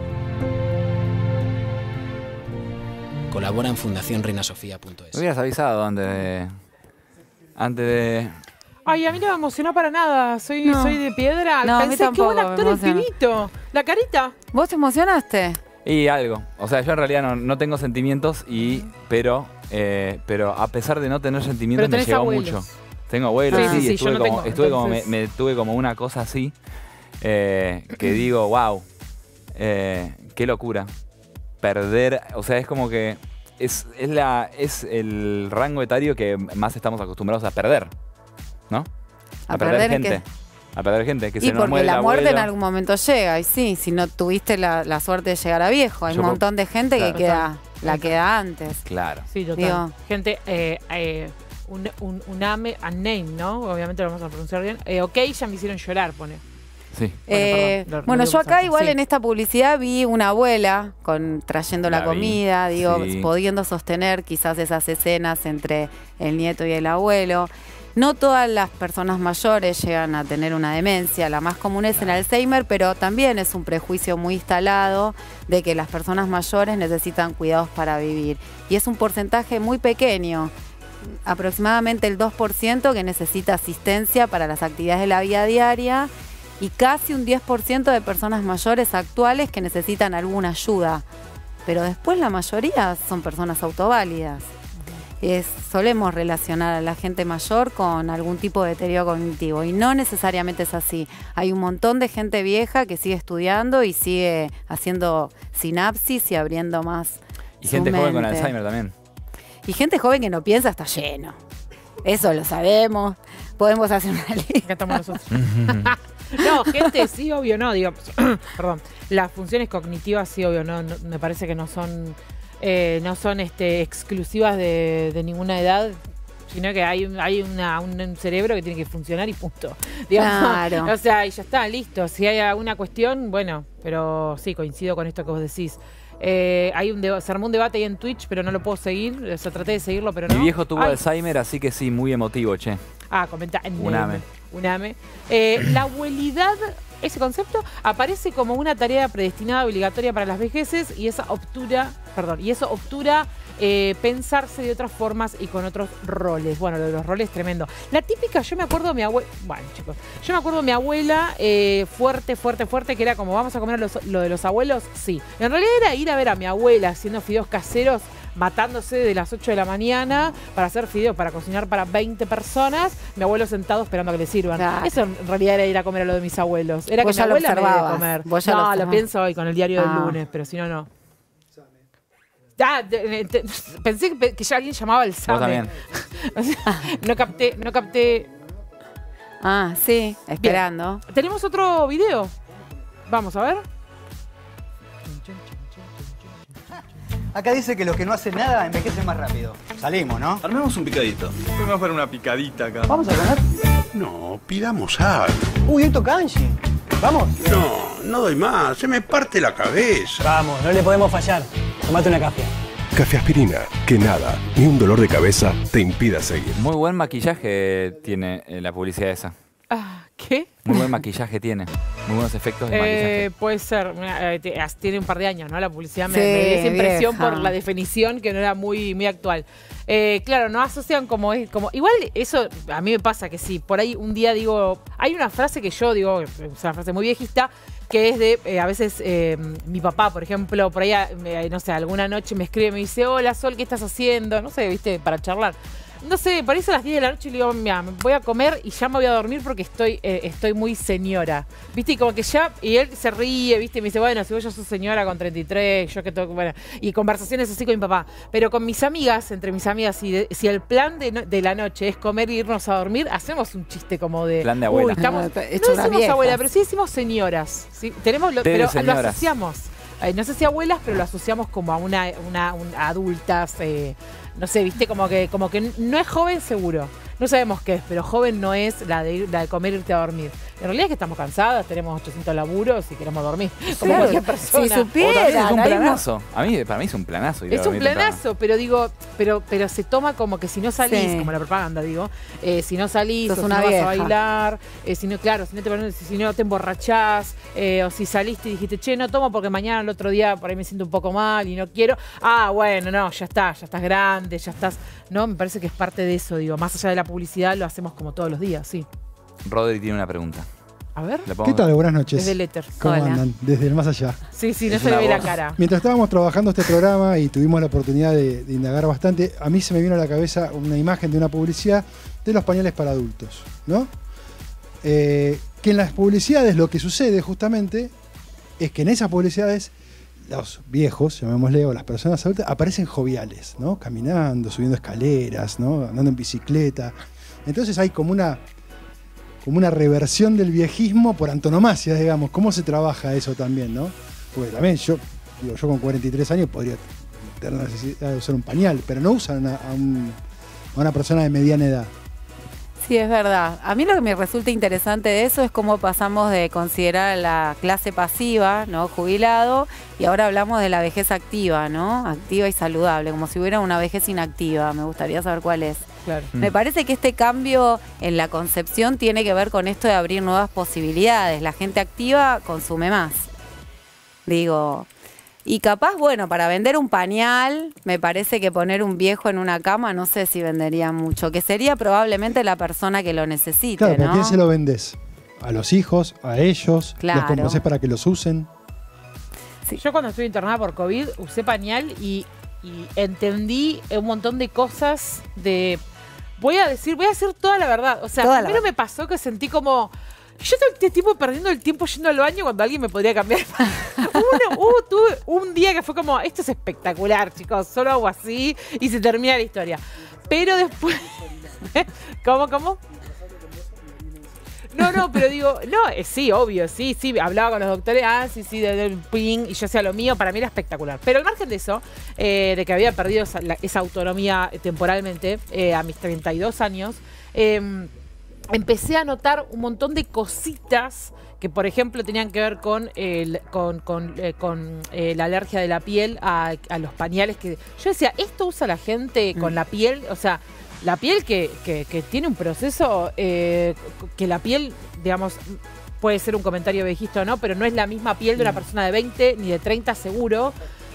Colabora en fundación reina sofía punto es. Me hubieras avisado antes de... Antes de... Ay, a mí no me emocionó para nada. Soy, No. soy de piedra. No, a mí Pensé que tampoco un me actor el emocionó. pibito. La carita. ¿Vos te emocionaste? Y algo. O sea, yo en realidad no, no tengo sentimientos, y pero, eh, pero a pesar de no tener sentimientos Pero me tenés llegó abuelos. mucho. Tengo abuelos, Sí, sí, sí, sí, estuve, yo no como, tengo, estuve como me, entonces- me tuve como una cosa así, eh, que digo, wow, eh, qué locura. Perder, o sea, es como que es, es, la, es el rango etario que más estamos acostumbrados a perder, ¿no? ¿A perder gente. qué? A perder gente, que Y se nos porque muere la el muerte en abuelo. algún momento llega, y sí, si no tuviste la, la suerte de llegar a viejo. Hay Yo un con- montón de gente claro. que queda la que da antes. Claro. Sí, total. Digo, Gente, eh, eh, un, un, un ame, a name, ¿no? Obviamente lo vamos a pronunciar bien. Eh, ok, ya me hicieron llorar, pone. Sí. Eh, perdón, lo- bueno, lo yo digo acá más igual sí. en esta publicidad vi una abuela con trayendo la, La vi, comida, digo, sí. pudiendo sostener quizás esas escenas entre el nieto y el abuelo. No todas las personas mayores llegan a tener una demencia, la más común es el Alzheimer, pero también es un prejuicio muy instalado de que las personas mayores necesitan cuidados para vivir. Y es un porcentaje muy pequeño, aproximadamente el dos por ciento que necesita asistencia para las actividades de la vida diaria y casi un diez por ciento de personas mayores actuales que necesitan alguna ayuda. Pero después la mayoría son personas autoválidas. Es, solemos relacionar a la gente mayor con algún tipo de deterioro cognitivo y no necesariamente es así. Hay un montón de gente vieja que sigue estudiando y sigue haciendo sinapsis y abriendo más Y su gente joven con mente. Alzheimer también. Y gente joven que no piensa está lleno. Eso lo sabemos. Podemos hacer una lista. Acá estamos nosotros. No, gente, sí, obvio, no, digo, perdón, las funciones cognitivas, sí, obvio, no, no, me parece que no son, eh, no son este, exclusivas de, de ninguna edad, sino que hay, hay una, un cerebro que tiene que funcionar y punto. Digamos, Claro. o sea, y ya está, listo. Si hay alguna cuestión, bueno, pero sí, coincido con esto que vos decís. Eh, hay un deba- se armó un debate ahí en Twitch, pero no lo puedo seguir. O sea, traté de seguirlo, pero no. Mi viejo tuvo Ay. Alzheimer, así que sí, muy emotivo, che. Ah, comenta. Un ame. Un ame. Eh, la abuelidad, ese concepto, aparece como una tarea predestinada obligatoria para las vejeces y esa obtura, perdón, y eso obtura eh, pensarse de otras formas y con otros roles. Bueno, lo de los roles tremendo. La típica, yo me acuerdo de mi abuela, bueno chicos, yo me acuerdo de mi abuela eh, fuerte, fuerte, fuerte, que era como vamos a comer los- lo de los abuelos, sí. En realidad era ir a ver a mi abuela haciendo fideos caseros, matándose de las ocho de la mañana para hacer fideos, para cocinar para veinte personas, mi abuelo sentado esperando a que le sirvan. Claro. Eso en realidad era ir a comer a lo de mis abuelos. Era Vos que mi ya lo abuela me debe observabas, comer. vos ya lo No, lo, observabas. pienso hoy con el diario Ah. del lunes, pero si no, no. Ah, de- de- pensé que, que ya alguien llamaba el SAME. también. O sea, no capté, no capté. Ah, sí, esperando. Bien. Tenemos otro video. Vamos a ver. Acá dice que los que no hacen nada envejecen más rápido. Salimos, ¿no? Armemos un picadito. Vamos para una picadita acá. ¿Vamos a comer? No, pidamos algo. Uy, esto kanji. ¿Vamos? No, no doy más. Se me parte la cabeza. Vamos, no le podemos fallar. Tomate una café. Café Aspirina, que nada, ni un dolor de cabeza te impida seguir. Muy buen maquillaje tiene eh, la publicidad esa. Ah, ¿qué? Muy buen maquillaje tiene. Muy buenos efectos de Eh, maquillaje. puede ser. Mira, eh, te- as- tiene un par de años, ¿no? La publicidad me, Sí, me dio esa impresión vieja. por la definición que no era muy, muy actual. Eh, claro, no asocian como es, como. Igual eso a mí me pasa que sí. Por ahí un día digo. Hay una frase que yo digo, es una frase muy viejista, que es de, eh, a veces, eh, mi papá, por ejemplo, por ahí, eh, no sé, alguna noche me escribe y me dice, hola Sol, ¿qué estás haciendo? No sé, viste, para charlar. No sé, por eso a las diez de la noche le digo, mira, me voy a comer y ya me voy a dormir porque estoy, eh, estoy muy señora. Viste, y como que ya, y él se ríe, viste, y me dice, bueno, si vos ya sos señora con treinta y tres, yo que tengo, bueno, y conversaciones así con mi papá. Pero con mis amigas, entre mis amigas, si, de- si el plan de, no- de la noche es comer e irnos a dormir, hacemos un chiste como de... Plan de abuela. Uy, estamos, Ah, no hecho unas decimos viejas. abuela, pero sí decimos señoras. ¿sí? Tenemos lo, Té de pero lo señoras. asociamos. Eh, no sé si abuelas, pero lo asociamos como a una, una, un- a adultas, eh, no sé, viste, como que, como que no es joven seguro. No sabemos qué es, pero joven no es la de, ir- la de comer e irte a dormir. En realidad es que estamos cansadas, tenemos ochocientos laburos y queremos dormir. Como Claro, cualquier persona. si O también supieran, es un ahí no- planazo. A mí, para mí es un planazo. ir a Es un dormir temprano. planazo, pero digo, pero, pero se toma como que si no salís, Sí. como la propaganda, digo, eh, si no salís, Sos o si una no vas vieja. a bailar, eh, si no, claro, si no te, si no te emborrachás, eh, o si saliste y dijiste, che, no tomo porque mañana el otro día por ahí me siento un poco mal y no quiero. Ah, bueno, no, ya está, ya estás grande, ya estás. No, me parece que es parte de eso, digo, más allá de la publicidad, lo hacemos como todos los días, sí. Rodri tiene una pregunta. A ver. ¿Le pongo? ¿Qué tal? Buenas noches. Desde el éter. ¿Cómo Hola. andan? Desde el más allá. Sí, sí, no Es se le una ve la voz. cara. Mientras estábamos trabajando este programa y tuvimos la oportunidad de, de indagar bastante, a mí se me vino a la cabeza una imagen de una publicidad de los pañales para adultos, ¿no? Eh, que en las publicidades lo que sucede justamente es que en esas publicidades los viejos, llamémosle, o las personas adultas, aparecen joviales, ¿no? Caminando, subiendo escaleras, ¿no? Andando en bicicleta. Entonces hay como una, como una reversión del viejismo por antonomasia, digamos. ¿Cómo se trabaja eso también, no? Porque también yo, digo, yo con cuarenta y tres años podría tener la necesidad de usar un pañal, pero no usan a, a un- a una persona de mediana edad. Sí, es verdad. A mí lo que me resulta interesante de eso es cómo pasamos de considerar a la clase pasiva, ¿no? Jubilado, y ahora hablamos de la vejez activa, ¿no? Activa y saludable, como si hubiera una vejez inactiva. Me gustaría saber cuál es. Claro. Me parece que este cambio en la concepción tiene que ver con esto de abrir nuevas posibilidades. La gente activa consume más. Digo, y capaz, bueno, para vender un pañal, me parece que poner un viejo en una cama, no sé si vendería mucho, que sería probablemente la persona que lo necesite, Claro, ¿pero ¿no? a quién se lo vendes? ¿A los hijos? ¿A ellos? Claro. ¿Los conocés para que los usen? Yo cuando estuve internada por COVID usé pañal y, y entendí un montón de cosas de... Voy a decir, voy a decir toda la verdad. O sea, Toda la primero verdad. me pasó que sentí como... Yo todo este tiempo perdiendo el tiempo yendo al baño cuando alguien me podría cambiar. Hubo una- hubo- tuve un día que fue como, esto es espectacular, chicos, solo hago así y se termina la historia. Pero después... ¿Cómo, cómo? No, no, pero digo, no, eh, sí, obvio, sí, sí, hablaba con los doctores, ah, sí, sí, del de, ping, y yo hacía lo mío, para mí era espectacular. Pero al margen de eso, eh, de que había perdido esa, la- esa autonomía temporalmente eh, a mis treinta y dos años, eh, empecé a notar un montón de cositas que, por ejemplo, tenían que ver con, el, con, con, eh, con eh, la alergia de la piel a, a los pañales. Que yo decía, ¿esto usa la gente con la piel? O sea, la piel que, que, que tiene un proceso eh, que la piel, digamos, puede ser un comentario viejista o no, pero no es la misma piel de una persona de veinte ni de treinta seguro.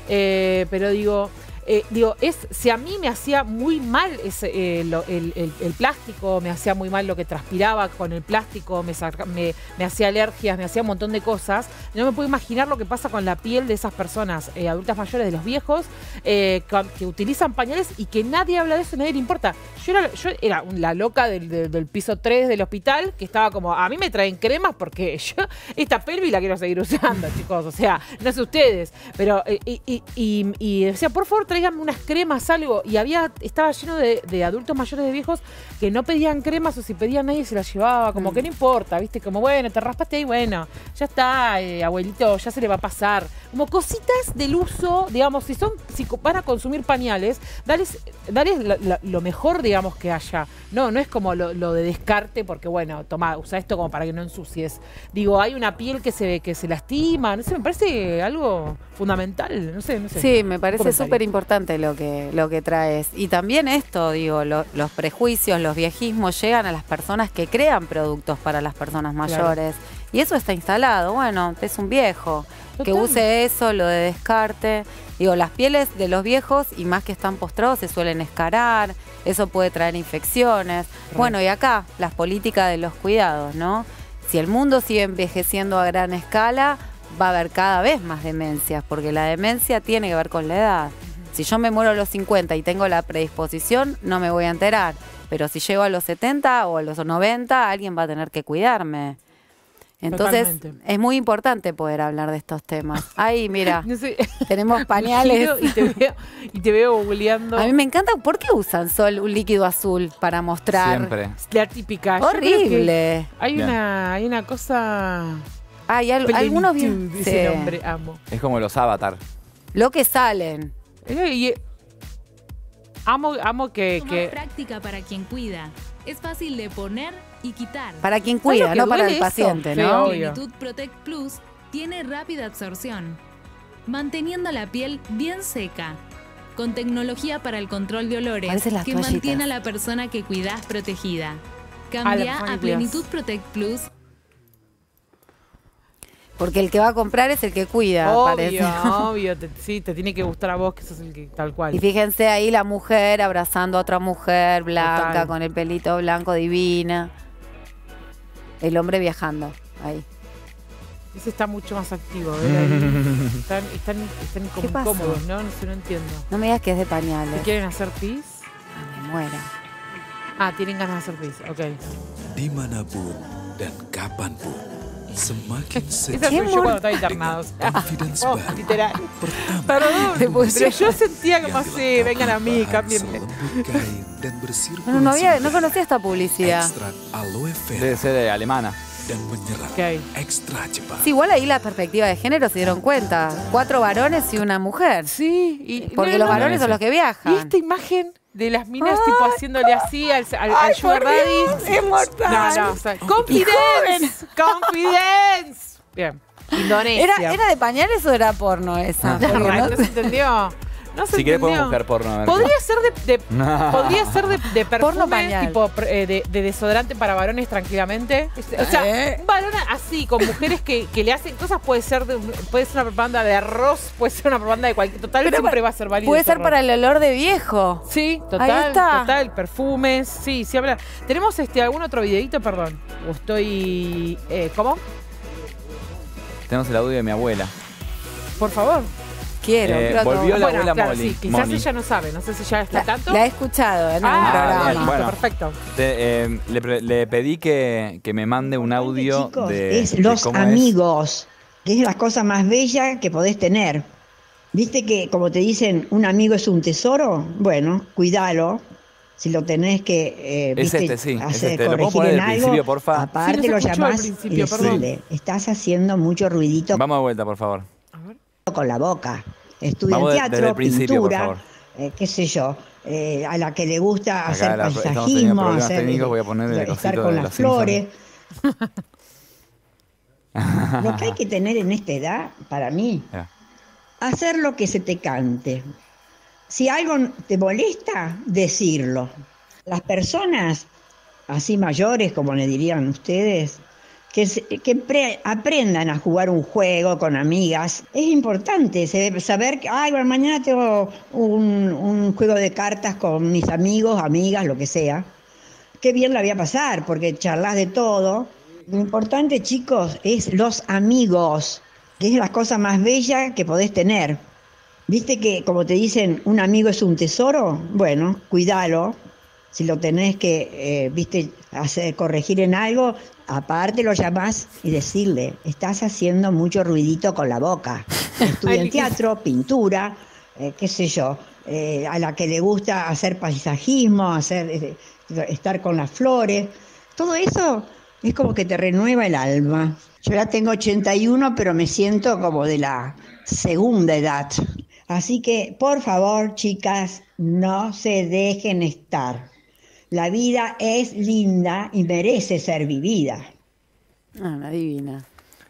Eh, pero digo... Eh, digo, es, si a mí me hacía muy mal ese, eh, lo- el, el- el plástico, me hacía muy mal lo que transpiraba con el plástico, me, saca- me, me hacía alergias, me hacía un montón de cosas, no me puedo imaginar lo que pasa con la piel de esas personas, eh, adultas mayores, de los viejos, eh, que, que utilizan pañales y que nadie habla de eso, nadie le importa. Yo era, yo era un- la loca del, del- del piso tres del hospital, que estaba como, a mí me traen cremas porque yo esta pelvis la quiero seguir usando, chicos, o sea, no sé ustedes, pero, eh, y, y, y, y decía, por favor, tráiganme unas cremas, algo. Y había, estaba lleno de, de adultos mayores, de viejos, que no pedían cremas, o si pedían nadie se las llevaba. Como Mm. que no importa, ¿viste? Como, bueno, te raspaste ahí, bueno, ya está, eh, abuelito, ya se le va a pasar. Como cositas del uso, digamos, si son, si co- van a consumir pañales, dales, dales lo, lo- lo mejor, digamos, que haya. No, no es como lo, lo de descarte, porque bueno, toma, usa esto como para que no ensucies. Digo, hay una piel que se, que se lastima, no sé, me parece algo fundamental, no sé, no sé. Sí, me parece Comentario. súper importante lo que, lo que traes. Y también esto, digo, lo- los prejuicios, los viejismos llegan a las personas que crean productos para las personas mayores. Y eso está instalado. Bueno, es un viejo que Total. use eso, lo de descarte. Digo, las pieles de los viejos, y más que están postrados, se suelen escarar. Eso puede traer infecciones. Bueno, y acá, las políticas de los cuidados, ¿no? Si el mundo sigue envejeciendo a gran escala, va a haber cada vez más demencias, porque la demencia tiene que ver con la edad. Si yo me muero a los cincuenta y tengo la predisposición, no me voy a enterar. Pero si llego a los setenta o a los noventa, alguien va a tener que cuidarme. Entonces, Totalmente. es muy importante poder hablar de estos temas. Ahí, mira, No sé. tenemos pañales. Giro Y te veo, y te veo googleando. A mí me encanta, ¿por qué usan sol un líquido azul para mostrar? Siempre. La típica. Yo creo que Horrible. Hay Bien. una, hay una cosa. Hay al- algunos bien. Plenitud, ese Sí. nombre, amo. Es como los avatar. Lo que salen. Eh, y- amo, amo que. Más que práctica para quien cuida. Es fácil de poner y quitar. Para quien ¿Sabes lo cuida, que no para duele el eso? paciente, Sí, ¿no? obvio. Plenitud Protect Plus tiene rápida absorción, manteniendo la piel bien seca, con tecnología para el control de olores Parecen las que toallitas. mantiene a la persona que cuidas protegida. Ah, la Cambia persona a que cuidas. Plenitud Protect Plus. Porque el que va a comprar es el que cuida, parece. obvio, obvio. Te, sí, te tiene que gustar a vos, que sos el que tal cual. Y fíjense ahí la mujer abrazando a otra mujer blanca, Total. con el pelito blanco, divina. El hombre viajando, ahí. Ese está mucho más activo. ¿ver? Ahí. Están, están, están como ¿Qué pasó? incómodos, ¿no? No sé, no entiendo. No me digas que es de ¿Se pañales. quieren hacer pis? Me muero. Ah, tienen ganas de hacer pis, ok. Dimanapun dan kapanpun, semakin Esa sejuk soy yo cuando estaba internado. o sea, confidence oh, baru. literal. Pertama, Perdón, pero yo sentía como así, vengan a mí, cámbienme. selembut kain dan No, no, había, bersirkulasi no conocía esta publicidad. ekstrak aloe vera Debe ser de alemana. dan menyerang Okay. ekstra cepat. Sí, igual ahí la perspectiva de género se dieron cuenta. Cuatro varones y una mujer. Sí, y porque no, los no, varones no, son los que viajan. Y esta imagen de las minas tipo haciéndole así al, al, al Ay, sugar por Dios, daddy. es mortal. No, no, o sea, confidence, confidence. Bien. Indonesia. ¿Era, ¿Era de pañales o era porno esa? No, Porque no no se sé. entendió. No se Si querés entendió. podemos buscar porno. A ver. Podría ser de, de- No. podría ser de, de Porno perfume, pañal. tipo eh, de, de desodorante para varones tranquilamente. O sea, ¿Eh? un varón así, con mujeres que, que le hacen cosas, puede ser de, puede ser una propaganda de arroz, puede ser una propaganda de cualquier. Total, Pero siempre pa- va a ser válido. Puede ese ser rol. para el olor de viejo. Sí, Ahí total, está. total, perfumes, sí, sí habla. ¿Tenemos este algún otro videito, perdón? O estoy. Eh, ¿Cómo? Tenemos el audio de mi abuela. Por favor. Quiero, Eh, quiero volvió la Bueno, abuela claro, Molly. sí, quizás Moni. ella no sabe, no sé si ya está La, tanto. la he escuchado en algún Ah, programa. bien, bueno. perfecto. Te- eh, le, pre- le pedí que, que me mande un audio Chicos, de, es de los cómo es. amigos, que es la cosa más bella que podés tener. ¿Viste que como te dicen, un amigo es un tesoro? Bueno, cuídalo. Si lo tenés que eh, Es ¿viste? este, sí, es hacer, este. ¿Lo puedo corregir poner en del algo, principio, porfa? aparte Sí, no lo se escuchó al llamás y principio, perdón. decirle, estás haciendo mucho ruidito Vamos de vuelta, por favor. con la boca. Estudia Vamos en de- desde teatro, el principio, por pintura, favor. eh, qué sé yo, eh, a la que le gusta Acá hacer la- estamos teniendo paisajismo, problemas hacer, técnicos, voy a poner el estar cosito con de las los Simpsons. flores. Lo que hay que tener en esta edad, para mí, Ya. hacer lo que se te cante. Si algo te molesta, decirlo. Las personas así mayores, como le dirían ustedes, que, se- que pre- aprendan a jugar un juego con amigas. Es importante se- saber que, ay, bueno, mañana tengo un, un juego de cartas con mis amigos, amigas, lo que sea. Qué bien la voy a pasar, porque charlas de todo. Lo importante, chicos, es los amigos, que es la cosa más bella que podés tener. ¿Viste que como te dicen, un amigo es un tesoro? Bueno, cuídalo. Si lo tenés que, eh, viste, hacer, corregir en algo, aparte lo llamás y decirle, estás haciendo mucho ruidito con la boca. Estudia en teatro, pintura, eh, qué sé yo, eh, a la que le gusta hacer paisajismo, hacer, eh, estar con las flores. Todo eso es como que te renueva el alma. Yo ya tengo ochenta y uno, pero me siento como de la segunda edad. Así que, por favor, chicas, no se dejen estar. La vida es linda y merece ser vivida. Ah, una divina.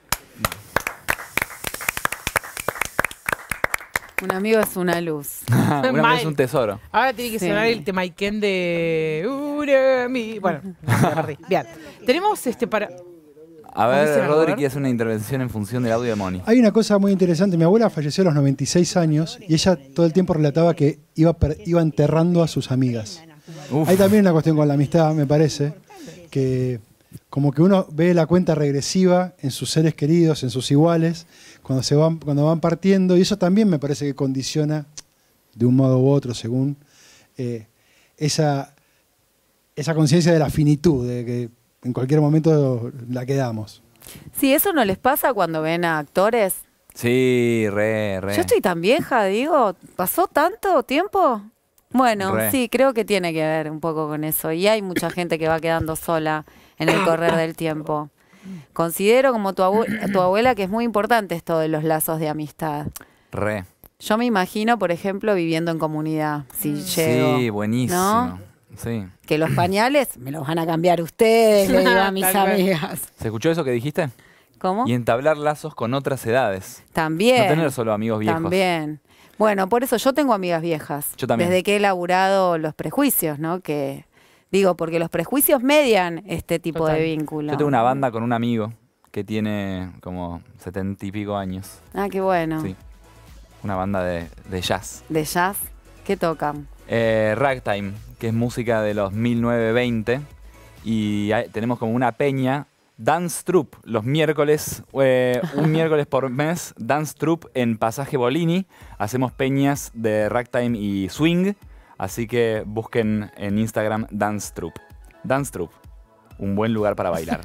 Un amigo es una luz. Un amigo Mal. es un tesoro. Ahora tiene que Sí. sonar el Temaiken de Una mi- Bueno, me perdí. Bien. Tenemos este para. A ¿Cómo dice ver, la Rodri mujer? quiere hacer una intervención en función del audio de Moni. Hay una cosa muy interesante. Mi abuela falleció a los noventa y seis años y ella todo el tiempo relataba que iba, per- iba enterrando a sus amigas. Uf. Hay también una cuestión con la amistad, me parece, que como que uno ve la cuenta regresiva en sus seres queridos, en sus iguales, cuando, se van, cuando van partiendo, y eso también me parece que condiciona, de un modo u otro, según eh, esa, esa conciencia de la finitud, de que en cualquier momento la quedamos. Sí, eso no les pasa cuando ven a actores. Sí, re, re. Yo estoy tan vieja, digo, ¿pasó tanto tiempo? Bueno, Re. sí, creo que tiene que ver un poco con eso. Y hay mucha gente que va quedando sola en el correr del tiempo. Considero como tu, abue- tu abuela que es muy importante esto de los lazos de amistad. Re. Yo me imagino, por ejemplo, viviendo en comunidad, si llego. Sí, buenísimo. ¿no? Sí. Que los pañales me los van a cambiar ustedes, le digo a mis Tal vez. amigas. ¿Se escuchó eso que dijiste? ¿Cómo? Y entablar lazos con otras edades. También. No tener solo amigos viejos. También. Bueno, por eso yo tengo amigas viejas. Yo también. Desde que he elaborado los prejuicios, ¿no? Que digo, porque los prejuicios median este tipo Total. de vínculo. Yo tengo una banda con un amigo que tiene como setenta y pico años. Ah, qué bueno. Sí. Una banda de, de jazz. De jazz. ¿Qué tocan? Eh, Ragtime, que es música de los mil novecientos veinte. Y hay- tenemos como una peña. Dance Troupe, los miércoles, eh, un miércoles por mes, Dance Troupe en Pasaje Bolini. Hacemos peñas de ragtime y swing, así que busquen en Instagram Dance Troupe. Dance Troupe, un buen lugar para bailar.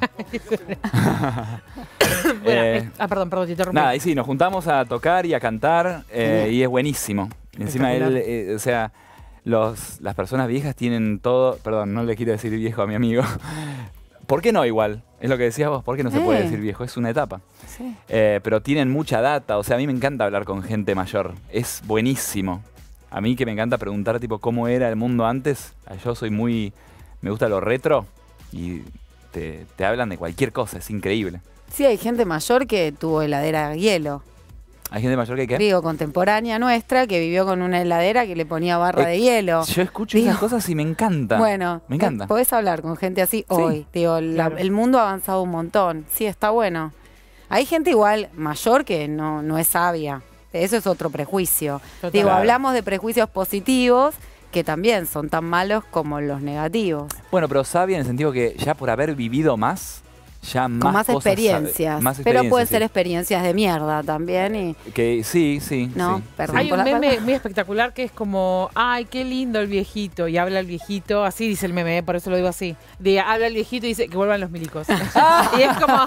Bueno, Eh, es- ah, perdón, perdón, te interrumpí. Nada, y sí, nos juntamos a tocar y a cantar eh, Bien. y es buenísimo. Encima él, Espectacular. eh, o sea, los, las personas viejas tienen todo, perdón, no le quiero decir viejo a mi amigo, ¿Por qué no igual? Es lo que decías vos, ¿por qué no se puede Eh. decir viejo? Es una etapa. Sí. Eh, pero tienen mucha data, o sea, a mí me encanta hablar con gente mayor. Es buenísimo. A mí que me encanta preguntar, tipo, cómo era el mundo antes. Yo soy muy... Me gusta lo retro y te, te hablan de cualquier cosa, es increíble. Sí, hay gente mayor que tuvo heladera de hielo. Hay gente mayor que qué. Digo, contemporánea nuestra que vivió con una heladera que le ponía barra Eh, de hielo. Yo escucho Digo, esas cosas y me encanta. Bueno, me encanta. podés hablar con gente así hoy. Digo, la- claro. el mundo ha avanzado un montón. Sí, está bueno. Hay gente igual mayor que no, no es sabia. Eso es otro prejuicio. Total. Digo, Claro. hablamos de prejuicios positivos que también son tan malos como los negativos. Bueno, pero sabia en el sentido que ya por haber vivido más, ya más Con más cosas sabe- experiencias. más Pero experiencias, pueden sí. ser experiencias de mierda también. Y, Que sí, sí. no, sí, perdón. Hay por un la meme palabra. muy espectacular que es como, ay, qué lindo el viejito. Y habla el viejito, así dice el meme, ¿eh? Por eso lo digo así. De, habla el viejito y dice que vuelvan los milicos. y es como,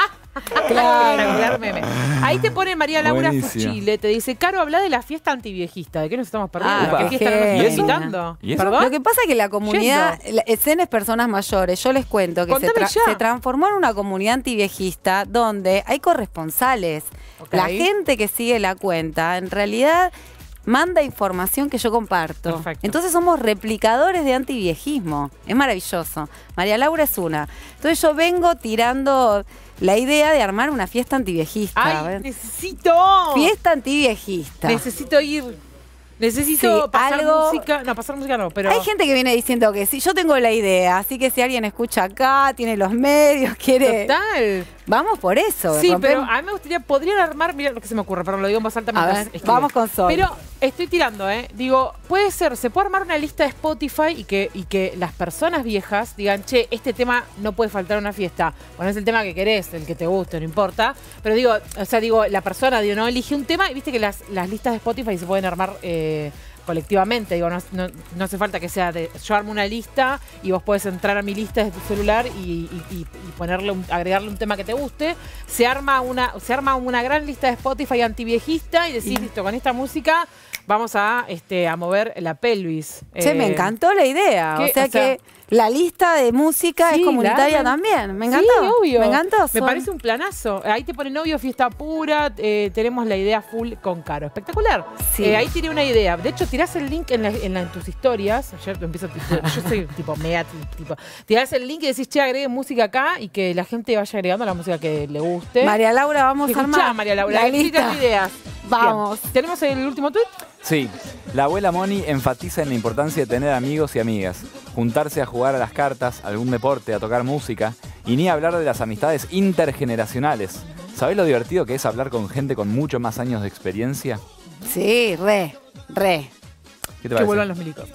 espectacular meme. Ahí te pone María Laura Buenísimo. Fuchile, te dice, Caro, habla de la fiesta antiviejista. ¿De qué nos estamos perdiendo? Ah, ¿A qué qué fiesta no nos genia. están invitando? ¿Y eso? ¿Perdón? Lo que pasa es que la comunidad, la- escenas personas mayores, yo les cuento que se, Contame tra- ya. se transformó en una comunidad antiviejista donde hay corresponsales. Ok. La gente que sigue la cuenta, en realidad manda información que yo comparto. Perfecto. Entonces somos replicadores de antiviejismo. Es maravilloso. María Laura es una. Entonces yo vengo tirando la idea de armar una fiesta antiviejista. ¡Ay, ¿ves? necesito! Fiesta antiviejista. Necesito ir. Necesito Sí, pasar algo- música. No, pasar música no, pero. Hay gente que viene diciendo que sí, yo tengo la idea, así que si alguien escucha acá, tiene los medios, quiere... Total. Vamos por eso. Sí, rompemos- pero a mí me gustaría, podrían armar, mira lo que se me ocurre, perdón, lo digo en voz alta A mientras ver, escribo. vamos con Sol. Pero estoy tirando, ¿eh? Digo, puede ser, se puede armar una lista de Spotify y que, y que las personas viejas digan, che, este tema no puede faltar a una fiesta. Bueno, es el tema que querés, el que te guste, no importa. Pero digo, o sea, digo, la persona, digo, no elige un tema y viste que las, las listas de Spotify se pueden armar eh, colectivamente. Digo, no, no, no hace falta que sea de yo armo una lista y vos podés entrar a mi lista desde tu celular y, y- y- y ponerle un- agregarle un tema que te guste. Se arma una, se arma una gran lista de Spotify antiviejista y decís, listo, con esta música vamos a, este, a mover la pelvis. Che, Eh, me encantó la idea. ¿qué? O sea O sea, que la lista de música sí, es comunitaria la- también. Me encantó. Sí, obvio. Me encantó. Me Sol. parece un planazo. Ahí te pone novio, fiesta pura. eh, tenemos la idea full con Caro. Espectacular. Sí. Eh, ahí tiré una idea. De hecho, tirás el link en, la- en, la- en tus historias. Yo empiezo, yo soy tipo mega tipo. Tirás el link y decís, che, agreguen música acá y que la gente vaya agregando la música que le guste. María Laura, vamos a Escuchá, armar María Laura. la que tiras lista. ideas. Vamos. Bien. ¿Tenemos el último tweet? Sí, la abuela Moni enfatiza en la importancia de tener amigos y amigas, juntarse a jugar a las cartas, algún deporte, a tocar música, y ni hablar de las amistades intergeneracionales. ¿Sabés lo divertido que es hablar con gente con muchos más años de experiencia? Sí, re, re. ¿Qué te Que parece? vuelvan los milicos.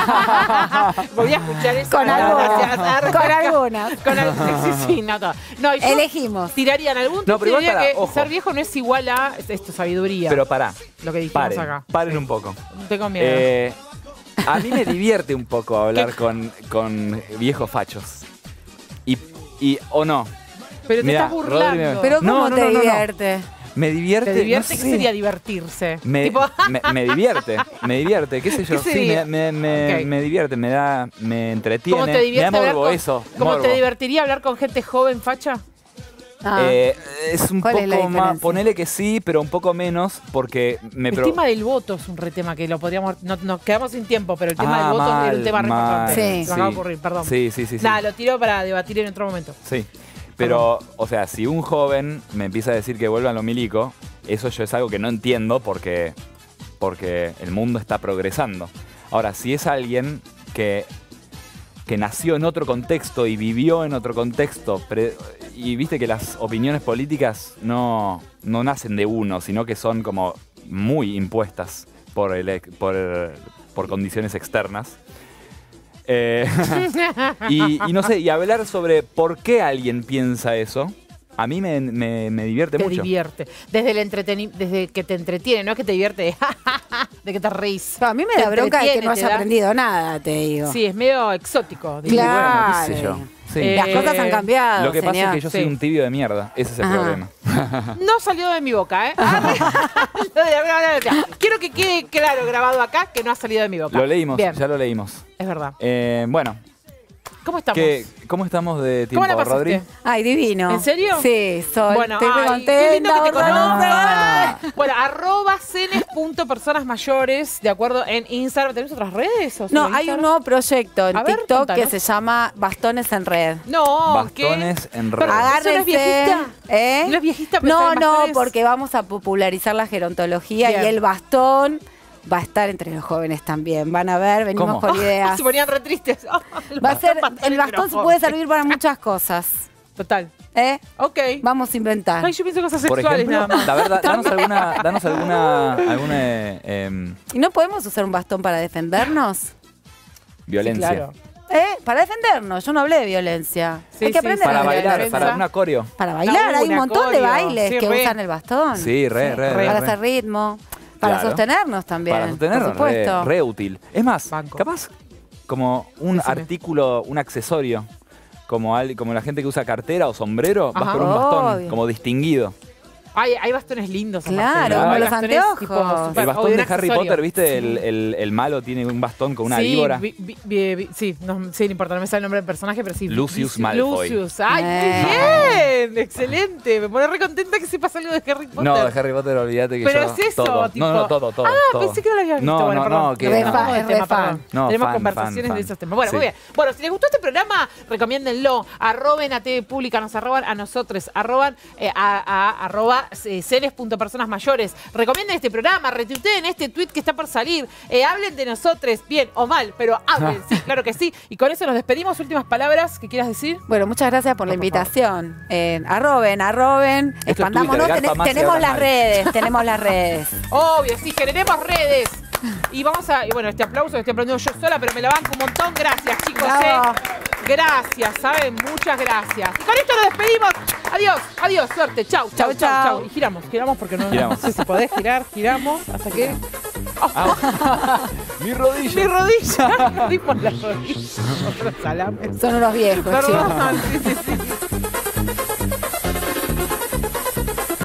Voy a escuchar eso. Con algunas, Gracias. con algunas. Con al- sí, sí, no, todo. No, y yo Elegimos. tirarían algún No, pero igual diría pará, que ojo. ser viejo no es igual a esto, sabiduría. Pero pará, lo que dijimos paren, acá. paren un poco. Tengo miedo. Eh, a mí me divierte un poco hablar con, con viejos fachos. Y, y o no. Pero te Mirá, estás burlando. Rodri me- Pero ¿cómo No, no, te no, no, no. divierte? Me divierte. ¿Te divierte? no ¿Qué sé. sería divertirse? Me, Tipo- me, me divierte, me divierte, qué sé yo. ¿Qué Sí, sería? me, me, me, Ok. me divierte, me da, me entretiene. ¿Cómo te me da divierte hablar morbo con, eso. ¿Cómo morbo. te divertiría hablar con gente joven, facha? Ah. Eh, es un ¿Cuál es la poco más, diferencia? ponele que sí, pero un poco menos, porque me El pro- tema del voto es un re tema que lo podríamos. No, nos quedamos sin tiempo, pero el tema Ah, del voto mal, es un tema re mal. importante. Sí. Se me acaba de ocurrir, perdón. Sí, sí, sí. sí. Nada, lo tiro para debatir en otro momento. Sí. Pero, o sea, si un joven me empieza a decir que vuelvan los milicos, eso yo es algo que no entiendo porque, porque el mundo está progresando. Ahora, si es alguien que, que nació en otro contexto y vivió en otro contexto, pre- y viste que las opiniones políticas no, no nacen de uno, sino que son como muy impuestas por, el, ex- por, por condiciones externas. Eh, y, y no sé, y hablar sobre por qué alguien piensa eso, a mí me, me- me divierte Te mucho. divierte. Desde el entreteni desde que te entretiene, no es que te divierte de, de que te reís. No, a mí me Te da bronca de que entretiene, no te haya da- aprendido nada, te digo. Sí, es medio exótico. digo. Claro. qué sé yo. Sí. Eh, Las cosas han cambiado. Lo que pasa señor. es que yo soy Sí. un tibio de mierda, ese es el Ajá. problema. No salió de mi boca, ¿eh? Quiero que quede claro grabado acá que no ha salido de mi boca. Lo leímos, Bien, ya lo leímos. es verdad. Eh, bueno, ¿Cómo estamos? ¿Qué, ¿Cómo estamos de tiempo, ¿Cómo la pasaste? Rodri? Ay, divino. ¿En serio? Sí, soy. Bueno, estoy muy ay, contenta. qué lindo que te Orlando. conozcan. Bueno, arroba cenes.personas mayores, de acuerdo, en Instagram. ¿Tenemos otras redes? ¿O No, solo hay un Instagram? nuevo proyecto en A ver, TikTok contanos. que se llama Bastones en Red. No, Bastones ¿qué? en red. Pero, ¿eso no es Agárrense. viejista? ¿Eh? ¿No es viejista? pero No, está en no, bastones? porque vamos a popularizar la gerontología Bien. y el bastón va a estar entre los jóvenes también. Van a ver, venimos ¿Cómo? con ideas. Se ponían re tristes. Va a ser, el bastón se puede servir para muchas cosas. Total. ¿Eh? Ok. Vamos a inventar. Ay, yo pienso cosas Por sexuales ejemplo, nada más. la verdad, danos alguna, danos alguna, alguna eh, em, ¿Y no podemos usar un bastón para defendernos? violencia. Sí, claro. ¿Eh? Para defendernos. Yo no hablé de violencia. Sí, Hay que sí, aprender Para a bailar, violencia. para una coreo. Para bailar, No, hay un una montón de coreo. bailes Sí, que re. usan el bastón. Sí, re, re, re. Para re. hacer ritmo. Para Claro. sostenernos también. Para sostenernos, por supuesto. re, re útil. Es más, Banco. capaz como un Decime. artículo, un accesorio, como, al- como la gente que usa cartera o sombrero, vas Ajá. con un bastón Obvio. como distinguido. Hay, hay bastones lindos. aparte, Claro, ¿no? como Hay los bastones anteojos. tipo El super- El o bastón un de Harry accesorio. Potter, ¿viste? Sí. El, el- el malo tiene un bastón con una Sí, víbora. vi- vi- vi- vi- sí, no, sí, no importa, no me sale el nombre del personaje, pero sí. Lucius vi- Malfoy. Lucius, ay, Eh. muy bien, excelente. Me pone re contenta que sepas algo de Harry Potter. No, de Harry Potter, olvídate que Pero yo... es eso, todo. tipo- No, no, todo, todo. Ah, todo. pensé que no lo habías visto. No, bueno, no, perdón. no, que Re no. fan, Del es tema, re fan. perdón. No, Tenemos fan, conversaciones fan, fan. de esos temas. Bueno, Sí. muy bien. Bueno, si les gustó este programa, recomiéndenlo. Arroben a T V Pública, nos arroban a nosotros, arroban eh, a, a arroba eh, cenes.personas mayores. Recomienden este programa, retuiteen este tweet que está por salir. Eh, hablen de nosotros, bien o mal, pero hablen, sí, claro que sí. Y con eso nos despedimos. Últimas palabras que quieras decir. Bueno, muchas gracias por la invitación. Eh, arroben, arroben, es expandámonos. Twitter, Ten- garpa más y tenemos habla las mal. redes, tenemos las redes. Obvio, sí, generemos redes. Y vamos a, y bueno, este aplauso que estoy aprendiendo yo sola, pero me la banco un montón. Gracias, chicos. Bravo. eh. Gracias, ¿saben? Muchas gracias. Y con esto nos despedimos. Adiós, adiós, suerte. Chau, chau, Chau, chau, chau. chau. Y giramos, giramos porque no, Giramos. no sé si podés girar, giramos hasta que. Mi rodilla. Mi rodilla. Dimos la rodilla. Otro salame. Son unos viejos, chicos. Perdón, sí, sí, sí.